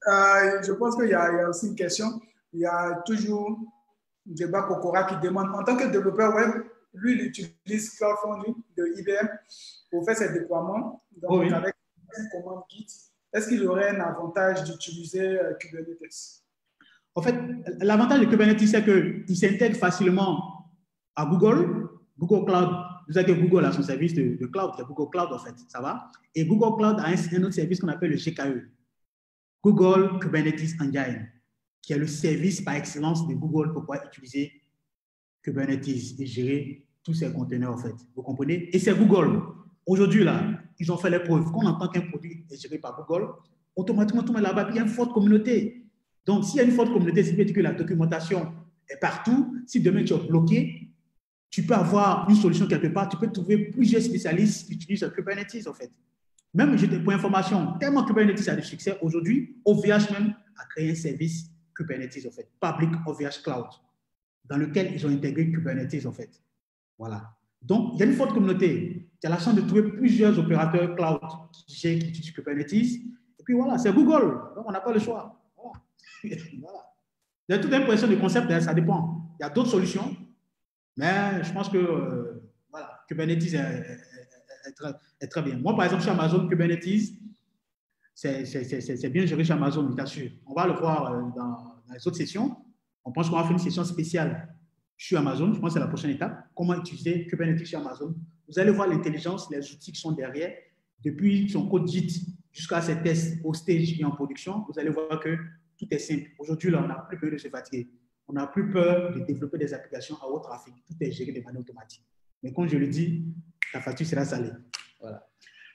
Euh, je pense qu'il y, y a aussi une question. Il y a toujours Djeba Kokora qui demande, en tant que développeur web, lui, il utilise Cloud de I B M pour faire ses déploiements. Donc, Oh oui. avec une commande Git, est-ce qu'il aurait un avantage d'utiliser euh, Kubernetes? En fait, l'avantage de Kubernetes, c'est qu'il s'intègre facilement à Google, Google Cloud. Vous savez que Google a son service de, de cloud, c'est Google Cloud en fait, ça va. Et Google Cloud a un, un autre service qu'on appelle le G K E, Google Kubernetes Engine, qui est le service par excellence de Google pour pouvoir utiliser Kubernetes et gérer tous ces conteneurs en fait. Vous comprenez? Et c'est Google. Aujourd'hui, là, ils ont fait les preuves. Quand on entend qu'un produit est géré par Google, automatiquement, tout le monde là-bas, il y a une forte communauté. Donc, s'il y a une forte communauté, ça veut dire que la documentation est partout. Si demain tu es bloqué, tu peux avoir une solution quelque part. Tu peux trouver plusieurs spécialistes qui utilisent Kubernetes, en fait. Même, pour information, tellement Kubernetes a du succès, aujourd'hui, O V H même a créé un service Kubernetes, en fait, Public O V H Cloud, dans lequel ils ont intégré Kubernetes, en fait. Voilà. Donc, il y a une forte communauté. Tu as la chance de trouver plusieurs opérateurs cloud qui utilisent Kubernetes. Et puis voilà, c'est Google. Donc, on n'a pas le choix. Voilà. Voilà. Il y a toute l'impression du concept, ça dépend. Il y a d'autres solutions, mais je pense que euh, voilà, Kubernetes est, est, est, très, est très bien. Moi, par exemple, chez Amazon, Kubernetes, c'est bien géré chez Amazon, je t'assure. On va le voir euh, dans, dans les autres sessions. On pense qu'on va faire une session spéciale sur Amazon. Je pense que c'est la prochaine étape. Comment utiliser Kubernetes chez Amazon. Vous allez voir l'intelligence, les outils qui sont derrière, depuis son code Git jusqu'à ses tests au stage et en production. Vous allez voir que tout est simple. Aujourd'hui, là, on n'a plus peur de se fatiguer. On n'a plus peur de développer des applications à haut trafic. Tout est géré de manière automatique. Mais comme je le dis, la facture sera salée. Voilà.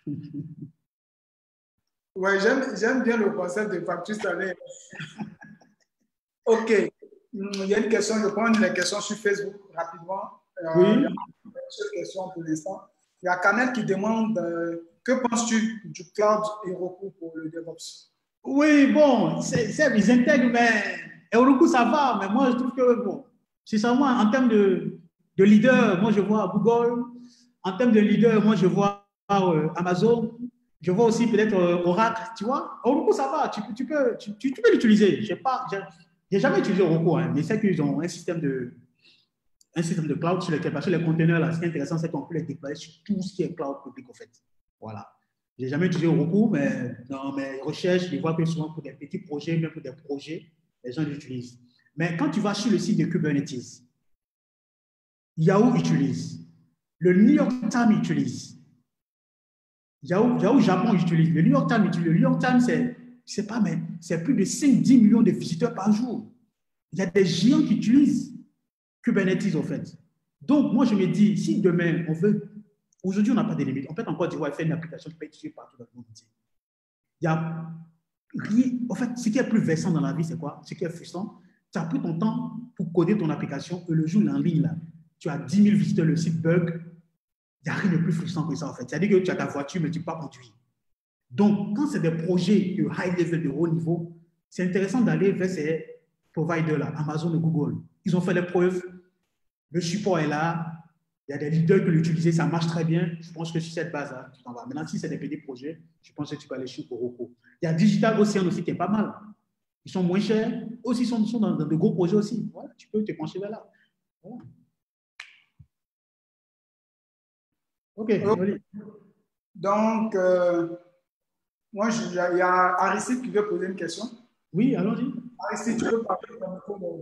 Oui, j'aime bien le concept de facture salée. OK. Il y a une question, je prends les questions sur Facebook rapidement. Euh, oui. Il y a une seule question pour l'instant. Il y a Canel qui demande euh, que penses-tu du cloud Heroku pour le DevOps? Oui, bon, ils intègrent, mais Heroku, ça va, mais moi, je trouve que, bon, sincèrement, en termes de, de leader, moi, je vois Google. En termes de leader, moi, je vois euh, Amazon. Je vois aussi peut-être euh, Oracle, tu vois. Heroku, ça va, tu, tu peux, tu, tu, tu peux l'utiliser. Je n'ai jamais utilisé Heroku, hein, mais c'est qu'ils ont un système de, un système de cloud sur lequel, parce que les conteneurs, là, ce qui est intéressant, c'est qu'on peut les déployer sur tout ce qui est cloud public, en fait. Voilà. Je n'ai jamais utilisé Heroku, mais dans mes recherches, je vois que souvent pour des petits projets, même pour des projets, les gens l'utilisent. Mais quand tu vas sur le site de Kubernetes, Yahoo utilise, le New York Times utilise, Yahoo, Yahoo Japon utilise, le New York Times utilise. Le New York Times, c'est, je sais pas, mais c'est plus de cinq à dix millions de visiteurs par jour. Il y a des géants qui utilisent Kubernetes, en fait. Donc, moi, je me dis, si demain, on veut. Aujourd'hui, on n'a pas de limite. On peut encore dire, ouais, faire une application qui peut être utilisée partout dans le monde entier. Il y a rien. En fait, ce qui est plus versant dans la vie, c'est quoi? Ce qui est frustrant, tu as pris ton temps pour coder ton application et le jour en ligne, là, tu as dix mille visiteurs, le site bug. Il n'y a rien de plus frustrant que ça, en fait. C'est-à-dire que tu as ta voiture, mais tu ne peux pas conduire. Donc, quand c'est des projets de high level, de haut niveau, c'est intéressant d'aller vers ces providers-là, Amazon et Google. Ils ont fait les preuves. Le support est là. Il y a des leaders qui l'utilisent, ça marche très bien. Je pense que sur cette base-là, tu t'en vas. Maintenant, si c'est des petits projets, je pense que tu peux aller sur Heroku. Il y a Digital Ocean aussi qui est pas mal. Ils sont moins chers. Aussi, ils sont, sont dans, dans de gros projets aussi. Voilà, tu peux te pencher vers là. Voilà. OK. Okay. Donc, euh, moi, il y a Aristide qui veut poser une question. Oui, allons-y. Aristide, tu veux parler de ton micro.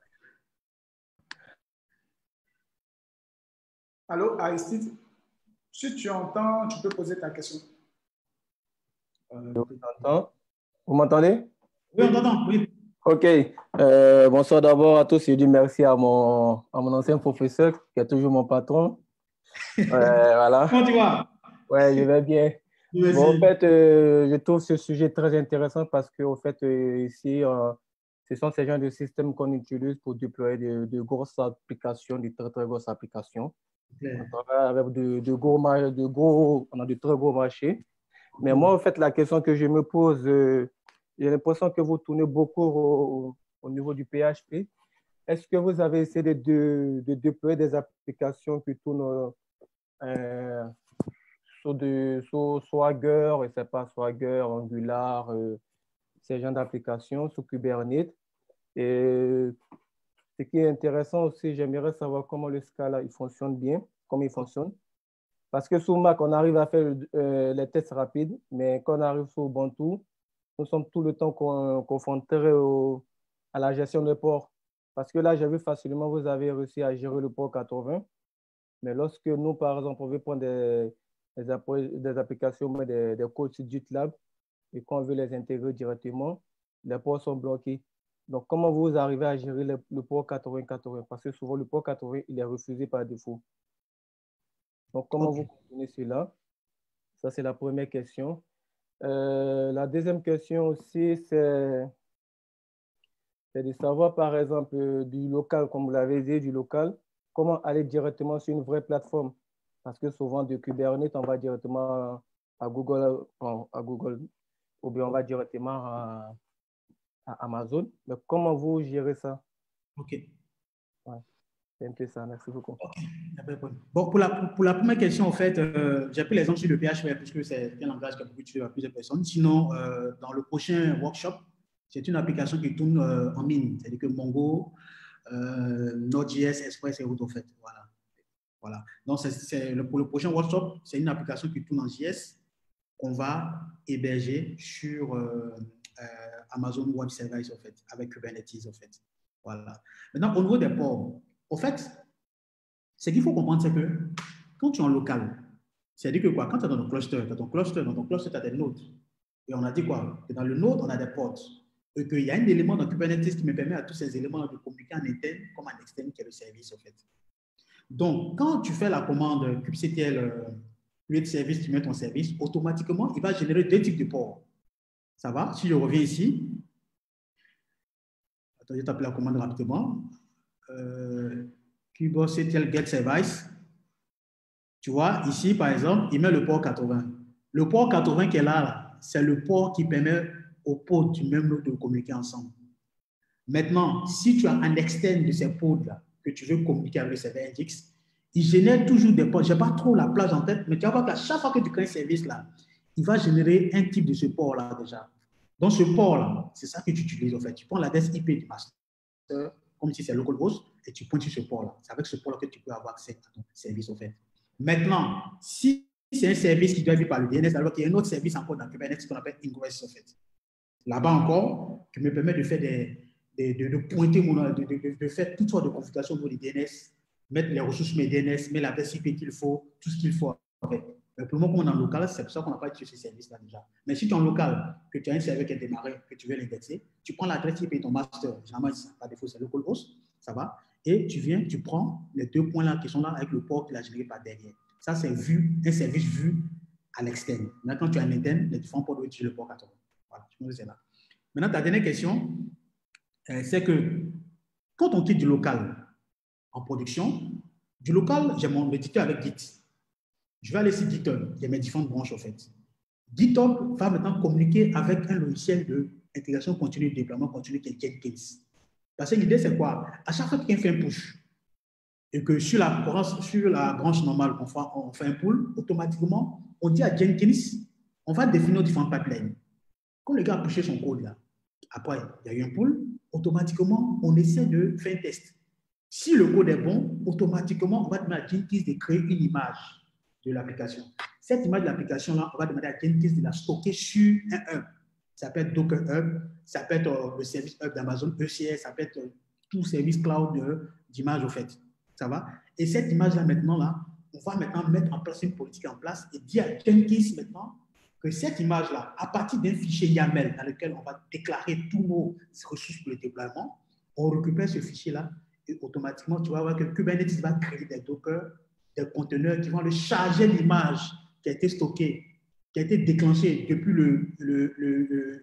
Allô, Aristide? Si tu entends, tu peux poser ta question. Euh, Vous m'entendez? Oui, on t'entend. Oui. OK. Euh, bonsoir d'abord à tous. Je dis merci à mon, à mon ancien professeur qui est toujours mon patron. Euh, voilà. Comment tu vas? Ouais, je vais bien. Merci. Bon, en fait, euh, je trouve ce sujet très intéressant parce qu'en fait, euh, ici, euh, ce sont ces genres de systèmes qu'on utilise pour déployer de, de grosses applications, de très, très grosses applications. Okay. On travaille avec de, de, gros, de gros, on a de très gros marchés. Mais okay. moi, en fait, la question que je me pose, euh, j'ai l'impression que vous tournez beaucoup au, au niveau du P H P. Est-ce que vous avez essayé de, de, de déployer des applications qui tournent euh, sur, de, sur Swagger, je ne sais pas, Swagger, Angular, euh, ces genres d'applications sous Kubernetes. Et ce qui est intéressant aussi, j'aimerais savoir comment le Scala il fonctionne bien, comment il fonctionne. Parce que sur Mac, on arrive à faire euh, les tests rapides, mais quand on arrive sur Ubuntu, nous sommes tout le temps confrontés au, à la gestion des ports. Parce que là, j'ai vu facilement, vous avez réussi à gérer le port quatre-vingts. Mais lorsque nous, par exemple, on veut prendre des, des, des applications, des, des codes sur GitLab, et qu'on veut les intégrer directement, les ports sont bloqués. Donc, comment vous arrivez à gérer le, le port quatre-vingts quatre-vingts? Parce que souvent, le port quatre-vingts, il est refusé par défaut. Donc, comment okay. vous continuez cela? Ça, c'est la première question. Euh, la deuxième question aussi, c'est de savoir, par exemple, du local, comme vous l'avez dit, du local, comment aller directement sur une vraie plateforme. Parce que souvent, de Kubernetes, on va directement à Google, à Google ou bien on va directement à, à Amazon. Mais comment vous gérez ça? OK. Ouais. C'est un peu ça. Merci beaucoup. Okay. Bon, pour la, pour la première question, en fait, euh, j'ai pris l'exemple sur le P H P puisque c'est un langage qui a beaucoup utilisé par plusieurs personnes. Sinon, euh, dans le prochain workshop, c'est une application qui tourne euh, en mine. C'est-à-dire que Mongo, euh, Node.js, Express et autres, en fait. Voilà. Voilà. Donc, c'est, c'est le, pour le prochain workshop, c'est une application qui tourne en J S qu'on va héberger sur euh, euh, Amazon Web Services, en fait, avec Kubernetes, en fait. Voilà. Maintenant, au niveau des ports, en fait, ce qu'il faut comprendre, c'est que quand tu es en local, c'est-à-dire que quoi, quand tu es dans ton cluster, tu as ton cluster, dans ton cluster, tu as des nodes. Et on a dit quoi? Que dans le node, on a des ports. Et qu'il y a un élément dans Kubernetes qui me permet à tous ces éléments de communiquer en interne comme en externe, qui est le service, en fait. Donc, quand tu fais la commande kubectl euh, create service, tu mets ton service, automatiquement, il va générer deux types de ports. Ça va? Si je reviens ici, attends, je tape la commande rapidement. Euh, kubectl get service. Tu vois, ici, par exemple, il met le port quatre-vingts. Le port quatre-vingts qui est là, là c'est le port qui permet aux pods du même node de communiquer ensemble. Maintenant, si tu as un externe de ces pods-là que tu veux communiquer avec le serveur Nginx, il génère toujours des ports. Je n'ai pas trop la plage en tête, mais tu vas voir qu'à chaque fois que tu crées un service là, il va générer un type de ce port-là déjà. Donc, ce port-là, c'est ça que tu utilises en fait. Tu prends l'adresse I P du master, comme si c'est localhost, et tu pointes sur ce port-là. C'est avec ce port-là que tu peux avoir accès à ton service en fait. Maintenant, si c'est un service qui doit vivre par le D N S, alors qu'il y a un autre service encore dans Kubernetes qu'on appelle Ingress en fait. Là-bas encore, qui me permet de faire des, des de, de pointer mon, de, de, de faire toutes sortes de configurations pour les D N S, mettre les ressources mes D N S, mettre l'adresse I P qu'il faut, tout ce qu'il faut avec. Mais pour le moment, on est en local, c'est pour ça qu'on n'a pas utilisé ces services-là déjà. Mais si tu es en local, que tu as un serveur qui est démarré, que tu veux l'indexer, tu prends l'adresse I P de ton master, généralement, par défaut, c'est localhost, ça va, et tu viens, tu prends les deux points-là qui sont là avec le port qu'il a généré par derrière. Ça, c'est vu, un service vu à l'externe. Maintenant, quand tu as un interne, les différents ports doivent utiliser le port quatre-vingts. Voilà, je me dis là. Maintenant, ta dernière question, euh, c'est que quand on quitte du local en production, du local, j'ai mon éditeur avec Git. Je vais aller sur GitHub, il y a mes différentes branches en fait. GitHub va maintenant communiquer avec un logiciel d'intégration continue, de déploiement continu qui est Jenkins. Parce que l'idée, c'est quoi? À chaque fois que quelqu'un fait un push, et que sur la branche, sur la branche normale, on fait, on fait un pull, automatiquement, on dit à Jenkins, on va définir différents pipelines. Quand le gars a pushé son code là, après, il y a eu un pull, automatiquement, on essaie de faire un test. Si le code est bon, automatiquement, on va demander à Jenkins de créer une image de l'application. Cette image de l'application-là, on va demander à Jenkins de la stocker sur un hub. Ça peut être Docker Hub, ça peut être euh, le service hub d'Amazon E C S, ça peut être euh, tout service cloud d'image, au fait. Ça va? Et cette image-là, maintenant, là, on va maintenant mettre en place une politique en place et dire à Jenkins maintenant que cette image-là, à partir d'un fichier YAML dans lequel on va déclarer tous nos ressources pour le déploiement, on récupère ce fichier-là et automatiquement, tu vas voir que Kubernetes va créer des Docker, des conteneurs qui vont le charger l'image qui a été stockée, qui a été déclenchée depuis le, le, le, le,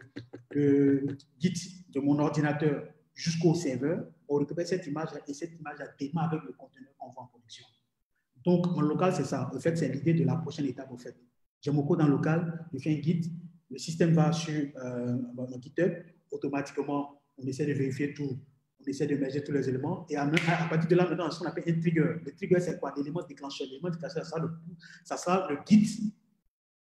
le Git de mon ordinateur jusqu'au serveur. On récupère cette image-là et cette image-là démarre avec le conteneur qu'on voit en production. Donc, en local, c'est ça. En fait, c'est l'idée de la prochaine étape. En fait. J'ai mon code en local, je fais un Git, le système va sur euh, mon GitHub, automatiquement, on essaie de vérifier tout, on essaie de merger tous les éléments, et à, à partir de là, maintenant, ce qu'on appelle un trigger. Le trigger, c'est quoi? L'élément déclencheur. L'élément déclencheur, ça sera le, ça sera le Git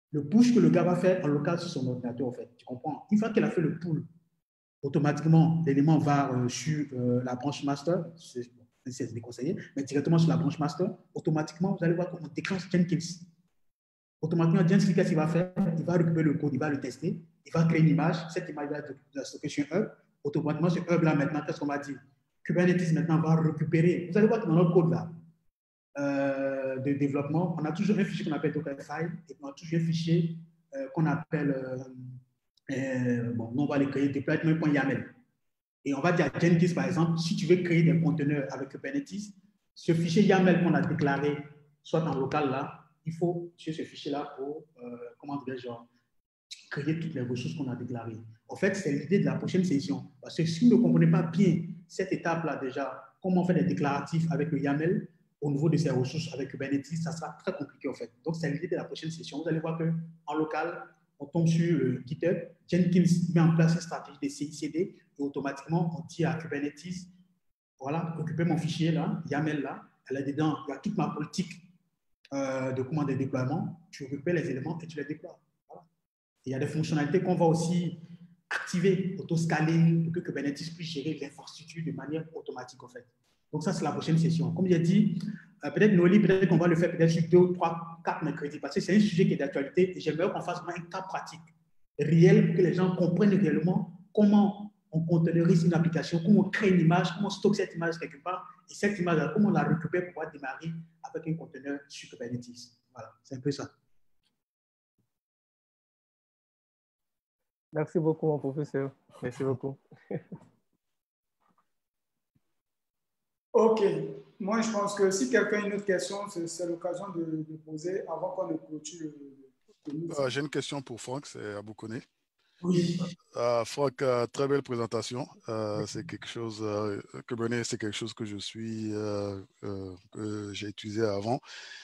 le push que le gars va faire en local sur son ordinateur, en fait. Tu comprends? Une fois qu'il a fait le pull, automatiquement, l'élément va euh, sur euh, la branche master, c'est déconseillé, mais directement sur la branche master, automatiquement, vous allez voir comment on déclenche Jenkins. Automatiquement, Jenkins, qu'est-ce qu'il va faire? Il va récupérer le code, il va le tester, il va créer une image, cette image va être stockée sur un hub. Automatiquement, ce hub-là, maintenant, qu'est-ce qu'on va dire? Kubernetes, maintenant, va récupérer. Vous allez voir que dans notre code, là, euh, de développement, on a toujours un fichier qu'on appelle Dockerfile, et on a toujours un fichier euh, qu'on appelle, euh, euh, bon, nous, on va les créer, deployment.yaml. Et on va dire à Jenkins, par exemple, si tu veux créer des conteneurs avec Kubernetes, ce fichier YAML qu'on a déclaré, soit en local là, il faut sur ce fichier-là pour, euh, comment dire, genre, créer toutes les ressources qu'on a déclarées. En fait, c'est l'idée de la prochaine session. Parce que si vous ne comprenez pas bien cette étape-là déjà, comment on fait des déclaratifs avec le YAML au niveau de ces ressources avec Kubernetes, ça sera très compliqué en fait. Donc, c'est l'idée de la prochaine session. Vous allez voir qu'en local, on tombe sur le GitHub, Jenkins met en place une stratégie de C I C D et automatiquement, on dit à Kubernetes, voilà, occupez mon fichier là, YAML là, elle est dedans, il y a toute ma politique euh, de commande et de déploiement, tu récupères les éléments et tu les déploies. Voilà. Il y a des fonctionnalités qu'on va aussi activer, auto-scaling, pour que Kubernetes puisse gérer l'infrastructure de manière automatique en fait. Donc ça, c'est la prochaine session. Comme j'ai dit, euh, peut-être Noli, peut-être qu'on va le faire peut-être sur deux ou trois, quatre mercredis, parce que c'est un sujet qui est d'actualité et j'aimerais qu'on fasse un cas pratique réel pour que les gens comprennent réellement comment on containerise une application, comment on crée une image, comment on stocke cette image quelque part et cette image, comment on la récupère pour pouvoir démarrer avec un conteneur sur Kubernetes. Voilà, c'est un peu ça. Merci beaucoup, mon professeur. Merci beaucoup. OK. Moi, je pense que si quelqu'un a une autre question, c'est l'occasion de, de poser avant qu'on ne clôture. Euh, J'ai une question pour Franck, c'est Aboukone. Oui. Euh, Franck, euh, très belle présentation. Euh, c'est quelque chose, euh, Kubernetes, c'est quelque chose que je suis, euh, euh, que j'ai utilisé avant.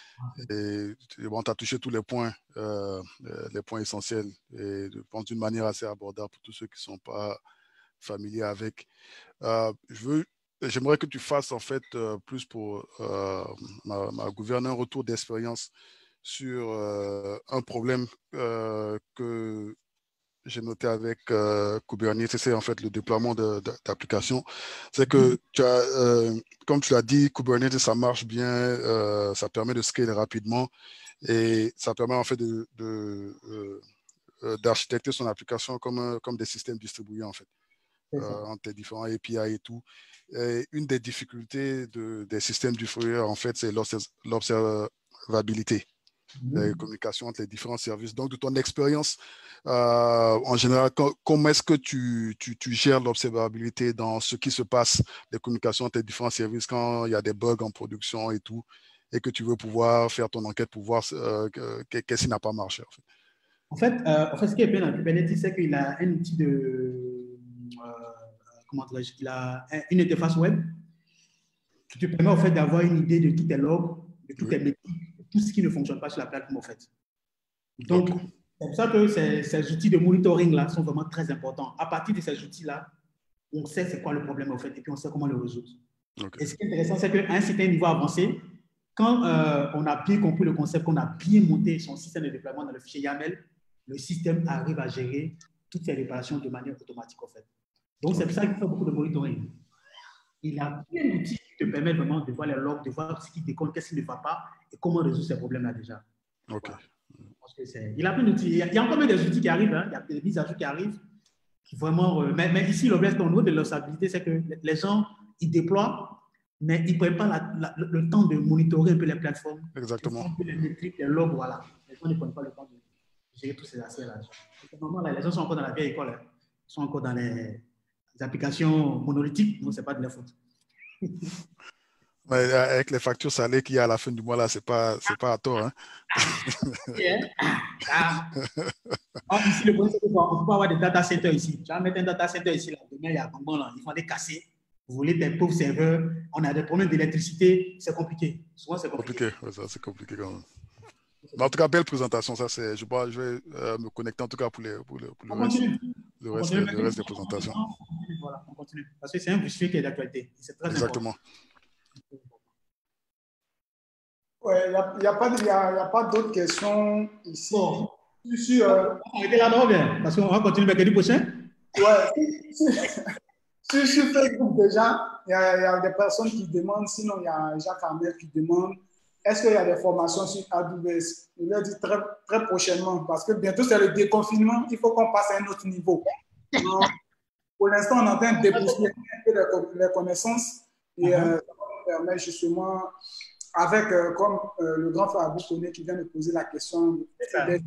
Et bon, tu as touché tous les points, euh, les points essentiels, et je pense d'une manière assez abordable pour tous ceux qui ne sont pas familiers avec. Euh, je veux J'aimerais que tu fasses en fait euh, plus pour euh, ma, ma gouverner un retour d'expérience sur euh, un problème euh, que j'ai noté avec euh, Kubernetes, c'est en fait le déploiement d'applications. C'est que, tu as, euh, comme tu l'as dit, Kubernetes, ça marche bien, euh, ça permet de scaler rapidement et ça permet en fait de, de, euh, d'architecter son application comme, comme des systèmes distribués en fait. Euh, entre les différents A P I et tout. Et une des difficultés de, des systèmes distribués, en fait, c'est l'observabilité, mmh. la communication entre les différents services. Donc, de ton expérience, euh, en général, comment est-ce que tu, tu, tu gères l'observabilité dans ce qui se passe, les communications entre les différents services quand il y a des bugs en production et tout, et que tu veux pouvoir faire ton enquête pour voir euh, qu'est-ce qui n'a pas marché, en fait. En fait, euh, en fait, ce qui est bien dans Kubernetes, c'est qu'il a un outil de Euh, comment dirais-je, il a une interface web qui te permet en fait d'avoir une idée de tous tes logs, de tous tes métiers, de tout ce qui ne fonctionne pas sur la plateforme en fait. Donc, okay. C'est pour ça que ces, ces outils de monitoring là sont vraiment très importants. À partir de ces outils là, on sait c'est quoi le problème en fait et puis on sait comment le résoudre. Okay. Et ce qui est intéressant, c'est qu'à un certain niveau avancé, quand euh, on a bien compris le concept, qu'on a bien monté son système de déploiement dans le fichier YAML, le système arrive à gérer toutes ces réparations de manière automatique en fait. Donc, c'est pour ça qu'il fait beaucoup de monitoring. Il a plein d'outils qui te permettent vraiment de voir les logs, de voir ce qui déconne, qu'est-ce qui ne va pas et comment résoudre ces problèmes-là déjà. Ok. Voilà. Parce que il a plein d'outils. Il, il y a encore même des outils qui arrivent, hein. Il y a des mises à jour qui arrivent. Qui vraiment, euh, mais, mais ici, l'objectif au niveau de l'observabilité, c'est que les gens, ils déploient, mais ils ne prennent pas la, la, le temps de monitorer un peu les plateformes. Exactement. Un peu les métriques, les logs, voilà. Les gens ne prennent pas le temps de gérer tous ces aspects-là. Normalement, là, les gens sont encore dans la vieille école. Hein. Ils sont encore dans les les applications monolithiques, non, ce n'est pas de la faute. Mais avec les factures salées qu'il y a à la fin du mois, là, ce n'est pas, pas à tort. Hein? Yeah. Ah. Ah, ici, le problème, c'est qu'on peut avoir des data centers ici. Tu vas mettre un data center ici, là. Demain, il y a un bon, là. Il faut les casser. Vous voulez des pauvres serveurs. On a des problèmes d'électricité. C'est compliqué. Souvent, c'est compliqué. compliqué. Ouais, ça, c'est compliqué quand même. Mais en tout cas, belle présentation. Ça, c'est, je, je vais euh, me connecter en tout cas pour, les, pour le, pour le reste, le reste, continue, le reste des présentations. On continue, voilà, on continue. Parce que c'est un sujet qui est d'actualité. C'est très Exactement. important. Ouais, il n'y a, a, a pas d'autres questions ici. Bon. Je suis euh... On était là, non, bien, parce qu'on va continuer mercredi prochain. Ouais, sur, sur Facebook déjà, il y, a, il y a des personnes qui demandent, sinon il y a Jacques Hamel qui demande est-ce qu'il y a des formations sur A W S? Je leur dis très, très prochainement, parce que bientôt c'est le déconfinement, il faut qu'on passe à un autre niveau. Donc, pour l'instant, on est en train de dépousser un peu les connaissances et uh-huh. euh, ça va nous permettre justement, avec, euh, comme euh, le grand frère Abou Koné qui vient de poser la question, des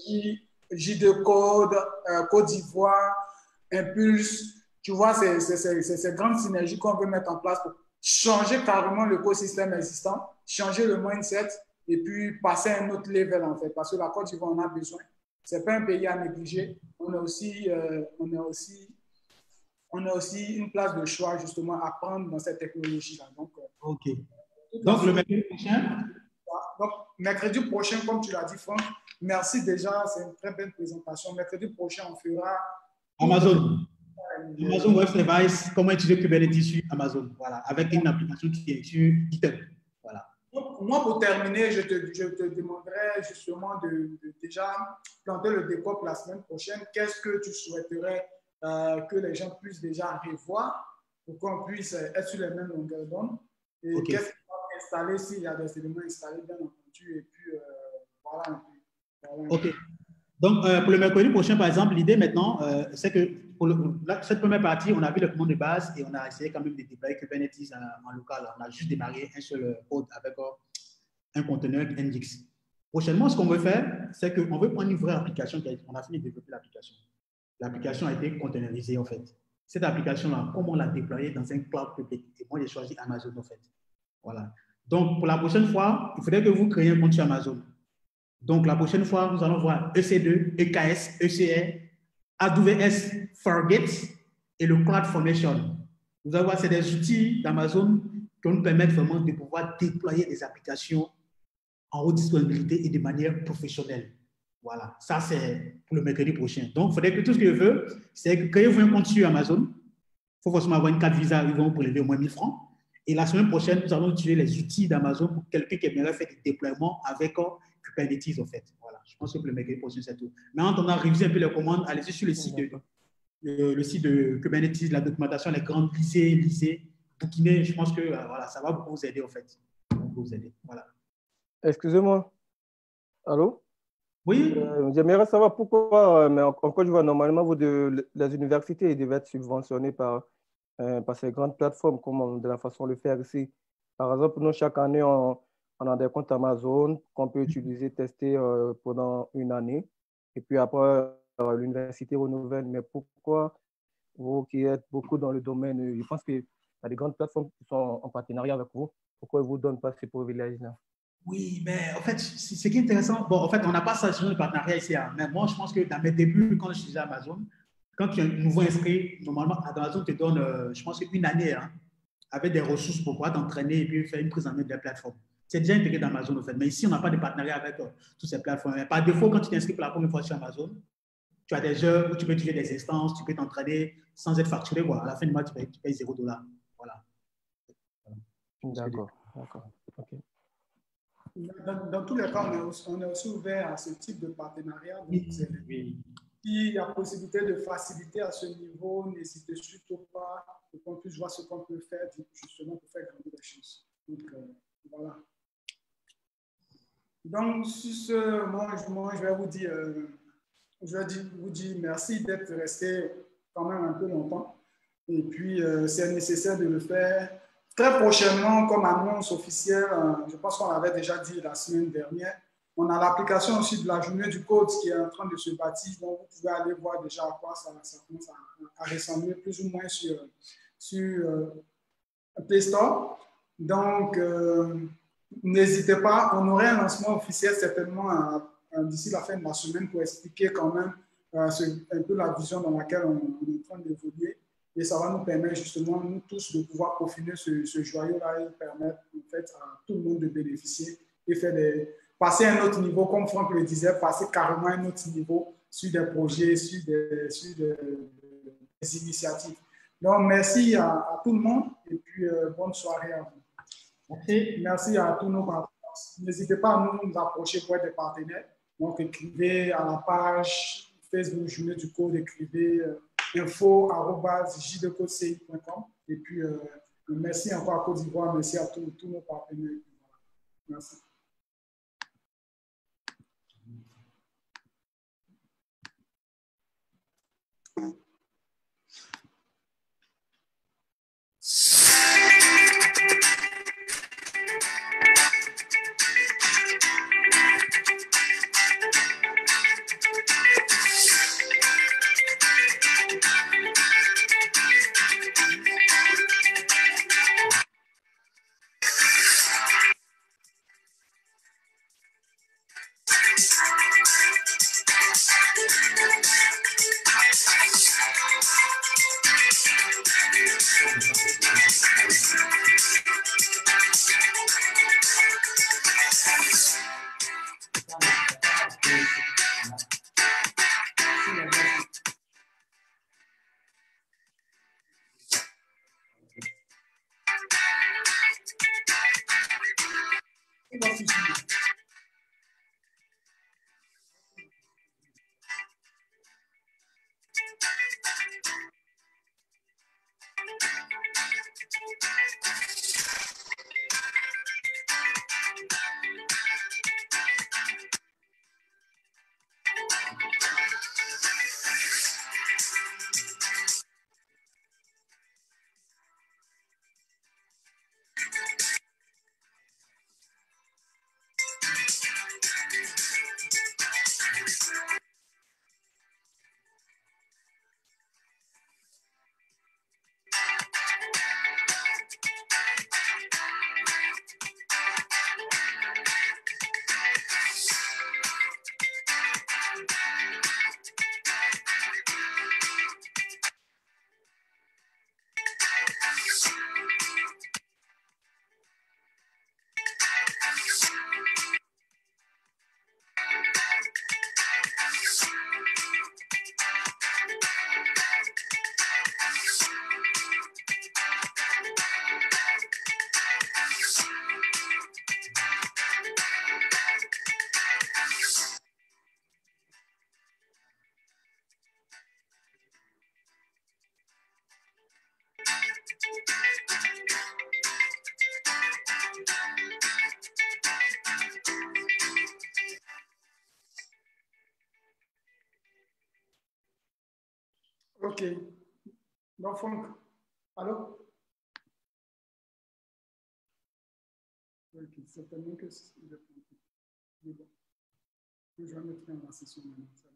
J deux Code, euh, Côte d'Ivoire, Impulse, tu vois, c'est ces grandes synergies qu'on veut mettre en place pour changer carrément l'écosystème existant, changer le mindset et puis passer à un autre level en fait, parce que la Côte d'Ivoire en a besoin. Ce n'est pas un pays à négliger. On a aussi, euh, on a aussi, on a aussi une place de choix justement à prendre dans cette technologie-là. Donc, euh, ok. Donc le mercredi prochain. Donc mercredi prochain, comme tu l'as dit, Franck, merci déjà, c'est une très belle présentation. Mercredi prochain, on fera Amazon. Amazon Web Service, comment utiliser Kubernetes sur Amazon, voilà, avec une application qui est sur GitHub. Voilà. Moi, pour terminer, je te, je te demanderais justement de, de déjà planter le décor pour la semaine prochaine. Qu'est-ce que tu souhaiterais euh, que les gens puissent déjà revoir pour qu'on puisse être sur les mêmes longueurs d'onde? Et okay. Qu'est-ce qu'il faut installer s'il y a des éléments installés, bien entendu, et puis euh, voilà un peu. Voilà un OK. peu. Donc, euh, pour le mercredi prochain, par exemple, l'idée maintenant, euh, c'est que pour le, là, cette première partie, on a vu le commande de base et on a essayé quand même de déployer Kubernetes en, en local. On a juste démarré un seul code avec euh, un conteneur Nginx. Prochainement, ce qu'on veut faire, c'est qu'on veut prendre une vraie application. Qui a, on a fini de développer l'application. L'application a été containerisée, en fait. Cette application-là, comment on l'a déployée dans un cloud public? Et moi, j'ai choisi Amazon, en fait. Voilà. Donc, pour la prochaine fois, il faudrait que vous créiez un compte sur Amazon. Donc, la prochaine fois, nous allons voir E C deux, E K S, E C R, A W S Fargate et le CloudFormation. Vous allez voir, c'est des outils d'Amazon qui nous permettent vraiment de pouvoir déployer des applications en haute disponibilité et de manière professionnelle. Voilà, ça c'est pour le mercredi prochain. Donc, il faudrait que tout ce que je veux, c'est que créez-vous un compte sur Amazon. Il faut forcément avoir une carte Visa, ils vont vous prélever au moins mille francs. Et la semaine prochaine, nous allons utiliser les outils d'Amazon pour quelqu'un qui aimerait faire des déploiements avec Kubernetes, en fait. Voilà, je pense que le mercredi prochain, c'est tout. Mais en attendant, réviser un peu les commandes, allez-y sur le site, de, le, le site de Kubernetes, la documentation, les grandes, lisez, lisez, bouquinez. Je pense que euh, voilà, ça va beaucoup vous aider, en fait. Ça va beaucoup vous aider. Voilà. Excusez-moi. Allô? Oui. Euh, J'aimerais savoir pourquoi, euh, mais en Côte d'Ivoire, normalement, vous de, les universités devaient être subventionnées par, euh, par ces grandes plateformes, comme de la façon de le faire ici. Par exemple, nous, chaque année, on, on a des comptes Amazon qu'on peut utiliser, tester euh, pendant une année. Et puis après, euh, l'université renouvelle. Mais pourquoi vous qui êtes beaucoup dans le domaine, je pense qu'il y a des grandes plateformes qui sont en partenariat avec vous, pourquoi ils ne vous donnent pas ces privilèges-là? Oui, mais en fait, ce qui est intéressant, bon, en fait, on n'a pas ça sur le partenariat ici, hein, mais moi, je pense que dans mes débuts, quand je suis à Amazon, quand tu es un nouveau inscrit, normalement, Amazon te donne, euh, je pense, une année, hein, avec des ressources pour pouvoir t'entraîner et puis faire une prise en main de la plateforme. C'est déjà intégré dans Amazon, en fait. Mais ici, on n'a pas de partenariat avec euh, toutes ces plateformes. Mais par défaut, quand tu t'inscris pour la première fois sur Amazon, tu as des heures où tu peux utiliser des instances, tu peux t'entraîner sans être facturé. Voilà. À la fin du mois, tu payes, tu payes zéro dollar. Voilà. voilà. D'accord. D'accord. Okay. Dans, dans tous les cas, on est, aussi, on est aussi ouvert à ce type de partenariat. Donc, oui, oui. S'il y a possibilité de faciliter à ce niveau, n'hésitez surtout pas pour qu'on puisse voir ce qu'on peut faire justement pour faire grandir les choses. Donc, euh, voilà. Donc, sur ce, moi, moi, je vais vous dire, euh, je vais dire, vous dire merci d'être resté quand même un peu longtemps. Et puis, euh, c'est nécessaire de le faire. Très prochainement, comme annonce officielle, euh, je pense qu'on l'avait déjà dit la semaine dernière, on a l'application aussi de la journée du code qui est en train de se bâtir. Donc, vous pouvez aller voir déjà à quoi ça, ça commence à, à ressembler plus ou moins sur, sur euh, Play Store. Donc, euh, n'hésitez pas. On aurait un lancement officiel certainement d'ici la fin de la semaine pour expliquer quand même euh, ce, un peu la vision dans laquelle on, on est en train d'évoluer. Et ça va nous permettre justement, nous tous, de pouvoir peaufiner ce, ce joyau-là et permettre en fait, à tout le monde de bénéficier et faire des, passer à un autre niveau, comme Franck le disait, passer carrément à un autre niveau sur des projets, sur des, sur des, des initiatives. Donc, merci à, à tout le monde et puis euh, bonne soirée à vous. Merci, merci à tous nos partenaires. N'hésitez pas à nous, nous approcher pour être des partenaires. Donc, écrivez à la page Facebook Journée du Code, écrivez euh, info arobase j deux code c i point com. Et puis, euh, merci encore à Côte d'Ivoire, merci à tous, tous nos partenaires. Merci. Ok. Donc, Franck, allô? Ok, certainement que c'est bon. Je vais mettre fin à la session maintenant.